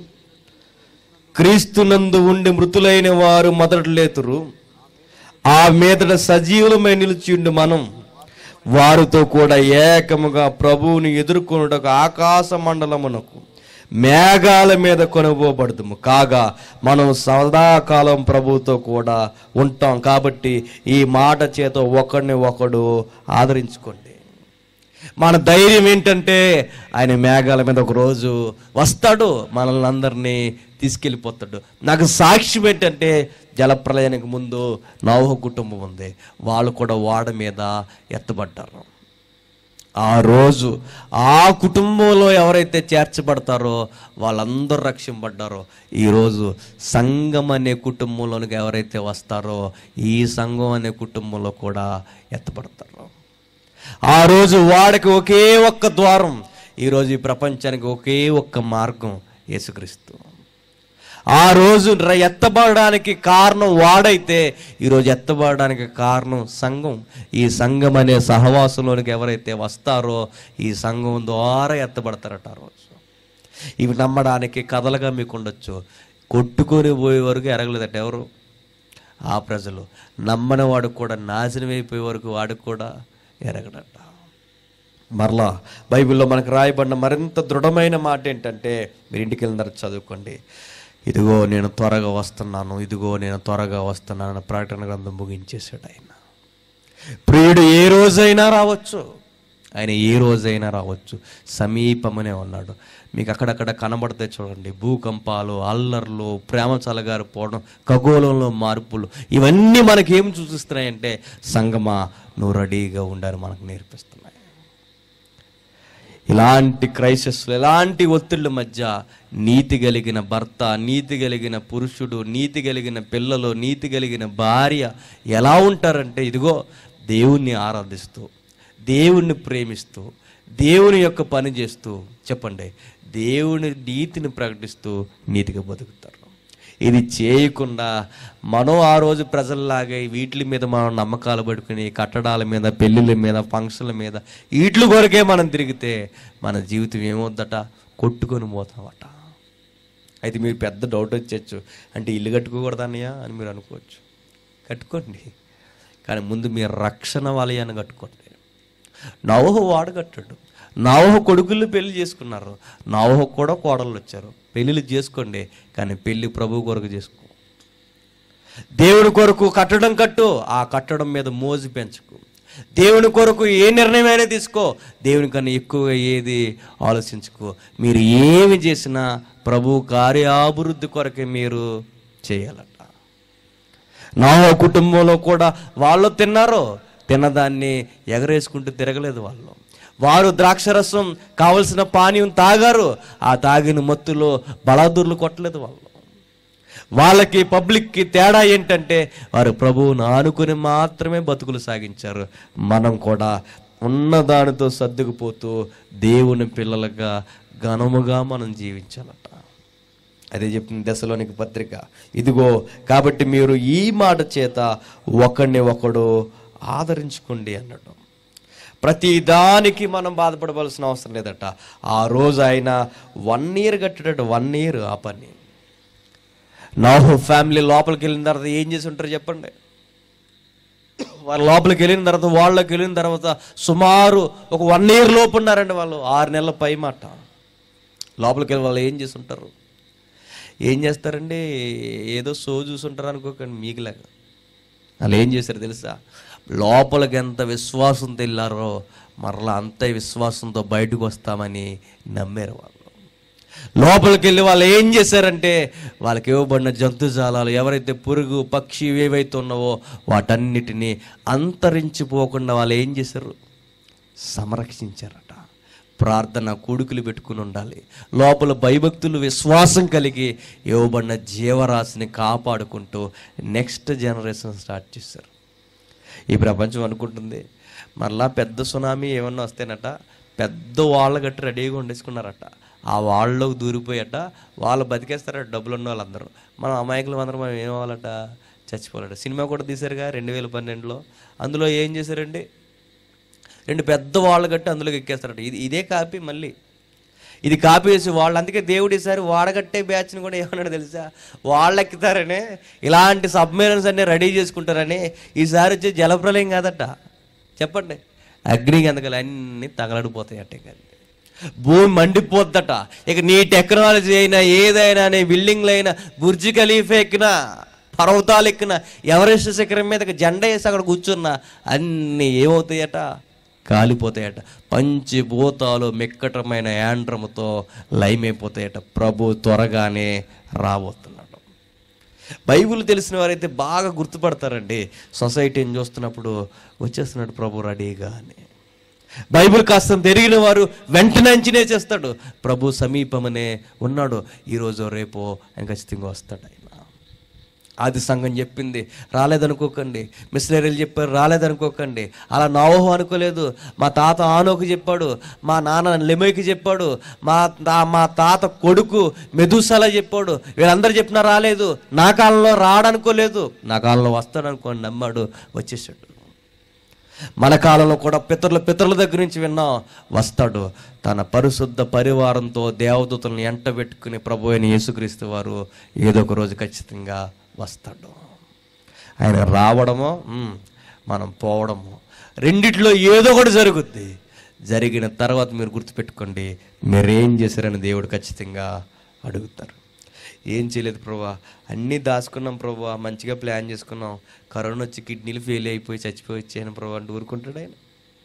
క్రీస్తునందు ఉండి మృతులైన వారు మొదట లేతురు. ఆ మీదట సజీవులమై నిలిచిండు మనం వారితో కూడా ఏకముగా ప్రభువుని ఎదుర్కొనుటకు ఆకాశ మండలమునకు మేఘాల మీద కొనుగోబడుతుము. కాగా మనం సదాకాలం ప్రభువుతో కూడా ఉంటాం. కాబట్టి ఈ మాట చేత ఒకడిని ఒకడు ఆదరించుకోండి. మన ధైర్యం ఏంటంటే ఆయన మేఘాల మీద ఒక రోజు వస్తాడు, మనల్ని అందరినీ తీసుకెళ్ళిపోతాడు. నాకు సాక్ష్యం ఏంటంటే జలప్రలయానికి ముందు నోవహు కుటుంబం ఉంది, వాళ్ళు కూడా ఓడ మీద ఎత్తబడ్డారు. ఆ రోజు ఆ కుటుంబంలో ఎవరైతే చేర్చబడతారో వాళ్ళందరూ రక్షింపబడ్డారో, ఈరోజు సంఘం అనే కుటుంబంలోనికి ఎవరైతే వస్తారో ఈ సంఘం అనే కుటుంబంలో కూడా ఎత్తబడతారు. ఆ రోజు వాడికి ఒకే ఒక్క ద్వారం, ఈరోజు ఈ ప్రపంచానికి ఒకే ఒక్క మార్గం యేసుక్రీస్తు. ఆ రోజు ఎత్తబడడానికి కారణం వాడైతే ఈరోజు ఎత్తబడడానికి కారణం సంఘం. ఈ సంఘం అనే సహవాసంలోనికి ఎవరైతే వస్తారో ఈ సంఘం ద్వారా ఎత్తబడతారట. ఆ రోజు ఇవి నమ్మడానికి కథలుగా మీకు ఉండొచ్చు, కొట్టుకొని పోయే వరకు ఎరగలేదట ఎవరు ఆ ప్రజలు. నమ్మని వాడు కూడా నాశనం అయిపోయే వరకు వాడికి కూడా ఎరగడట. మరలా బైబిల్లో మనకు రాయబడిన మరింత దృఢమైన మాట ఏంటంటే, మీరు ఇంటికి వెళ్ళిన తర్వాత చదువుకోండి, ఇదిగో నేను త్వరగా వస్తున్నాను, ఇదిగో నేను త్వరగా వస్తున్నాను ప్రకటన గ్రంథం ముగించేశాడు ఆయన. ప్రియుడు ఏ రోజైనా రావచ్చు, ఆయన ఏ రోజైనా రావచ్చు, సమీపమనే ఉన్నాడు. మీకు అక్కడక్కడ కనబడితే చూడండి, భూకంపాలు, అల్లర్లు, ప్రేమ చలగారు పోవడం, ఖగోళంలో మార్పులు, ఇవన్నీ మనకి ఏం సూచిస్తున్నాయంటే సంగమా నువ్వు రెడీగా ఉండాలని మనకు నేర్పిస్తున్నాయి. ఇలాంటి క్రైసిస్లు, ఇలాంటి ఒత్తిళ్ళ మధ్య నీతి కలిగిన భర్త, నీతి కలిగిన పురుషుడు, నీతి కలిగిన పిల్లలు, నీతి కలిగిన భార్య ఎలా ఉంటారంటే, ఇదిగో దేవుణ్ణి ఆరాధిస్తూ, దేవుణ్ణి ప్రేమిస్తూ, దేవుని యొక్క పని చేస్తూ, చెప్పండి, దేవుని నీతిని ప్రకటిస్తూ నీతిగా బతుకుతారు. ఇది చేయకుండా మనం ఆ రోజు ప్రజల్లాగా వీటి మీద మనం నమ్మకాలు పడుకుని కట్టడాల మీద, పెళ్ళిళ్ళ మీద, ఫంక్షన్ల మీద వీటి కొరకే మనం తిరిగితే మన జీవితం ఏమవుద్దట, కొట్టుకొని పోతామట. అయితే మీరు పెద్ద డౌట్ వచ్చేచ్చు, అంటే ఇల్లు కట్టుకోకూడదన్నయ్యా అని మీరు అనుకోవచ్చు. కట్టుకోండి, కానీ ముందు మీరు రక్షణ వలయాన్ని కట్టుకోండి. నోవహు వాడు కట్టాడు, నోవహు కొడుకులు పెళ్లి చేసుకున్నారు, నోవహు కూడా కోడళ్ళు వచ్చారు. పెళ్ళిళ్ళు చేసుకోండి, కానీ పెళ్ళి ప్రభు కొరకు చేసుకో. దేవుని కొరకు కట్టడం కట్టు, ఆ కట్టడం మీద మోజు పెంచుకు. దేవుని కొరకు ఏ నిర్ణయం అయినా తీసుకో, దేవుని కన్నా ఎక్కువగా ఏది ఆలోచించుకో. మీరు ఏమి చేసినా ప్రభు కార్యాభివృద్ధి కొరకే మీరు చేయాలట. నోవహు కుటుంబంలో కూడా వాళ్ళు తిన్నారో, తిన్నదాన్ని ఎగరేసుకుంటూ తిరగలేదు వాళ్ళు. వారు ద్రాక్షరసం కావలసిన పానీయం తాగారు, ఆ తాగిన మత్తులో బలాదూర్లు కొట్టలేదు వాళ్ళు. వాళ్ళకి పబ్లిక్కి తేడా ఏంటంటే వారు ప్రభువును ఆనుకుని మాత్రమే బతుకులు సాగించారు. మనం కూడా ఉన్నదానితో సర్దుకుపోతూ దేవుని పిల్లలుగా ఘనముగా మనం జీవించాలట. అదే చెప్తుంది దశలోనికి పత్రిక. ఇదిగో కాబట్టి మీరు ఈ మాట చేత ఒకడిని ఒకడు ఆదరించుకోండి అన్నాడు. ప్రతి దానికి మనం బాధపడవలసిన అవసరం లేదట. ఆ రోజు ఆయన వన్ ఇయర్ కట్టేటట్టు వన్ ఇయర్ ఆ పని. నోహు ఫ్యామిలీ లోపలికి వెళ్ళిన తర్వాత ఏం చేసి ఉంటారు చెప్పండి? వాళ్ళ లోపలికి వెళ్ళిన తర్వాత వాళ్ళకి వెళ్ళిన తర్వాత సుమారు ఒక వన్ ఇయర్ లోపు ఉన్నారండి వాళ్ళు. ఆరు నెలల పై మాట లోపలికి వెళ్ళి వాళ్ళు ఏం చేసి ఉంటారు? ఏం చేస్తారండి? ఏదో షో చూసుంటారు అనుకోకండి. మీకులాగా వాళ్ళు ఏం చేశారు తెలుసా? లోపలికి ఎంత విశ్వాసంతో వెళ్ళారో మరలా అంతే విశ్వాసంతో బయటకు వస్తామని నమ్మారు వాళ్ళు. లోపలికి వెళ్ళి వాళ్ళు ఏం చేశారంటే వాళ్ళకి ఇవ్వబడిన జంతుజాలాలు ఎవరైతే పురుగు పక్షి ఏవైతే ఉన్నావో వాటన్నిటినీ అంతరించిపోకుండా వాళ్ళు ఏం చేశారు? సంరక్షించారట. ప్రార్థన కూడుకులు పెట్టుకుని ఉండాలి. లోపల భయభక్తులు విశ్వాసం కలిగి ఇవ్వబడిన జీవరాశిని కాపాడుకుంటూ నెక్స్ట్ జనరేషన్ స్టార్ట్ చేశారు. ఈ ప్రపంచం అనుకుంటుంది మరలా పెద్ద సునామీ ఏమన్నా వస్తేనట పెద్ద వాళ్ళ గట్టి రెడీగా వండేసుకున్నారట. ఆ వాళ్ళలోకి దూరిపోయట వాళ్ళు బతికేస్తారట డబ్బులు ఉన్న వాళ్ళందరూ. మనం అమాయకులు అందరం మనం ఏమవ్వాలట? చచ్చిపోవాలట. సినిమా కూడా తీశారుగా రెండు వేల పన్నెండులో. అందులో ఏం చేశారండి? రెండు పెద్ద వాళ్ళు కట్టి అందులోకి ఎక్కేస్తారట. ఇది ఇదే కాపీ. మళ్ళీ ఇది కాపీ వేసి వాళ్ళు, అందుకే దేవుడు ఈసారి వాడగట్టే బ్యాచ్ని కూడా ఏమన్నాడు తెలుసా? వాళ్ళు ఎక్కుతారనే ఇలాంటి సబ్మెరైన్స్ అన్నీ రెడీ చేసుకుంటారని. ఈసారి వచ్చే జలప్రలయం కాదట చెప్పండి, అగ్ని గంధకాలు అన్నీ తగలడిపోతాయట. కానీ భూమి మండిపోద్దట. ఇక నీ టెక్నాలజీ అయినా ఏదైనా నీ బిల్డింగ్లు అయినా బుర్జ్ ఖలీఫా ఎక్కినా పర్వతాలు ఎక్కినా ఎవరెస్ట్ శిఖరం మీద జెండా వేసి అక్కడ కూర్చున్నా అన్నీ ఏమవుతాయట? కాలిపోతాయట. పంచిభూతాలు మిక్కటమైన యాండ్రముతో లయమైపోతాయట. ప్రభు త్వరగానే రాబోతున్నాడు. బైబిల్ తెలిసిన వారైతే బాగా గుర్తుపడతారండి. సొసైటీని చూస్తున్నప్పుడు వచ్చేస్తున్నాడు ప్రభు రెడీగా అని. బైబిల్ కాస్త తిరిగిన వారు వెంటనే అంచనే చేస్తాడు ప్రభు సమీపమనే ఉన్నాడు. ఈరోజు రేపో ఆయన ఖచ్చితంగా వస్తాడు. ఆయన ఆది సంఘం చెప్పింది రాలేదనుకోకండి. మిషనరీలు చెప్పారు రాలేదనుకోకండి. అలా నోవహు అనుకోలేదు. మా తాత ఆనోకు చెప్పాడు, మా నాన్న లెమెకి చెప్పాడు, మా మా తాత కొడుకు మెదూసలా చెప్పాడు. వీళ్ళందరూ చెప్పినా రాలేదు. నా కాలంలో రాడనుకోలేదు, నా కాలంలో వస్తాడు అనుకోండి. నమ్మాడు, వచ్చేసాడు. మన కాలంలో కూడా పితరుల పితరుల దగ్గర నుంచి విన్నాం, వస్తాడు. తన పరిశుద్ధ పరివారంతో దేవదూతలను ఎంట పెట్టుకుని ప్రభు అయిన యేసుక్రీస్తు వారు ఏదో ఒక రోజు ఖచ్చితంగా వస్తాడు. ఆయన రావడమో మనం పోవడమో రెండిట్లో ఏదో ఒకటి జరుగుద్ది. జరిగిన తర్వాత మీరు గుర్తుపెట్టుకోండి, మీరేం చేశారని దేవుడు ఖచ్చితంగా అడుగుతారు. ఏం చేయలేదు ప్రభా, అన్నీ దాచుకున్నాం ప్రభా, మంచిగా ప్లాన్ చేసుకున్నాం, కరోనా వచ్చి కిడ్నీలు ఫెయిల్ అయిపోయి చచ్చిపోయి వచ్చాను ప్రభా అంటే ఊరుకుంటాడు ఆయన?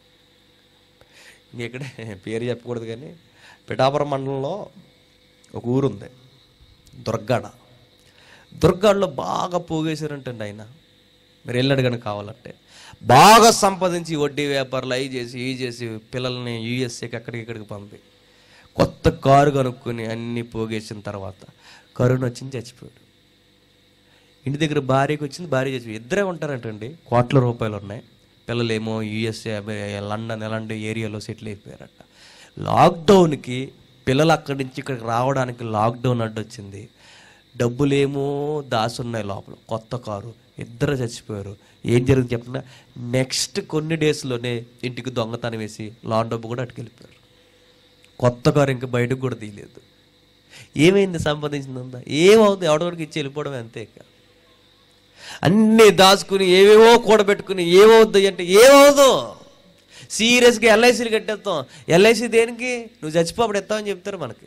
ఇంకెక్కడే పేరు చెప్పకూడదు కానీ పిఠాపురం మండలంలో ఒక ఊరు ఉంది దుర్గాడ. దుర్గాడలో బాగా పోగేశారంటండి ఆయన. మీరు వెళ్ళాడు కానీ కావాలంటే బాగా సంపాదించి వడ్డీ వ్యాపారాలు అవి చేసి ఇవి చేసి పిల్లల్ని యూఎస్ఏకి అక్కడికి ఇక్కడికి పంపి కొత్త కారు కనుక్కొని అన్నీ పోగేసిన తర్వాత కరోనా వచ్చింది, చచ్చిపోయాడు. ఇంటి దగ్గర భార్యకి వచ్చింది, భార్య చచ్చిపోయి ఇద్దరే ఉంటారంటండి. కోట్ల రూపాయలు ఉన్నాయి. పిల్లలేమో యూఎస్ఏ లండన్ ఎలాంటి ఏరియాలో సెటిల్ అయిపోయారట. లాక్డౌన్కి పిల్లలు అక్కడి నుంచి ఇక్కడికి రావడానికి లాక్డౌన్ అడ్డు వచ్చింది. డబ్బులేమో దాసున్నాయి లోపల, కొత్త కారు, ఇద్దరు చచ్చిపోయారు. ఏం జరిగింది చెప్పిన నెక్స్ట్ కొన్ని డేస్లోనే ఇంటికి దొంగతనం వేసి లాన్ డబ్బు కూడా అటుకెళ్ళిపోయారు. కొత్త కారు ఇంకా బయటకు కూడా తీయలేదు. ఏమైంది సంపాదించిందంతా? ఏమవుతుంది? ఎవడోడికి ఇచ్చి వెళ్ళిపోవడం అంతే. ఇక అన్నీ దాచుకుని ఏవేవో కూడబెట్టుకుని ఏమవుద్ది అంటే ఏమవుదు. సీరియస్గా ఎల్ఐసీలు కట్టేస్తాం. ఎల్ఐసీ దేనికి? నువ్వు చచ్చిపోప్పుడు ఎత్తావని చెప్తారు మనకి.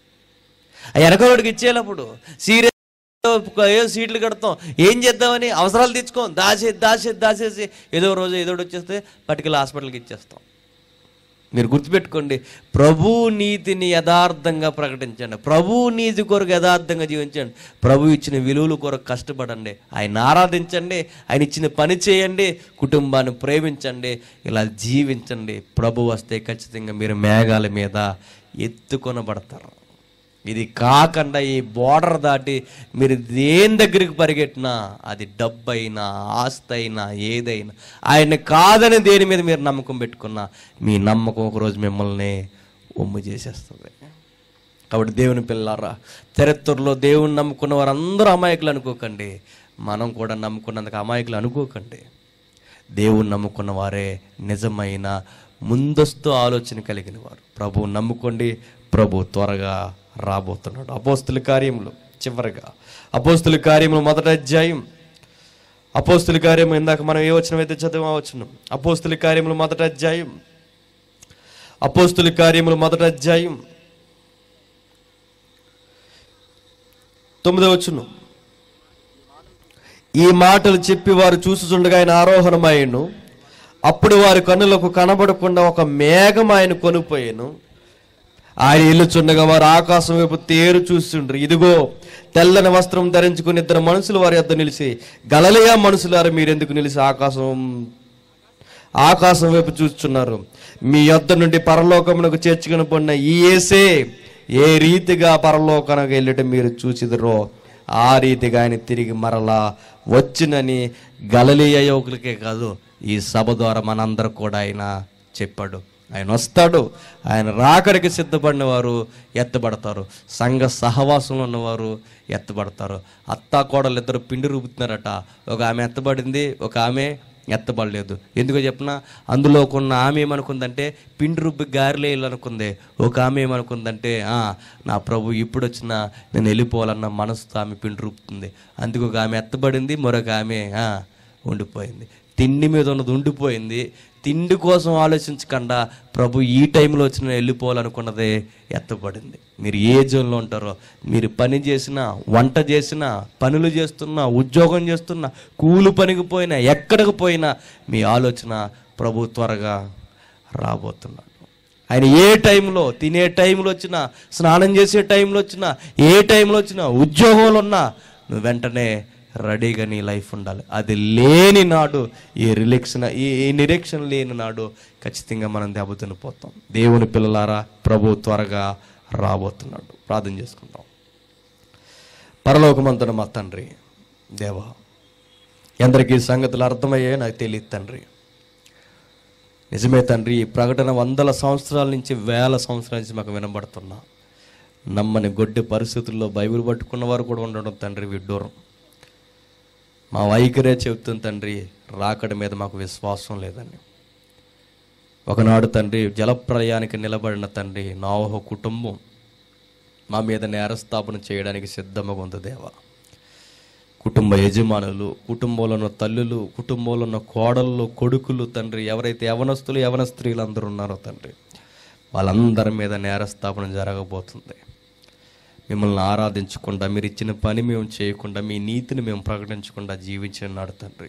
ఆ వెనకలోడికి ఇచ్చేటప్పుడు సీరియస్ ఏ సీట్లు కడతాం, ఏం చేద్దామని అవసరాలు తెచ్చుకోం, దాచేసి దాచేసి దాచేసి ఏదో రోజు ఏదో వచ్చేస్తే పట్టుకెళ్ళి హాస్పిటల్కి ఇచ్చేస్తాం. మీరు గుర్తుపెట్టుకోండి, ప్రభు నీతిని యథార్థంగా ప్రకటించండి, ప్రభు నీతి కొరకు యథార్థంగా జీవించండి, ప్రభు ఇచ్చిన విలువల కొరకు కష్టపడండి, ఆయన ఆరాధించండి, ఆయన ఇచ్చిన పని చేయండి, కుటుంబాన్ని ప్రేమించండి, ఇలా జీవించండి. ప్రభు వస్తే ఖచ్చితంగా మీరు మేఘాల మీద ఎత్తుకొనబడతారు. ఇది కాకుండా ఈ బోర్డర్ దాటి మీరు దేని దగ్గరికి పరిగెట్టినా, అది డబ్బు అయినా ఆస్తి అయినా ఏదైనా, ఆయన కాదని దేని మీద మీరు నమ్మకం పెట్టుకున్నా మీ నమ్మకం ఒకరోజు మిమ్మల్ని ఒమ్ము చేసేస్తుంది. కాబట్టి దేవుని పిల్లారా, చరిత్రలో దేవుని నమ్ముకున్న వారందరూ అమాయకులు అనుకోకండి. మనం కూడా నమ్ముకున్నందుకు అమాయకులు అనుకోకండి. దేవుని నమ్ముకున్న వారే నిజమైన ముందస్తు ఆలోచన కలిగిన వారు. ప్రభువు నమ్ముకోండి, ప్రభు త్వరగా రాబోతున్నాడు. అపోస్తుల కార్యములు చివరిగా అపోస్తుల కార్యములు మొదటి అధ్యాయం. అపోస్తుల కార్యము ఇందాక మనం ఏ వచనం అయితే చదవవచ్చును. అపోస్తుల కార్యములు మొదటి అధ్యాయం. అపోస్తుల కార్యములు మొదటి అధ్యాయం తొమ్మిదవ వచనం. ఈ మాటలు చెప్పి వారు చూసుచుండగా ఆయన ఆరోహణమాయను. అప్పుడు వారి కన్నులకు కనబడకుండా ఒక మేఘం ఆయన కొనిపోయాను. ఆయన ఇల్లుచుండగా వారు ఆకాశం వైపు తేరు చూస్తుండ్రు. ఇదిగో తెల్లని వస్త్రం ధరించుకుని ఇద్దరు మనుషులు వారి యొద్ద నిలిచి, గలిలయ మనుషులారా, మీరెందుకు నిలిచి ఆకాశం ఆకాశం వైపు చూస్తున్నారు? మీ యొద్ద నుండి పరలోకమునకు చేర్చుకుని పడిన ఈ యేసే ఏ రీతిగా పరలోకానికి వెళ్ళటం మీరు చూసిదరో ఆ రీతిగా ఆయన తిరిగి మరలా వచ్చినని గలిలయ యువకులకే కాదు, ఈ సభ ద్వారా మనందరూ కూడా ఆయన చెప్పాడు. ఆయన వస్తాడు. ఆయన రాకడికి సిద్ధపడిన వారు ఎత్తబడతారు. సంఘ సహవాసంలో ఉన్నవారు ఎత్తబడతారు. అత్తా కోడలు ఇద్దరు పిండి రూపుతున్నారట. ఒక ఆమె ఎత్తబడింది, ఒక ఆమె ఎత్తబడలేదు. ఎందుకో చెప్పిన, అందులో కొన్న ఆమె ఏమనుకుందంటే పిండి రుబ్బి గారెలేయాలి అనుకుంది. ఒక ఆమె ఏమనుకుందంటే నా ప్రభు ఇప్పుడు వచ్చినా నేను వెళ్ళిపోవాలన్న మనసుతో ఆమె పిండి రూపుతుంది. అందుకు ఒక ఆమె ఎత్తబడింది, మరొక ఆమె ఉండిపోయింది. తిండి మీద ఉన్నది ఉండిపోయింది. తిండి కోసం ఆలోచించకుండా ప్రభు ఈ టైంలో వచ్చిన వెళ్ళిపోవాలనుకున్నదే ఎత్తబడింది. మీరు ఏ జోన్లో ఉంటారో, మీరు పని చేసినా, వంట చేసినా, పనులు చేస్తున్నా, ఉద్యోగం చేస్తున్నా, కూలి పనికి పోయినా, ఎక్కడికి పోయినా మీ ఆలోచన ప్రభు త్వరగా రాబోతున్నాడు. ఆయన ఏ టైంలో, తినే టైంలో వచ్చినా, స్నానం చేసే టైంలో వచ్చినా, ఏ టైంలో వచ్చినా, ఉద్యోగంలో ఉన్నా నువ్వు వెంటనే రెడీగా నీ లైఫ్ ఉండాలి. అది లేని నాడు, ఈ రిలెక్షన్ ఈ నిరీక్షణ లేని నాడు ఖచ్చితంగా మనం దెబ్బతిని పోతాం. దేవుని పిల్లలారా, ప్రభు త్వరగా రాబోతున్నాడు. ప్రార్థన చేసుకుందాం. పరలోకమంతున మా తండ్రి దేవా, ఎందరికీ సంగతులు అర్థమయ్యాయో నాకు తెలియదు తండ్రి. నిజమే తండ్రి, ఈ ప్రకటన వందల సంవత్సరాల నుంచి, వేల సంవత్సరాల నుంచి మాకు వినబడుతున్నా. నమ్మని గొడ్డి పరిస్థితుల్లో బైబిల్ పట్టుకున్న వారు కూడా ఉండడం తండ్రి విడ్డూరం. మా వైఖరే చెబుతుంది తండ్రి, రాకడ మీద మాకు విశ్వాసం లేదని. ఒకనాడు తండ్రి జలప్రలయానికి నిలబడిన తండ్రి నోవహు కుటుంబం మా మీద నేరస్థాపన చేయడానికి సిద్ధంగా ఉంది దేవా. కుటుంబ యజమానులు, కుటుంబంలో ఉన్న తల్లులు, కుటుంబంలో ఉన్న కోడళ్ళు, కొడుకులు తండ్రి, ఎవరైతే యవనస్తులు యవన స్త్రీలు అందరూ ఉన్నారో తండ్రి, వాళ్ళందరి మీద నేరస్థాపన జరగబోతుంది. మిమ్మల్ని ఆరాధించకుండా, మీరు ఇచ్చిన పని మేము చేయకుండా, మీ నీతిని మేము ప్రకటించకుండా జీవించినాడు తండ్రి.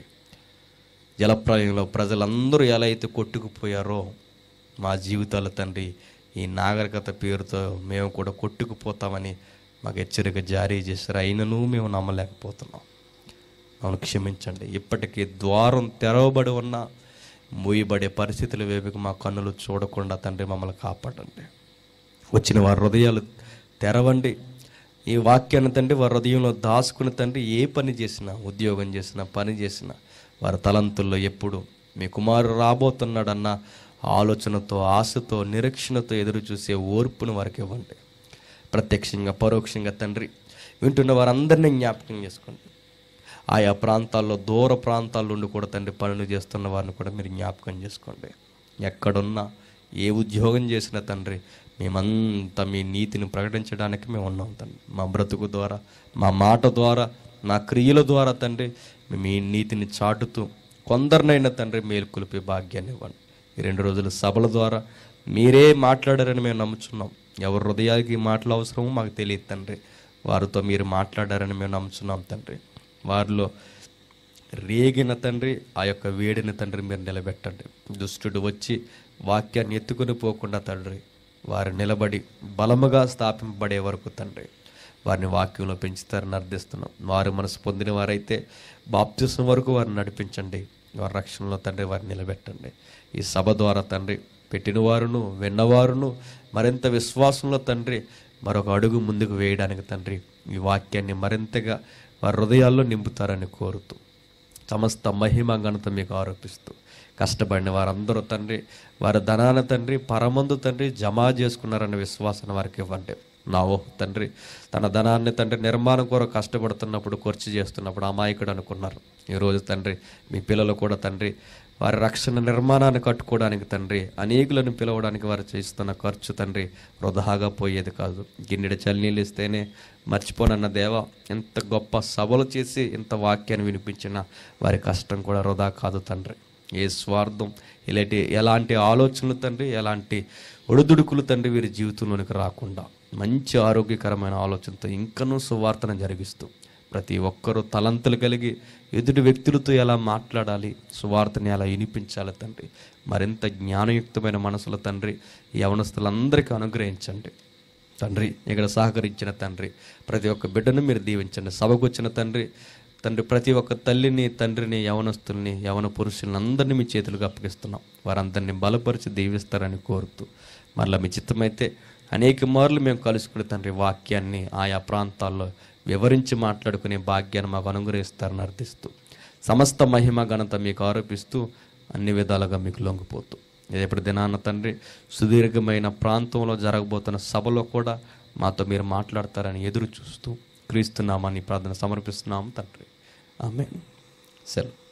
జలప్రలయంలో ప్రజలందరూ ఎలా అయితే కొట్టుకుపోయారో మా జీవితాలు తండ్రి ఈ నాగరికత పేరుతో మేము కూడా కొట్టుకుపోతామని మాకు హెచ్చరిక జారీ చేశారు. అయినను మేము నమ్మలేకపోతున్నాం. అవును, క్షమించండి. ఇప్పటికీ ద్వారం తెరవబడి ఉన్న మూయబడే పరిస్థితుల వైపుకి మా కన్నులు చూడకుండా తండ్రి మమ్మల్ని కాపాడండి. వచ్చిన వారి హృదయాలు తెరవండి. ఈ వాక్యాన్ని తండ్రి వారి హృదయంలో దాచుకుని తండ్రి ఏ పని చేసినా, ఉద్యోగం చేసినా, పని చేసినా వారి తలంతుల్లో ఎప్పుడు మీ కుమారుడు రాబోతున్నాడన్న ఆలోచనతో, ఆశతో, నిరీక్షణతో ఎదురు చూసే ఓర్పును వారికి ఇవ్వండి. ప్రత్యక్షంగా పరోక్షంగా తండ్రి వింటున్న వారందరినీ జ్ఞాపకం చేసుకోండి. ఆయా ప్రాంతాల్లో, దూర ప్రాంతాల నుండి కూడా తండ్రి పనులు చేస్తున్న వారిని కూడా మీరు జ్ఞాపకం చేసుకోండి. ఎక్కడున్నా, ఏ ఉద్యోగం చేసినా తండ్రి మేమంతా మీ నీతిని ప్రకటించడానికి మేము ఉన్నాం తండ్రి. మా బ్రతుకు ద్వారా, మా మాట ద్వారా, నా క్రియల ద్వారా తండ్రి మీ నీతిని చాటుతూ కొందరినైనా తండ్రి మేలుకొలిపే భాగ్యాన్ని ఇవ్వండి. ఈ రెండు రోజుల సభల ద్వారా మీరే మాట్లాడారని మేము నమ్ముచున్నాం. ఎవరి హృదయానికి మాటలు అవసరమో మాకు తెలియదు తండ్రి. వారితో మీరు మాట్లాడారని మేము నమ్ముచున్నాం తండ్రి. వారిలో రేగిన తండ్రి ఆ యొక్క వేడిని తండ్రి మీరు నిలబెట్టండి. దుష్టుడు వచ్చి వాక్యాన్ని ఎత్తుకుని పోకుండా తండ్రి వారు నిలబడి బలముగా స్థాపింపబడే వరకు తండ్రి వారిని వాక్యంలో పెంచుతారని అర్థిస్తున్నాం. వారు మనసు పొందిన వారైతే బాప్తిసం వరకు వారిని నడిపించండి. వారి రక్షణలో తండ్రి వారిని నిలబెట్టండి. ఈ సభ ద్వారా తండ్రి పెట్టిన వారును, విన్నవారును మరింత విశ్వాసంలో తండ్రి మరొక అడుగు ముందుకు వేయడానికి తండ్రి ఈ వాక్యాన్ని మరింతగా వారి హృదయాల్లో నింపుతారని కోరుతూ సమస్త మహిమ ఘనత మీకు ఆరోపిస్తూ కష్టపడిన వారందరూ తండ్రి వారి ధనాన్ని తండ్రి పరమందు తండ్రి జమా చేసుకున్నారన్న విశ్వాసాన్ని వారికి ఇవ్వండి. నావో తండ్రి తన ధనాన్ని తండ్రి నిర్మాణం కొరకు కష్టపడుతున్నప్పుడు ఖర్చు చేస్తున్నప్పుడు అమాయకుడు అనుకున్నారు. ఈరోజు తండ్రి మీ పిల్లలు కూడా తండ్రి వారి రక్షణ నిర్మాణాన్ని కట్టుకోవడానికి తండ్రి అనేకులను పిలవడానికి వారు చేస్తున్న ఖర్చు తండ్రి వృధాగా పోయేది కాదు. గిన్నెడు చల్లనీళ్ళు ఇస్తేనే మర్చిపోనన్న దేవ, ఎంత గొప్ప సభలు చేసి ఇంత వాక్యాన్ని వినిపించిన వారి కష్టం కూడా వృధా కాదు తండ్రి. ఏ స్వార్థం ఇలాంటి ఎలాంటి ఆలోచనలు తండ్రి, ఎలాంటి ఒడిదుడుకులు తండ్రి వీరి జీవితంలోనికి రాకుండా మంచి ఆరోగ్యకరమైన ఆలోచనతో ఇంకనూ సువార్తను జరిగిస్తూ ప్రతి ఒక్కరూ తలంతులు కలిగి ఎదుటి వ్యక్తులతో ఎలా మాట్లాడాలి, సువార్తని ఎలా వినిపించాలి తండ్రి, మరింత జ్ఞానయుక్తమైన మనసుల తండ్రి యవనస్తులందరికీ అనుగ్రహించండి తండ్రి. ఇక్కడ సహకరించిన తండ్రి ప్రతి ఒక్క బిడ్డను మీరు దీవించండి. సభకు వచ్చిన తండ్రి తండ్రి ప్రతి ఒక్క తల్లిని తండ్రిని యవనస్తుల్ని యవన పురుషులను అందరినీ మీ చేతులకు అప్పగిస్తున్నాం. వారందరినీ బలపరిచి దీవిస్తారని కోరుతూ మరలా మీ చిత్తమైతే అనేక మార్లు మేము కలుసుకునే తండ్రి వాక్యాన్ని ఆయా ప్రాంతాల్లో వివరించి మాట్లాడుకునే భాగ్యాన్ని మాకు అనుగ్రహిస్తారని అర్థిస్తూ సమస్త మహిమ ఘనత మీకు ఆరోపిస్తూ అన్ని విధాలుగా మీకు లొంగిపోతూ రేపటి దినాన్న తండ్రి సుదీర్ఘమైన ప్రాంతంలో జరగబోతున్న సభలో కూడా మాతో మీరు మాట్లాడతారని ఎదురు చూస్తూ క్రీస్తు నామాన్ని ప్రార్థన సమర్పిస్తున్నాము తండ్రి. ఆమేన్. సెలవు.